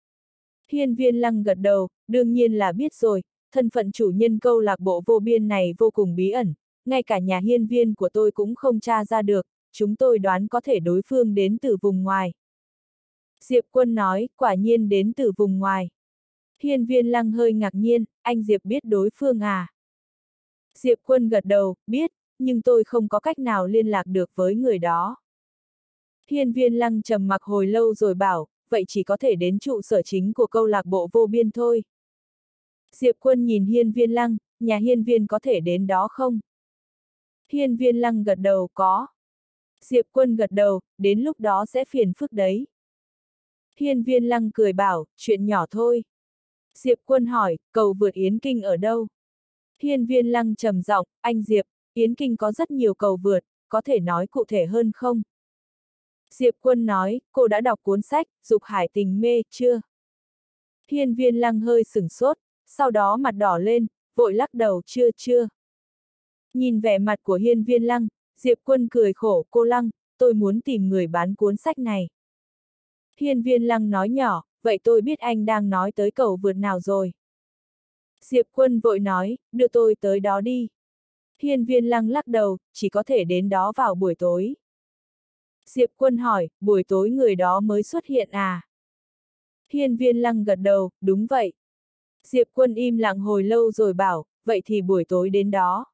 Hiên Viên Lăng gật đầu, đương nhiên là biết rồi, thân phận chủ nhân câu lạc bộ vô biên này vô cùng bí ẩn, ngay cả nhà hiên viên của tôi cũng không tra ra được, chúng tôi đoán có thể đối phương đến từ vùng ngoài. Diệp Quân nói, quả nhiên đến từ vùng ngoài. Hiên Viên Lăng hơi ngạc nhiên, anh Diệp biết đối phương à? Diệp Quân gật đầu, biết, nhưng tôi không có cách nào liên lạc được với người đó. Hiên Viên Lăng trầm mặc hồi lâu rồi bảo, vậy chỉ có thể đến trụ sở chính của câu lạc bộ vô biên thôi. Diệp Quân nhìn Hiên Viên Lăng, nhà hiên viên có thể đến đó không? Hiên Viên Lăng gật đầu, có. Diệp Quân gật đầu, đến lúc đó sẽ phiền phức đấy. Hiên Viên Lăng cười bảo, chuyện nhỏ thôi. Diệp Quân hỏi, cầu vượt Yến Kinh ở đâu? Hiên Viên Lăng trầm giọng, anh Diệp, Yến Kinh có rất nhiều cầu vượt, có thể nói cụ thể hơn không? Diệp Quân nói, cô đã đọc cuốn sách, Dục Hải Tình Mê, chưa? Hiên Viên Lăng hơi sửng sốt, sau đó mặt đỏ lên, vội lắc đầu, chưa chưa. Nhìn vẻ mặt của Hiên Viên Lăng, Diệp Quân cười khổ, cô Lăng, tôi muốn tìm người bán cuốn sách này. Hiên Viên Lăng nói nhỏ, vậy tôi biết anh đang nói tới cầu vượt nào rồi. Diệp Quân vội nói, đưa tôi tới đó đi. Hiên Viên Lăng lắc đầu, chỉ có thể đến đó vào buổi tối. Diệp Quân hỏi, buổi tối người đó mới xuất hiện à? Hiên Viên Lăng gật đầu, đúng vậy. Diệp Quân im lặng hồi lâu rồi bảo, vậy thì buổi tối đến đó.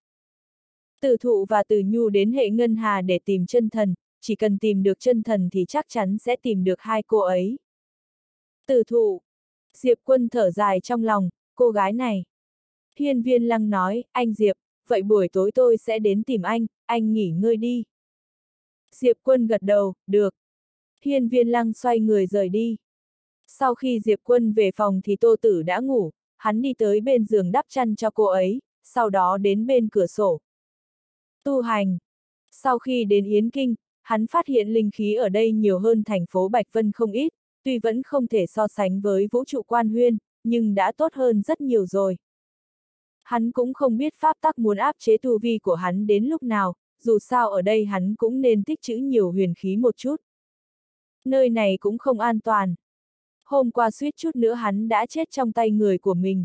Tử Thụ và Tử Nhu đến hệ ngân hà để tìm chân thần, chỉ cần tìm được chân thần thì chắc chắn sẽ tìm được hai cô ấy. Tử Thụ. Diệp Quân thở dài trong lòng, cô gái này. Hiên Viên Lăng nói, anh Diệp, vậy buổi tối tôi sẽ đến tìm anh, anh nghỉ ngơi đi. Diệp Quân gật đầu, được. Hiên Viên Lăng xoay người rời đi. Sau khi Diệp Quân về phòng thì Tô Tử đã ngủ, hắn đi tới bên giường đắp chăn cho cô ấy, sau đó đến bên cửa sổ. Tu hành. Sau khi đến Yến Kinh, hắn phát hiện linh khí ở đây nhiều hơn thành phố Bạch Vân không ít, tuy vẫn không thể so sánh với vũ trụ Quan Huyên, nhưng đã tốt hơn rất nhiều rồi. Hắn cũng không biết pháp tắc muốn áp chế tu vi của hắn đến lúc nào, dù sao ở đây hắn cũng nên tích trữ nhiều huyền khí một chút. Nơi này cũng không an toàn. Hôm qua suýt chút nữa hắn đã chết trong tay người của mình.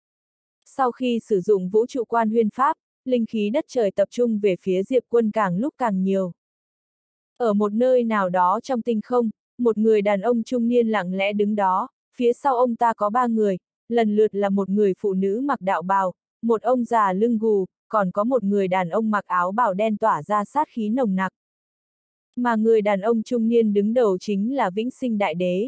Sau khi sử dụng vũ trụ quan huyên pháp, linh khí đất trời tập trung về phía Diệp Quân càng lúc càng nhiều. Ở một nơi nào đó trong tinh không, một người đàn ông trung niên lặng lẽ đứng đó, phía sau ông ta có ba người, lần lượt là một người phụ nữ mặc đạo bào, một ông già lưng gù, còn có một người đàn ông mặc áo bào đen tỏa ra sát khí nồng nặc. Mà người đàn ông trung niên đứng đầu chính là Vĩnh Sinh Đại Đế.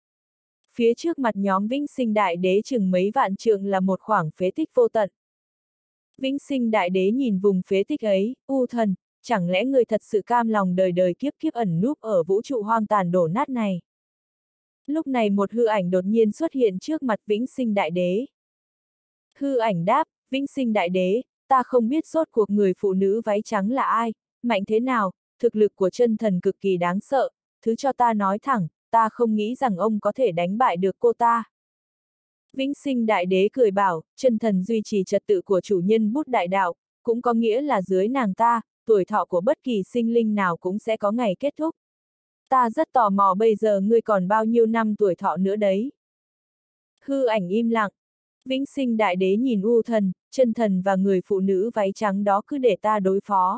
Phía trước mặt nhóm Vĩnh Sinh Đại Đế chừng mấy vạn trượng là một khoảng phế tích vô tận. Vĩnh Sinh Đại Đế nhìn vùng phế tích ấy, u thần, chẳng lẽ người thật sự cam lòng đời đời kiếp kiếp ẩn núp ở vũ trụ hoang tàn đổ nát này? Lúc này một hư ảnh đột nhiên xuất hiện trước mặt Vĩnh Sinh Đại Đế. Hư ảnh đáp, Vĩnh Sinh Đại Đế, ta không biết rốt cuộc người phụ nữ váy trắng là ai, mạnh thế nào, thực lực của chân thần cực kỳ đáng sợ, thứ cho ta nói thẳng, ta không nghĩ rằng ông có thể đánh bại được cô ta. Vĩnh Sinh Đại Đế cười bảo, chân thần duy trì trật tự của chủ nhân bút đại đạo, cũng có nghĩa là dưới nàng ta, tuổi thọ của bất kỳ sinh linh nào cũng sẽ có ngày kết thúc. Ta rất tò mò bây giờ ngươi còn bao nhiêu năm tuổi thọ nữa đấy. Hư ảnh im lặng. Vĩnh Sinh Đại Đế nhìn U thần, chân thần và người phụ nữ váy trắng đó cứ để ta đối phó.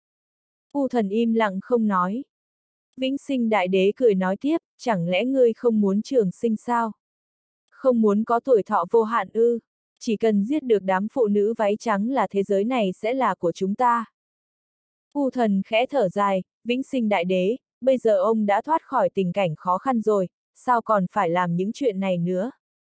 U thần im lặng không nói. Vĩnh Sinh Đại Đế cười nói tiếp, chẳng lẽ ngươi không muốn trường sinh sao? Không muốn có tuổi thọ vô hạn ư? Chỉ cần giết được đám phụ nữ váy trắng là thế giới này sẽ là của chúng ta. U thần khẽ thở dài, Vĩnh Sinh Đại Đế, bây giờ ông đã thoát khỏi tình cảnh khó khăn rồi, sao còn phải làm những chuyện này nữa?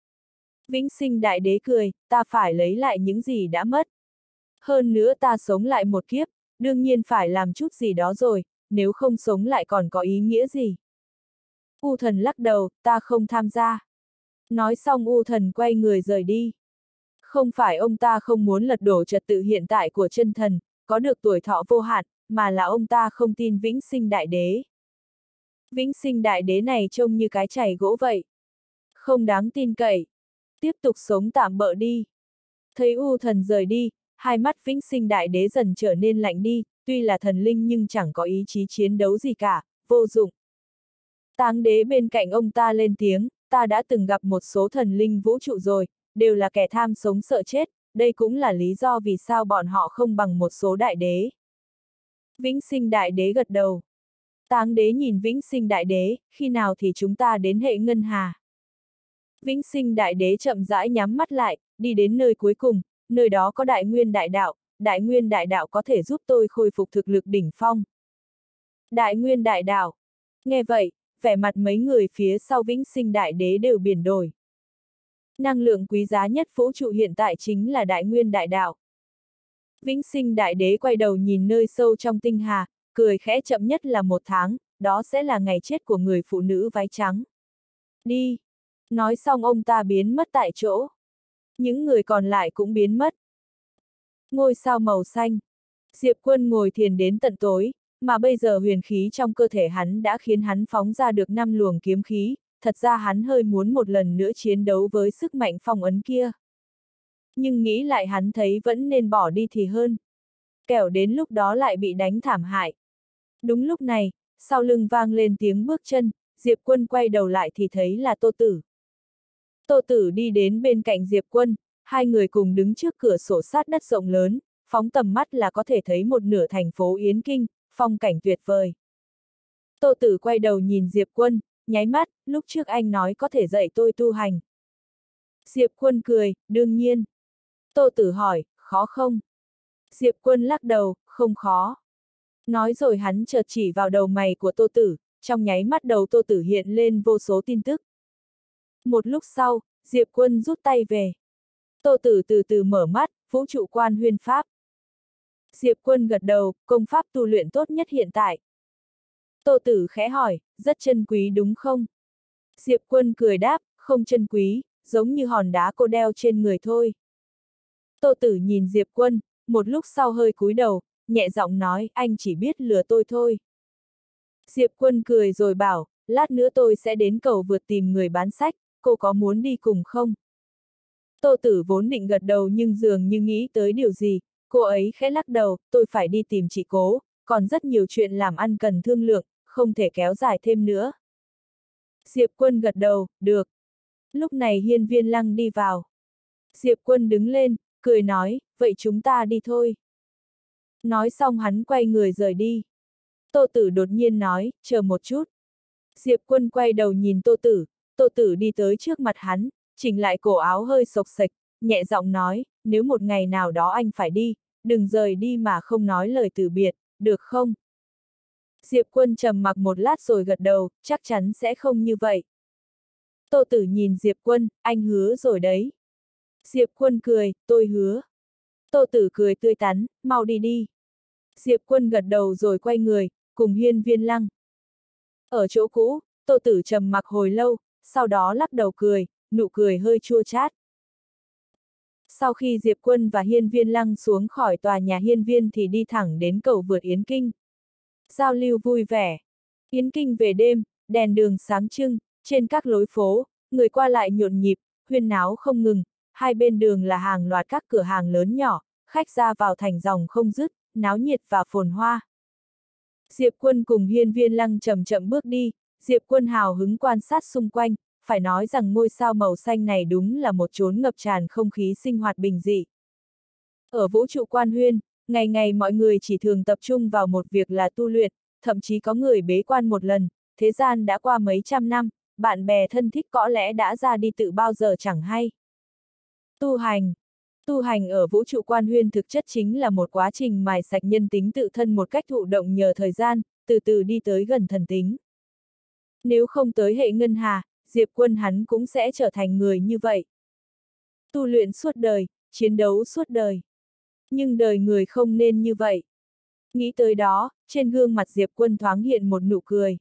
Vĩnh Sinh Đại Đế cười, ta phải lấy lại những gì đã mất. Hơn nữa ta sống lại một kiếp, đương nhiên phải làm chút gì đó rồi, nếu không sống lại còn có ý nghĩa gì? U thần lắc đầu, ta không tham gia. Nói xong U thần quay người rời đi. Không phải ông ta không muốn lật đổ trật tự hiện tại của chân thần, có được tuổi thọ vô hạn, mà là ông ta không tin Vĩnh Sinh Đại Đế. Vĩnh Sinh Đại Đế này trông như cái chày gỗ vậy. Không đáng tin cậy. Tiếp tục sống tạm bợ đi. Thấy U thần rời đi, hai mắt Vĩnh Sinh Đại Đế dần trở nên lạnh đi, tuy là thần linh nhưng chẳng có ý chí chiến đấu gì cả, vô dụng. Táng Đế bên cạnh ông ta lên tiếng, ta đã từng gặp một số thần linh vũ trụ rồi, đều là kẻ tham sống sợ chết, đây cũng là lý do vì sao bọn họ không bằng một số đại đế. Vĩnh Sinh Đại Đế gật đầu. Táng Đế nhìn Vĩnh Sinh Đại Đế, khi nào thì chúng ta đến hệ ngân hà? Vĩnh Sinh Đại Đế chậm rãi nhắm mắt lại, đi đến nơi cuối cùng, nơi đó có Đại Nguyên Đại Đạo, Đại Nguyên Đại Đạo có thể giúp tôi khôi phục thực lực đỉnh phong. Đại Nguyên Đại Đạo. Nghe vậy, vẻ mặt mấy người phía sau Vĩnh Sinh Đại Đế đều biến đổi. Năng lượng quý giá nhất vũ trụ hiện tại chính là Đại Nguyên Đại Đạo. Vĩnh Sinh Đại Đế quay đầu nhìn nơi sâu trong tinh hà, cười khẽ, chậm nhất là một tháng, đó sẽ là ngày chết của người phụ nữ váy trắng. Đi. Nói xong ông ta biến mất tại chỗ. Những người còn lại cũng biến mất. Ngôi sao màu xanh. Diệp Quân ngồi thiền đến tận tối, mà bây giờ huyền khí trong cơ thể hắn đã khiến hắn phóng ra được năm luồng kiếm khí, thật ra hắn hơi muốn một lần nữa chiến đấu với sức mạnh phong ấn kia. Nhưng nghĩ lại hắn thấy vẫn nên bỏ đi thì hơn. Kẻo đến lúc đó lại bị đánh thảm hại. Đúng lúc này, sau lưng vang lên tiếng bước chân, Diệp Quân quay đầu lại thì thấy là Tô Tử. Tô Tử đi đến bên cạnh Diệp Quân, hai người cùng đứng trước cửa sổ sát đất rộng lớn, phóng tầm mắt là có thể thấy một nửa thành phố Yến Kinh, phong cảnh tuyệt vời. Tô Tử quay đầu nhìn Diệp Quân, nháy mắt, lúc trước anh nói có thể dạy tôi tu hành. Diệp Quân cười, đương nhiên. Tô Tử hỏi, khó không? Diệp Quân lắc đầu, không khó. Nói rồi hắn chợt chỉ vào đầu mày của Tô Tử, trong nháy mắt đầu Tô Tử hiện lên vô số tin tức. Một lúc sau, Diệp Quân rút tay về. Tô Tử từ từ mở mắt, vũ trụ quan huyên pháp. Diệp Quân gật đầu, công pháp tu luyện tốt nhất hiện tại. Tô Tử khẽ hỏi, rất chân quý đúng không? Diệp Quân cười đáp, không chân quý, giống như hòn đá cô đeo trên người thôi. Tô Tử nhìn Diệp Quân, một lúc sau hơi cúi đầu, nhẹ giọng nói, anh chỉ biết lừa tôi thôi. Diệp Quân cười rồi bảo, lát nữa tôi sẽ đến cầu vượt tìm người bán sách, cô có muốn đi cùng không? Tô Tử vốn định gật đầu nhưng dường như nghĩ tới điều gì, Cô ấy khẽ lắc đầu, tôi phải đi tìm chị Cố, còn rất nhiều chuyện làm ăn cần thương lượng, không thể kéo dài thêm nữa. Diệp Quân gật đầu, được. Lúc này Hiên Viên Lăng đi vào. Diệp Quân đứng lên, cười nói, vậy chúng ta đi thôi. Nói xong hắn quay người rời đi. Tô Tử đột nhiên nói, chờ một chút. Diệp Quân quay đầu nhìn Tô Tử, Tô Tử đi tới trước mặt hắn, chỉnh lại cổ áo hơi xộc xệch, nhẹ giọng nói, nếu một ngày nào đó anh phải đi, đừng rời đi mà không nói lời từ biệt, được không? Diệp Quân trầm mặc một lát rồi gật đầu, chắc chắn sẽ không như vậy. Tô Tử nhìn Diệp Quân, anh hứa rồi đấy. Diệp Quân cười, tôi hứa. Tô Tử cười tươi tắn, mau đi đi. Diệp Quân gật đầu rồi quay người, cùng Hiên Viên Lăng. Ở chỗ cũ, Tô Tử trầm mặc hồi lâu, sau đó lắc đầu cười, nụ cười hơi chua chát. Sau khi Diệp Quân và Hiên Viên Lăng xuống khỏi tòa nhà Hiên Viên thì đi thẳng đến cầu vượt Yến Kinh. Giao lưu vui vẻ. Yến Kinh về đêm, đèn đường sáng trưng, trên các lối phố, người qua lại nhộn nhịp, huyên náo không ngừng, hai bên đường là hàng loạt các cửa hàng lớn nhỏ, khách ra vào thành dòng không dứt, náo nhiệt và phồn hoa. Diệp Quân cùng Hiên Viên Lăng chậm chậm bước đi, Diệp Quân hào hứng quan sát xung quanh, phải nói rằng ngôi sao màu xanh này đúng là một chốn ngập tràn không khí sinh hoạt bình dị. Ở vũ trụ quan huyên, ngày ngày mọi người chỉ thường tập trung vào một việc là tu luyện, thậm chí có người bế quan một lần, thế gian đã qua mấy trăm năm, bạn bè thân thích có lẽ đã ra đi từ bao giờ chẳng hay. Tu hành. Tu hành ở vũ trụ quan huyên thực chất chính là một quá trình mài sạch nhân tính tự thân một cách thụ động nhờ thời gian, từ từ đi tới gần thần tính. Nếu không tới hệ ngân hà, Diệp Quân hắn cũng sẽ trở thành người như vậy. Tu luyện suốt đời, chiến đấu suốt đời. Nhưng đời người không nên như vậy. Nghĩ tới đó, trên gương mặt Diệp Quân thoáng hiện một nụ cười.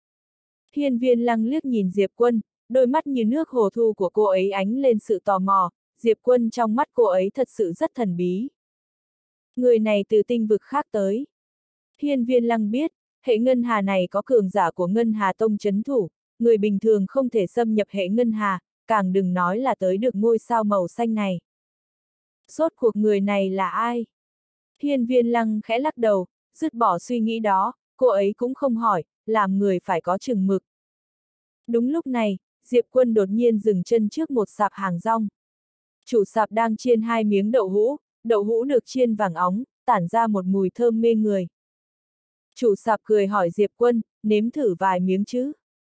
Hiên Viên Lăng liếc nhìn Diệp Quân, đôi mắt như nước hồ thu của cô ấy ánh lên sự tò mò, Diệp Quân trong mắt cô ấy thật sự rất thần bí. Người này từ tinh vực khác tới. Hiên Viên Lăng biết, hệ ngân hà này có cường giả của ngân hà tông trấn thủ, người bình thường không thể xâm nhập hệ ngân hà, càng đừng nói là tới được ngôi sao màu xanh này. Rốt cuộc người này là ai? Hiên Viên Lăng khẽ lắc đầu, dứt bỏ suy nghĩ đó, cô ấy cũng không hỏi, làm người phải có chừng mực. Đúng lúc này, Diệp Quân đột nhiên dừng chân trước một sạp hàng rong. Chủ sạp đang chiên hai miếng đậu hũ, đậu hũ được chiên vàng óng, tản ra một mùi thơm mê người. Chủ sạp cười hỏi Diệp Quân, nếm thử vài miếng chứ?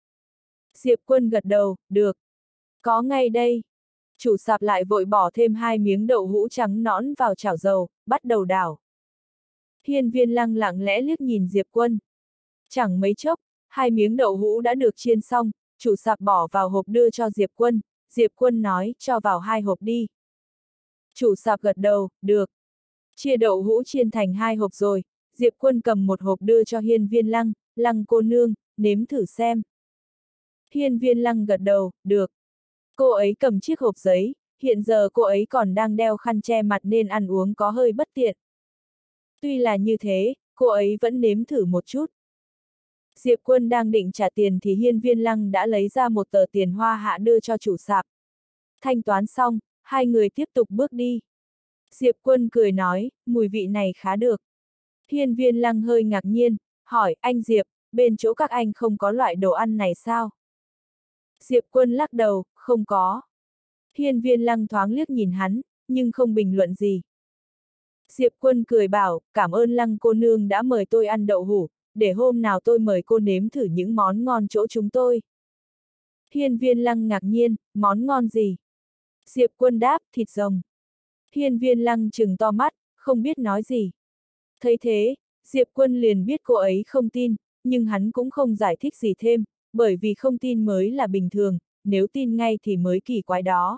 Diệp Quân gật đầu, được. Có ngay đây. Chủ sạp lại vội bỏ thêm hai miếng đậu hũ trắng nõn vào chảo dầu, bắt đầu đảo. Hiên Viên Lăng lặng lẽ liếc nhìn Diệp Quân. Chẳng mấy chốc, hai miếng đậu hũ đã được chiên xong, chủ sạp bỏ vào hộp đưa cho Diệp Quân, Diệp Quân nói, cho vào hai hộp đi. Chủ sạp gật đầu, được. Chia đậu hũ chiên thành hai hộp rồi, Diệp Quân cầm một hộp đưa cho Hiên Viên Lăng, Lăng cô nương, nếm thử xem. Hiên Viên Lăng gật đầu, được. Cô ấy cầm chiếc hộp giấy, hiện giờ cô ấy còn đang đeo khăn che mặt nên ăn uống có hơi bất tiện. Tuy là như thế, cô ấy vẫn nếm thử một chút. Diệp Quân đang định trả tiền thì Hiên Viên Lăng đã lấy ra một tờ tiền hoa hạ đưa cho chủ sạp. Thanh toán xong, hai người tiếp tục bước đi. Diệp Quân cười nói, mùi vị này khá được. Hiên Viên Lăng hơi ngạc nhiên, hỏi, anh Diệp, bên chỗ các anh không có loại đồ ăn này sao? Diệp Quân lắc đầu, không có. Hiên Viên Lăng thoáng liếc nhìn hắn, nhưng không bình luận gì. Diệp Quân cười bảo, cảm ơn Lăng cô nương đã mời tôi ăn đậu hũ, để hôm nào tôi mời cô nếm thử những món ngon chỗ chúng tôi. Hiên Viên Lăng ngạc nhiên, món ngon gì? Diệp Quân đáp, thịt rồng. Hiên Viên Lăng trừng to mắt, không biết nói gì. Thấy thế, Diệp Quân liền biết cô ấy không tin, nhưng hắn cũng không giải thích gì thêm, bởi vì không tin mới là bình thường, nếu tin ngay thì mới kỳ quái đó.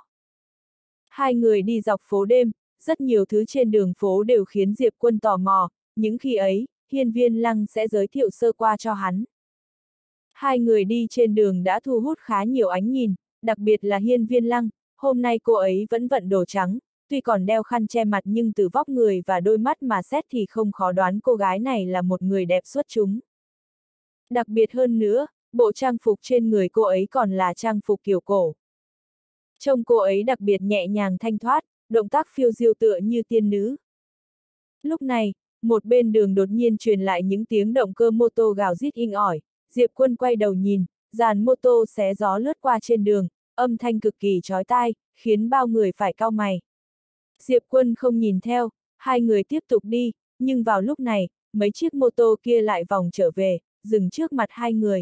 Hai người đi dọc phố đêm, rất nhiều thứ trên đường phố đều khiến Diệp Quân tò mò, những khi ấy, Hiên Viên Lăng sẽ giới thiệu sơ qua cho hắn. Hai người đi trên đường đã thu hút khá nhiều ánh nhìn, đặc biệt là Hiên Viên Lăng, hôm nay cô ấy vẫn vận đồ trắng, tuy còn đeo khăn che mặt nhưng từ vóc người và đôi mắt mà xét thì không khó đoán cô gái này là một người đẹp xuất chúng. Đặc biệt hơn nữa, bộ trang phục trên người cô ấy còn là trang phục kiểu cổ. Trông cô ấy đặc biệt nhẹ nhàng thanh thoát, động tác phiêu diêu tựa như tiên nữ. Lúc này, một bên đường đột nhiên truyền lại những tiếng động cơ mô tô gào rít inh ỏi, Diệp Quân quay đầu nhìn, dàn mô tô xé gió lướt qua trên đường, âm thanh cực kỳ chói tai, khiến bao người phải cau mày. Diệp Quân không nhìn theo, hai người tiếp tục đi, nhưng vào lúc này, mấy chiếc mô tô kia lại vòng trở về, dừng trước mặt hai người.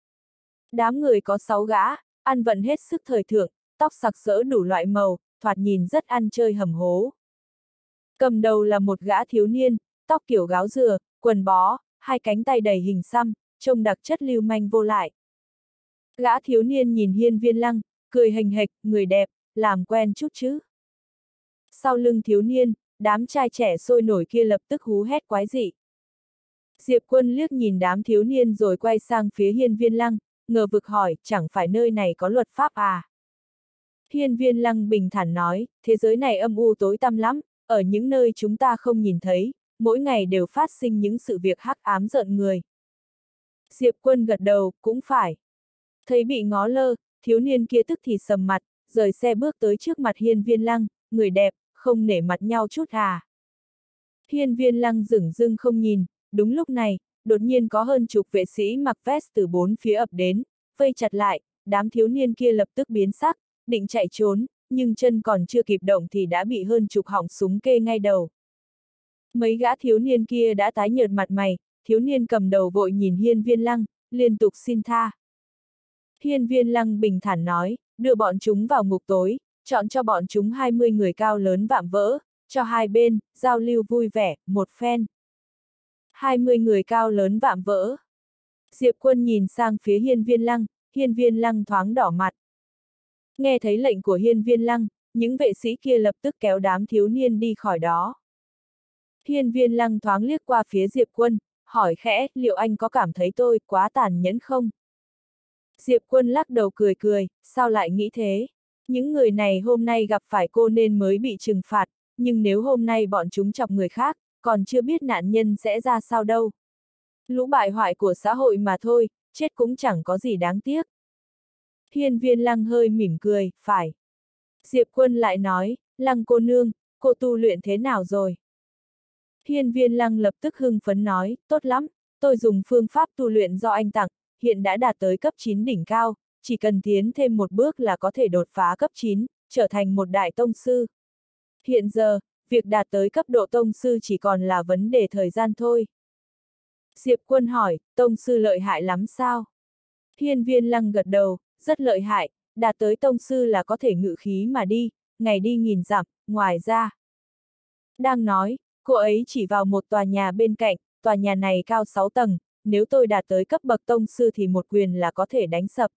Đám người có sáu gã, ăn vận hết sức thời thượng, tóc sặc sỡ đủ loại màu, thoạt nhìn rất ăn chơi hầm hố. Cầm đầu là một gã thiếu niên, tóc kiểu gáo dừa, quần bó, hai cánh tay đầy hình xăm, trông đặc chất lưu manh vô lại. Gã thiếu niên nhìn Hiên Viên Lăng, cười hình hệch, người đẹp, làm quen chút chứ. Sau lưng thiếu niên, đám trai trẻ sôi nổi kia lập tức hú hét quái dị. Diệp Quân liếc nhìn đám thiếu niên rồi quay sang phía Hiên Viên Lăng, ngờ vực hỏi, chẳng phải nơi này có luật pháp à? Hiên Viên Lăng bình thản nói, thế giới này âm u tối tăm lắm, ở những nơi chúng ta không nhìn thấy, mỗi ngày đều phát sinh những sự việc hắc ám rợn người. Diệp Quân gật đầu, cũng phải. Thấy bị ngó lơ, thiếu niên kia tức thì sầm mặt, rời xe bước tới trước mặt Hiên Viên Lăng, người đẹp, không nể mặt nhau chút à. Hiên Viên Lăng dửng dưng không nhìn, đúng lúc này, đột nhiên có hơn chục vệ sĩ mặc vest từ bốn phía ập đến, vây chặt lại, đám thiếu niên kia lập tức biến sắc, định chạy trốn, nhưng chân còn chưa kịp động thì đã bị hơn chục họng súng kê ngay đầu. Mấy gã thiếu niên kia đã tái nhợt mặt mày, thiếu niên cầm đầu vội nhìn Hiên Viên Lăng, liên tục xin tha. Hiên Viên Lăng bình thản nói, đưa bọn chúng vào ngục tối, chọn cho bọn chúng hai mươi người cao lớn vạm vỡ, cho hai bên, giao lưu vui vẻ, một phen. hai mươi người cao lớn vạm vỡ. Diệp Quân nhìn sang phía Hiên Viên Lăng, Hiên Viên Lăng thoáng đỏ mặt. Nghe thấy lệnh của Hiên Viên Lăng, những vệ sĩ kia lập tức kéo đám thiếu niên đi khỏi đó. Hiên Viên Lăng thoáng liếc qua phía Diệp Quân, hỏi khẽ, liệu anh có cảm thấy tôi quá tàn nhẫn không? Diệp Quân lắc đầu cười cười, sao lại nghĩ thế? Những người này hôm nay gặp phải cô nên mới bị trừng phạt, nhưng nếu hôm nay bọn chúng chọc người khác, còn chưa biết nạn nhân sẽ ra sao đâu. Lũ bại hoại của xã hội mà thôi, chết cũng chẳng có gì đáng tiếc. Hiên Viên Lăng hơi mỉm cười, phải. Diệp Quân lại nói, Lăng cô nương, cô tu luyện thế nào rồi? Hiên Viên Lăng lập tức hưng phấn nói, tốt lắm, tôi dùng phương pháp tu luyện do anh tặng, hiện đã đạt tới cấp chín đỉnh cao, chỉ cần tiến thêm một bước là có thể đột phá cấp chín, trở thành một đại tông sư. Hiện giờ, việc đạt tới cấp độ tông sư chỉ còn là vấn đề thời gian thôi. Diệp Quân hỏi, tông sư lợi hại lắm sao? Hiên Viên Lăng gật đầu, rất lợi hại, đạt tới tông sư là có thể ngự khí mà đi, ngày đi nghìn dặm, ngoài ra. Đang nói, cô ấy chỉ vào một tòa nhà bên cạnh, tòa nhà này cao sáu tầng, nếu tôi đạt tới cấp bậc tông sư thì một quyền là có thể đánh sập.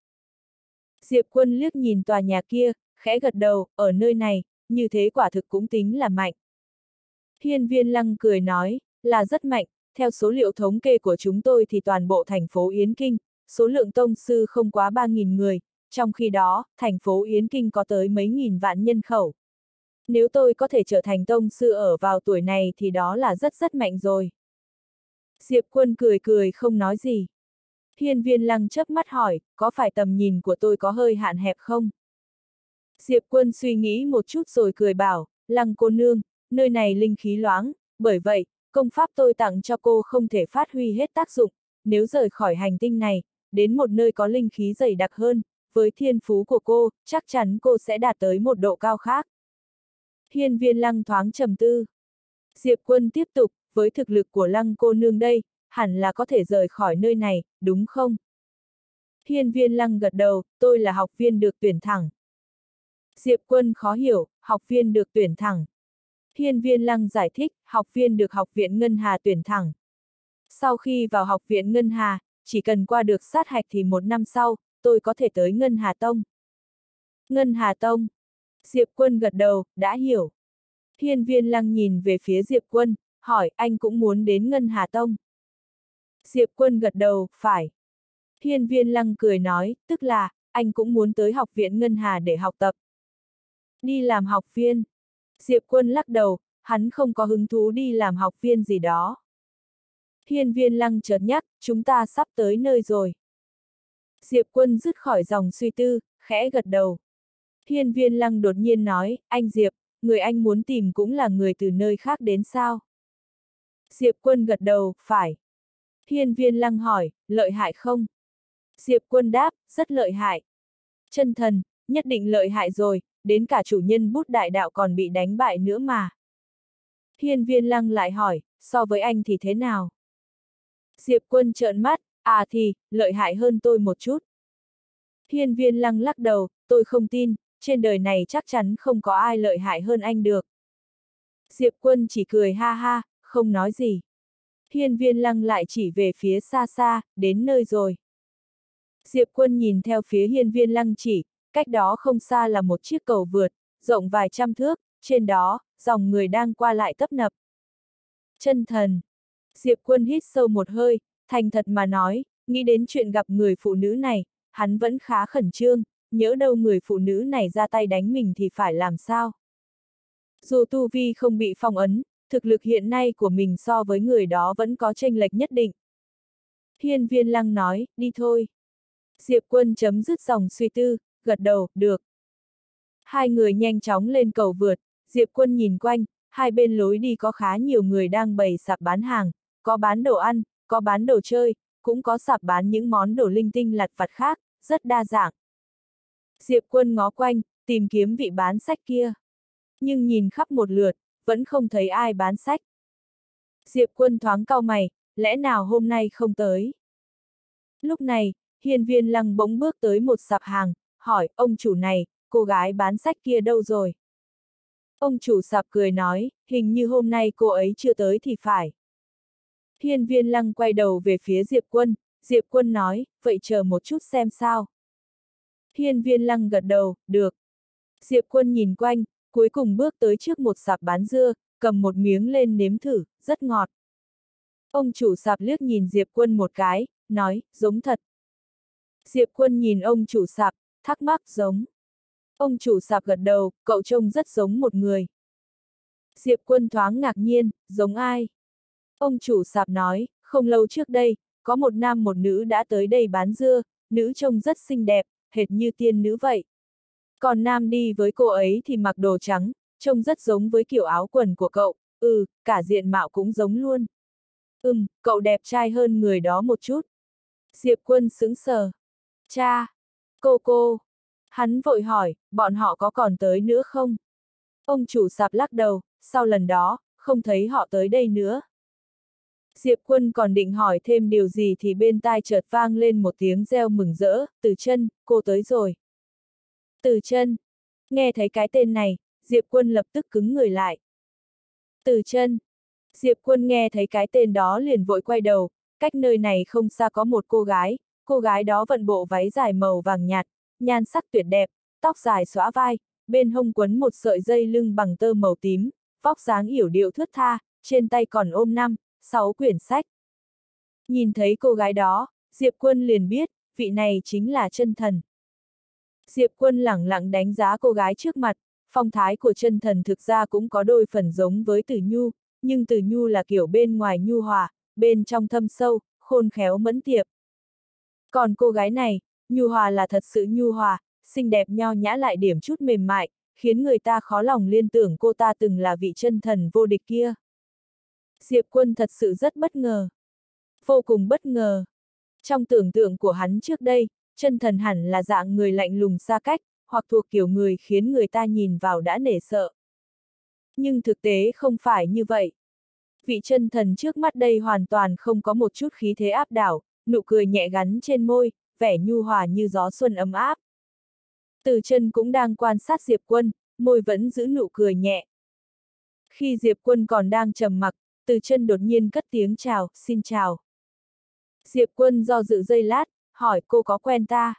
Diệp Quân liếc nhìn tòa nhà kia, khẽ gật đầu, ở nơi này, như thế quả thực cũng tính là mạnh. Hiên Viên Lăng cười nói, là rất mạnh, theo số liệu thống kê của chúng tôi thì toàn bộ thành phố Yến Kinh, số lượng tông sư không quá ba nghìn người, trong khi đó, thành phố Yến Kinh có tới mấy nghìn vạn nhân khẩu. Nếu tôi có thể trở thành tông sư ở vào tuổi này thì đó là rất rất mạnh rồi. Diệp Quân cười cười không nói gì. Hiên Viên Lăng chớp mắt hỏi, có phải tầm nhìn của tôi có hơi hạn hẹp không? Diệp Quân suy nghĩ một chút rồi cười bảo, Lăng cô nương, nơi này linh khí loáng, bởi vậy, công pháp tôi tặng cho cô không thể phát huy hết tác dụng, nếu rời khỏi hành tinh này, đến một nơi có linh khí dày đặc hơn, với thiên phú của cô, chắc chắn cô sẽ đạt tới một độ cao khác. Hiên Viên Lăng thoáng trầm tư. Diệp Quân tiếp tục, với thực lực của Lăng cô nương đây, hẳn là có thể rời khỏi nơi này, đúng không? Hiên Viên Lăng gật đầu, tôi là học viên được tuyển thẳng. Diệp Quân khó hiểu, học viên được tuyển thẳng. Hiên Viên Lăng giải thích, học viên được học viện Ngân Hà tuyển thẳng. Sau khi vào học viện Ngân Hà, chỉ cần qua được sát hạch thì một năm sau, tôi có thể tới Ngân Hà Tông. Ngân Hà Tông. Diệp Quân gật đầu, đã hiểu. Hiên Viên Lăng nhìn về phía Diệp Quân, hỏi, anh cũng muốn đến Ngân Hà Tông. Diệp Quân gật đầu, phải. Hiên Viên Lăng cười nói, tức là, anh cũng muốn tới học viện Ngân Hà để học tập. Đi làm học viên. Diệp Quân lắc đầu, hắn không có hứng thú đi làm học viên gì đó. Hiên Viên Lăng chợt nhắc, chúng ta sắp tới nơi rồi. Diệp Quân dứt khỏi dòng suy tư, khẽ gật đầu. Hiên Viên Lăng đột nhiên nói, anh Diệp, người anh muốn tìm cũng là người từ nơi khác đến sao? Diệp Quân gật đầu, phải. Hiên Viên Lăng hỏi, lợi hại không? Diệp Quân đáp, rất lợi hại. Chân thần, nhất định lợi hại rồi, đến cả chủ nhân bút đại đạo còn bị đánh bại nữa mà. Hiên Viên Lăng lại hỏi, so với anh thì thế nào? Diệp Quân trợn mắt, à thì, lợi hại hơn tôi một chút. Hiên Viên Lăng lắc đầu, tôi không tin, trên đời này chắc chắn không có ai lợi hại hơn anh được. Diệp Quân chỉ cười ha ha, không nói gì. Hiên Viên Lăng lại chỉ về phía xa xa, đến nơi rồi. Diệp Quân nhìn theo phía Hiên Viên Lăng chỉ, cách đó không xa là một chiếc cầu vượt, rộng vài trăm thước, trên đó, dòng người đang qua lại tấp nập. Chân thần. Diệp Quân hít sâu một hơi, thành thật mà nói, nghĩ đến chuyện gặp người phụ nữ này, hắn vẫn khá khẩn trương, nhỡ đâu người phụ nữ này ra tay đánh mình thì phải làm sao? Dù tu vi không bị phong ấn, thực lực hiện nay của mình so với người đó vẫn có chênh lệch nhất định. Hiên Viên Lăng nói, đi thôi. Diệp Quân chấm dứt dòng suy tư, gật đầu, được. Hai người nhanh chóng lên cầu vượt, Diệp Quân nhìn quanh, hai bên lối đi có khá nhiều người đang bày sạp bán hàng, có bán đồ ăn, có bán đồ chơi, cũng có sạp bán những món đồ linh tinh lặt vặt khác, rất đa dạng. Diệp Quân ngó quanh, tìm kiếm vị bán sách kia. Nhưng nhìn khắp một lượt, vẫn không thấy ai bán sách. Diệp Quân thoáng cau mày, lẽ nào hôm nay không tới? Lúc này, Hiên Viên Lăng bỗng bước tới một sạp hàng, hỏi, ông chủ này, cô gái bán sách kia đâu rồi? Ông chủ sạp cười nói, hình như hôm nay cô ấy chưa tới thì phải. Hiên Viên Lăng quay đầu về phía Diệp Quân, Diệp Quân nói, vậy chờ một chút xem sao. Hiên Viên Lăng gật đầu, được. Diệp Quân nhìn quanh, cuối cùng bước tới trước một sạp bán dưa, cầm một miếng lên nếm thử, rất ngọt. Ông chủ sạp liếc nhìn Diệp Quân một cái, nói, giống thật. Diệp Quân nhìn ông chủ sạp, thắc mắc giống. Ông chủ sạp gật đầu, cậu trông rất giống một người. Diệp Quân thoáng ngạc nhiên, giống ai? Ông chủ sạp nói, không lâu trước đây, có một nam một nữ đã tới đây bán dưa, nữ trông rất xinh đẹp, hệt như tiên nữ vậy. Còn nam đi với cô ấy thì mặc đồ trắng, trông rất giống với kiểu áo quần của cậu, ừ, cả diện mạo cũng giống luôn. Ừm, cậu đẹp trai hơn người đó một chút. Diệp Quân sững sờ. Cha! Cô cô! Hắn vội hỏi, bọn họ có còn tới nữa không? Ông chủ sạp lắc đầu, sau lần đó, không thấy họ tới đây nữa. Diệp Quân còn định hỏi thêm điều gì thì bên tai chợt vang lên một tiếng reo mừng rỡ, Từ Chân, cô tới rồi. Từ Chân. Nghe thấy cái tên này, Diệp Quân lập tức cứng người lại. Từ Chân. Diệp Quân nghe thấy cái tên đó liền vội quay đầu, cách nơi này không xa có một cô gái, cô gái đó vận bộ váy dài màu vàng nhạt, nhan sắc tuyệt đẹp, tóc dài xõa vai, bên hông quấn một sợi dây lưng bằng tơ màu tím, vóc dáng yểu điệu thướt tha, trên tay còn ôm năm, sáu quyển sách. Nhìn thấy cô gái đó, Diệp Quân liền biết, vị này chính là Chân Thần. Diệp Quân lẳng lặng đánh giá cô gái trước mặt, phong thái của Chân Thần thực ra cũng có đôi phần giống với Tử Nhu, nhưng Tử Nhu là kiểu bên ngoài nhu hòa, bên trong thâm sâu, khôn khéo mẫn tiệp. Còn cô gái này, nhu hòa là thật sự nhu hòa, xinh đẹp nho nhã lại điểm chút mềm mại, khiến người ta khó lòng liên tưởng cô ta từng là vị chân thần vô địch kia. Diệp Quân thật sự rất bất ngờ. Vô cùng bất ngờ. Trong tưởng tượng của hắn trước đây, chân thần hẳn là dạng người lạnh lùng xa cách, hoặc thuộc kiểu người khiến người ta nhìn vào đã nể sợ. Nhưng thực tế không phải như vậy. Vị chân thần trước mắt đây hoàn toàn không có một chút khí thế áp đảo, nụ cười nhẹ gắn trên môi, vẻ nhu hòa như gió xuân ấm áp. Từ Chân cũng đang quan sát Diệp Quân, môi vẫn giữ nụ cười nhẹ. Khi Diệp Quân còn đang trầm mặc, Từ Chân đột nhiên cất tiếng chào, xin chào. Diệp Quân do dự giây lát, hỏi cô có quen ta?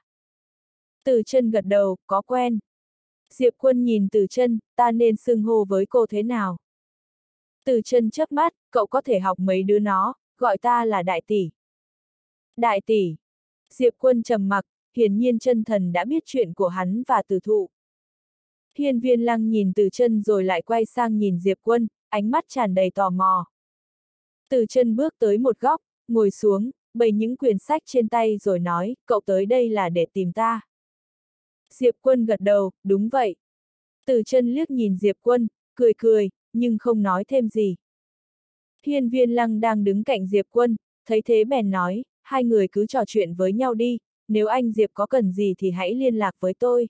Từ Chân gật đầu, có quen. Diệp Quân nhìn Từ Chân, ta nên xưng hô với cô thế nào? Từ Chân chớp mắt, cậu có thể học mấy đứa nó, gọi ta là đại tỷ. Đại tỷ. Diệp Quân trầm mặc, hiển nhiên chân thần đã biết chuyện của hắn và Từ Thụ. Hiên Viên Lăng nhìn Từ Chân rồi lại quay sang nhìn Diệp Quân, ánh mắt tràn đầy tò mò. Từ Chân bước tới một góc, ngồi xuống, bày những quyển sách trên tay rồi nói, cậu tới đây là để tìm ta. Diệp Quân gật đầu, đúng vậy. Từ Chân liếc nhìn Diệp Quân, cười cười, nhưng không nói thêm gì. Hiên Viên Lăng đang đứng cạnh Diệp Quân, thấy thế bèn nói, hai người cứ trò chuyện với nhau đi, nếu anh Diệp có cần gì thì hãy liên lạc với tôi.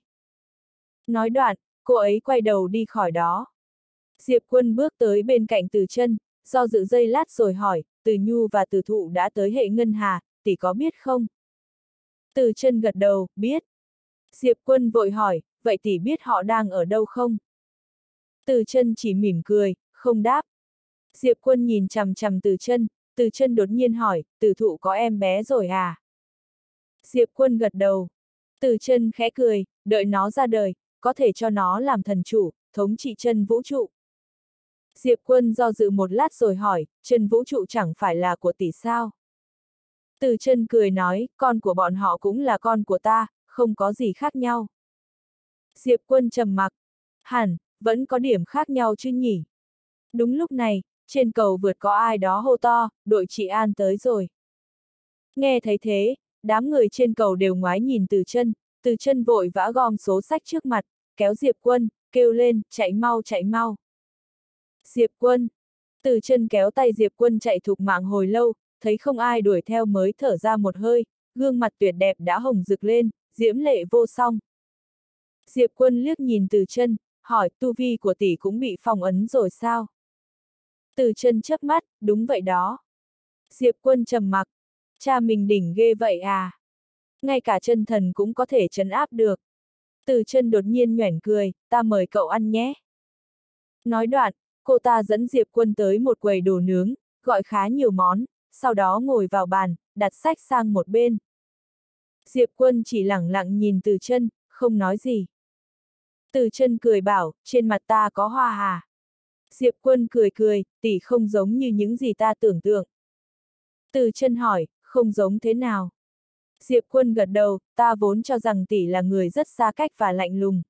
Nói đoạn, cô ấy quay đầu đi khỏi đó. Diệp Quân bước tới bên cạnh Từ Chân, do dự giây lát rồi hỏi, Từ Nhu và Từ Thụ đã tới hệ ngân hà, tỷ có biết không? Từ Chân gật đầu, biết. Diệp Quân vội hỏi, vậy tỷ biết họ đang ở đâu không? Từ Chân chỉ mỉm cười, không đáp. Diệp Quân nhìn chằm chằm Từ Chân, Từ Chân đột nhiên hỏi, Từ Thụ có em bé rồi à? Diệp Quân gật đầu. Từ Chân khẽ cười, đợi nó ra đời, có thể cho nó làm thần chủ, thống trị chân vũ trụ. Diệp Quân do dự một lát rồi hỏi, chân vũ trụ chẳng phải là của tỷ sao? Từ Chân cười nói, con của bọn họ cũng là con của ta, không có gì khác nhau. Diệp Quân trầm mặc, hẳn, vẫn có điểm khác nhau chứ nhỉ? Đúng lúc này, trên cầu vượt có ai đó hô to, đội chị An tới rồi. Nghe thấy thế, đám người trên cầu đều ngoái nhìn Từ Chân, Từ Chân vội vã gom số sách trước mặt, kéo Diệp Quân, kêu lên, chạy mau chạy mau. Diệp Quân. Từ Chân kéo tay Diệp Quân chạy thục mạng hồi lâu, thấy không ai đuổi theo mới thở ra một hơi, gương mặt tuyệt đẹp đã hồng rực lên, diễm lệ vô song. Diệp Quân liếc nhìn Từ Chân, hỏi, tu vi của tỷ cũng bị phong ấn rồi sao? Từ Chân chớp mắt, đúng vậy đó. Diệp Quân trầm mặc, cha mình đỉnh ghê vậy à? Ngay cả chân thần cũng có thể trấn áp được. Từ Chân đột nhiên nhoẻn cười, ta mời cậu ăn nhé. Nói đoạn, cô ta dẫn Diệp Quân tới một quầy đồ nướng, gọi khá nhiều món, sau đó ngồi vào bàn, đặt sách sang một bên. Diệp Quân chỉ lẳng lặng nhìn Từ Chân, không nói gì. Từ Chân cười bảo, trên mặt ta có hoa hà. Diệp Quân cười cười, tỷ không giống như những gì ta tưởng tượng. Từ Chân hỏi, không giống thế nào? Diệp Quân gật đầu, ta vốn cho rằng tỷ là người rất xa cách và lạnh lùng.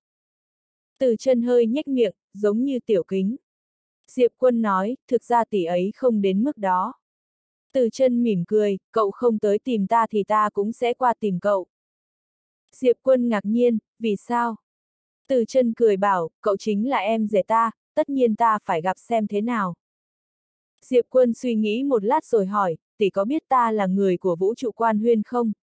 Từ Chân hơi nhếch miệng, giống như Tiểu Kính. Diệp Quân nói, thực ra tỷ ấy không đến mức đó. Từ Chân mỉm cười, cậu không tới tìm ta thì ta cũng sẽ qua tìm cậu. Diệp Quân ngạc nhiên, vì sao? Từ Chân cười bảo, cậu chính là em rể ta, tất nhiên ta phải gặp xem thế nào. Diệp Quân suy nghĩ một lát rồi hỏi, tỷ có biết ta là người của vũ trụ Quan Huyên không?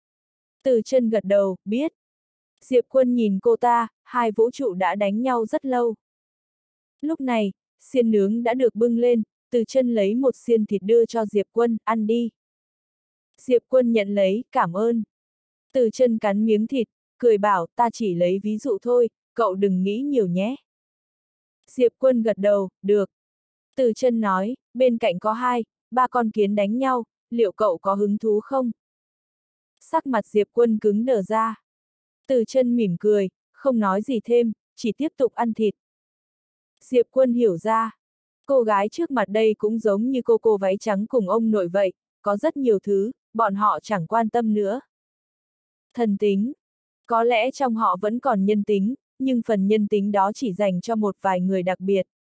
Từ Chân gật đầu, biết. Diệp Quân nhìn cô ta, hai vũ trụ đã đánh nhau rất lâu. Lúc này, xiên nướng đã được bưng lên, Từ Chân lấy một xiên thịt đưa cho Diệp Quân, ăn đi. Diệp Quân nhận lấy, cảm ơn. Từ Chân cắn miếng thịt, cười bảo, ta chỉ lấy ví dụ thôi, cậu đừng nghĩ nhiều nhé. Diệp Quân gật đầu, được. Từ Chân nói, bên cạnh có hai, ba con kiến đánh nhau, liệu cậu có hứng thú không? Sắc mặt Diệp Quân cứng đờ ra. Từ Chân mỉm cười, không nói gì thêm, chỉ tiếp tục ăn thịt. Diệp Quân hiểu ra. Cô gái trước mặt đây cũng giống như cô cô váy trắng cùng ông nội vậy, có rất nhiều thứ, bọn họ chẳng quan tâm nữa. Thần tính. Có lẽ trong họ vẫn còn nhân tính, nhưng phần nhân tính đó chỉ dành cho một vài người đặc biệt.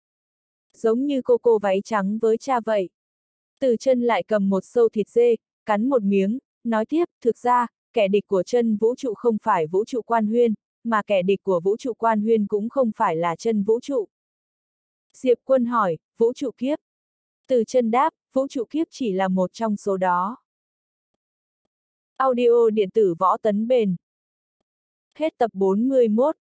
Giống như cô cô váy trắng với cha vậy. Từ Chân lại cầm một sâu thịt dê, cắn một miếng, nói tiếp, thực ra, kẻ địch của chân vũ trụ không phải vũ trụ Quan Huyên, mà kẻ địch của vũ trụ Quan Huyên cũng không phải là chân vũ trụ. Diệp Quân hỏi, vũ trụ kiếp. Từ Chân đáp, vũ trụ kiếp chỉ là một trong số đó. Audio điện tử Võ Tấn Bền. Hết tập bốn mươi mốt.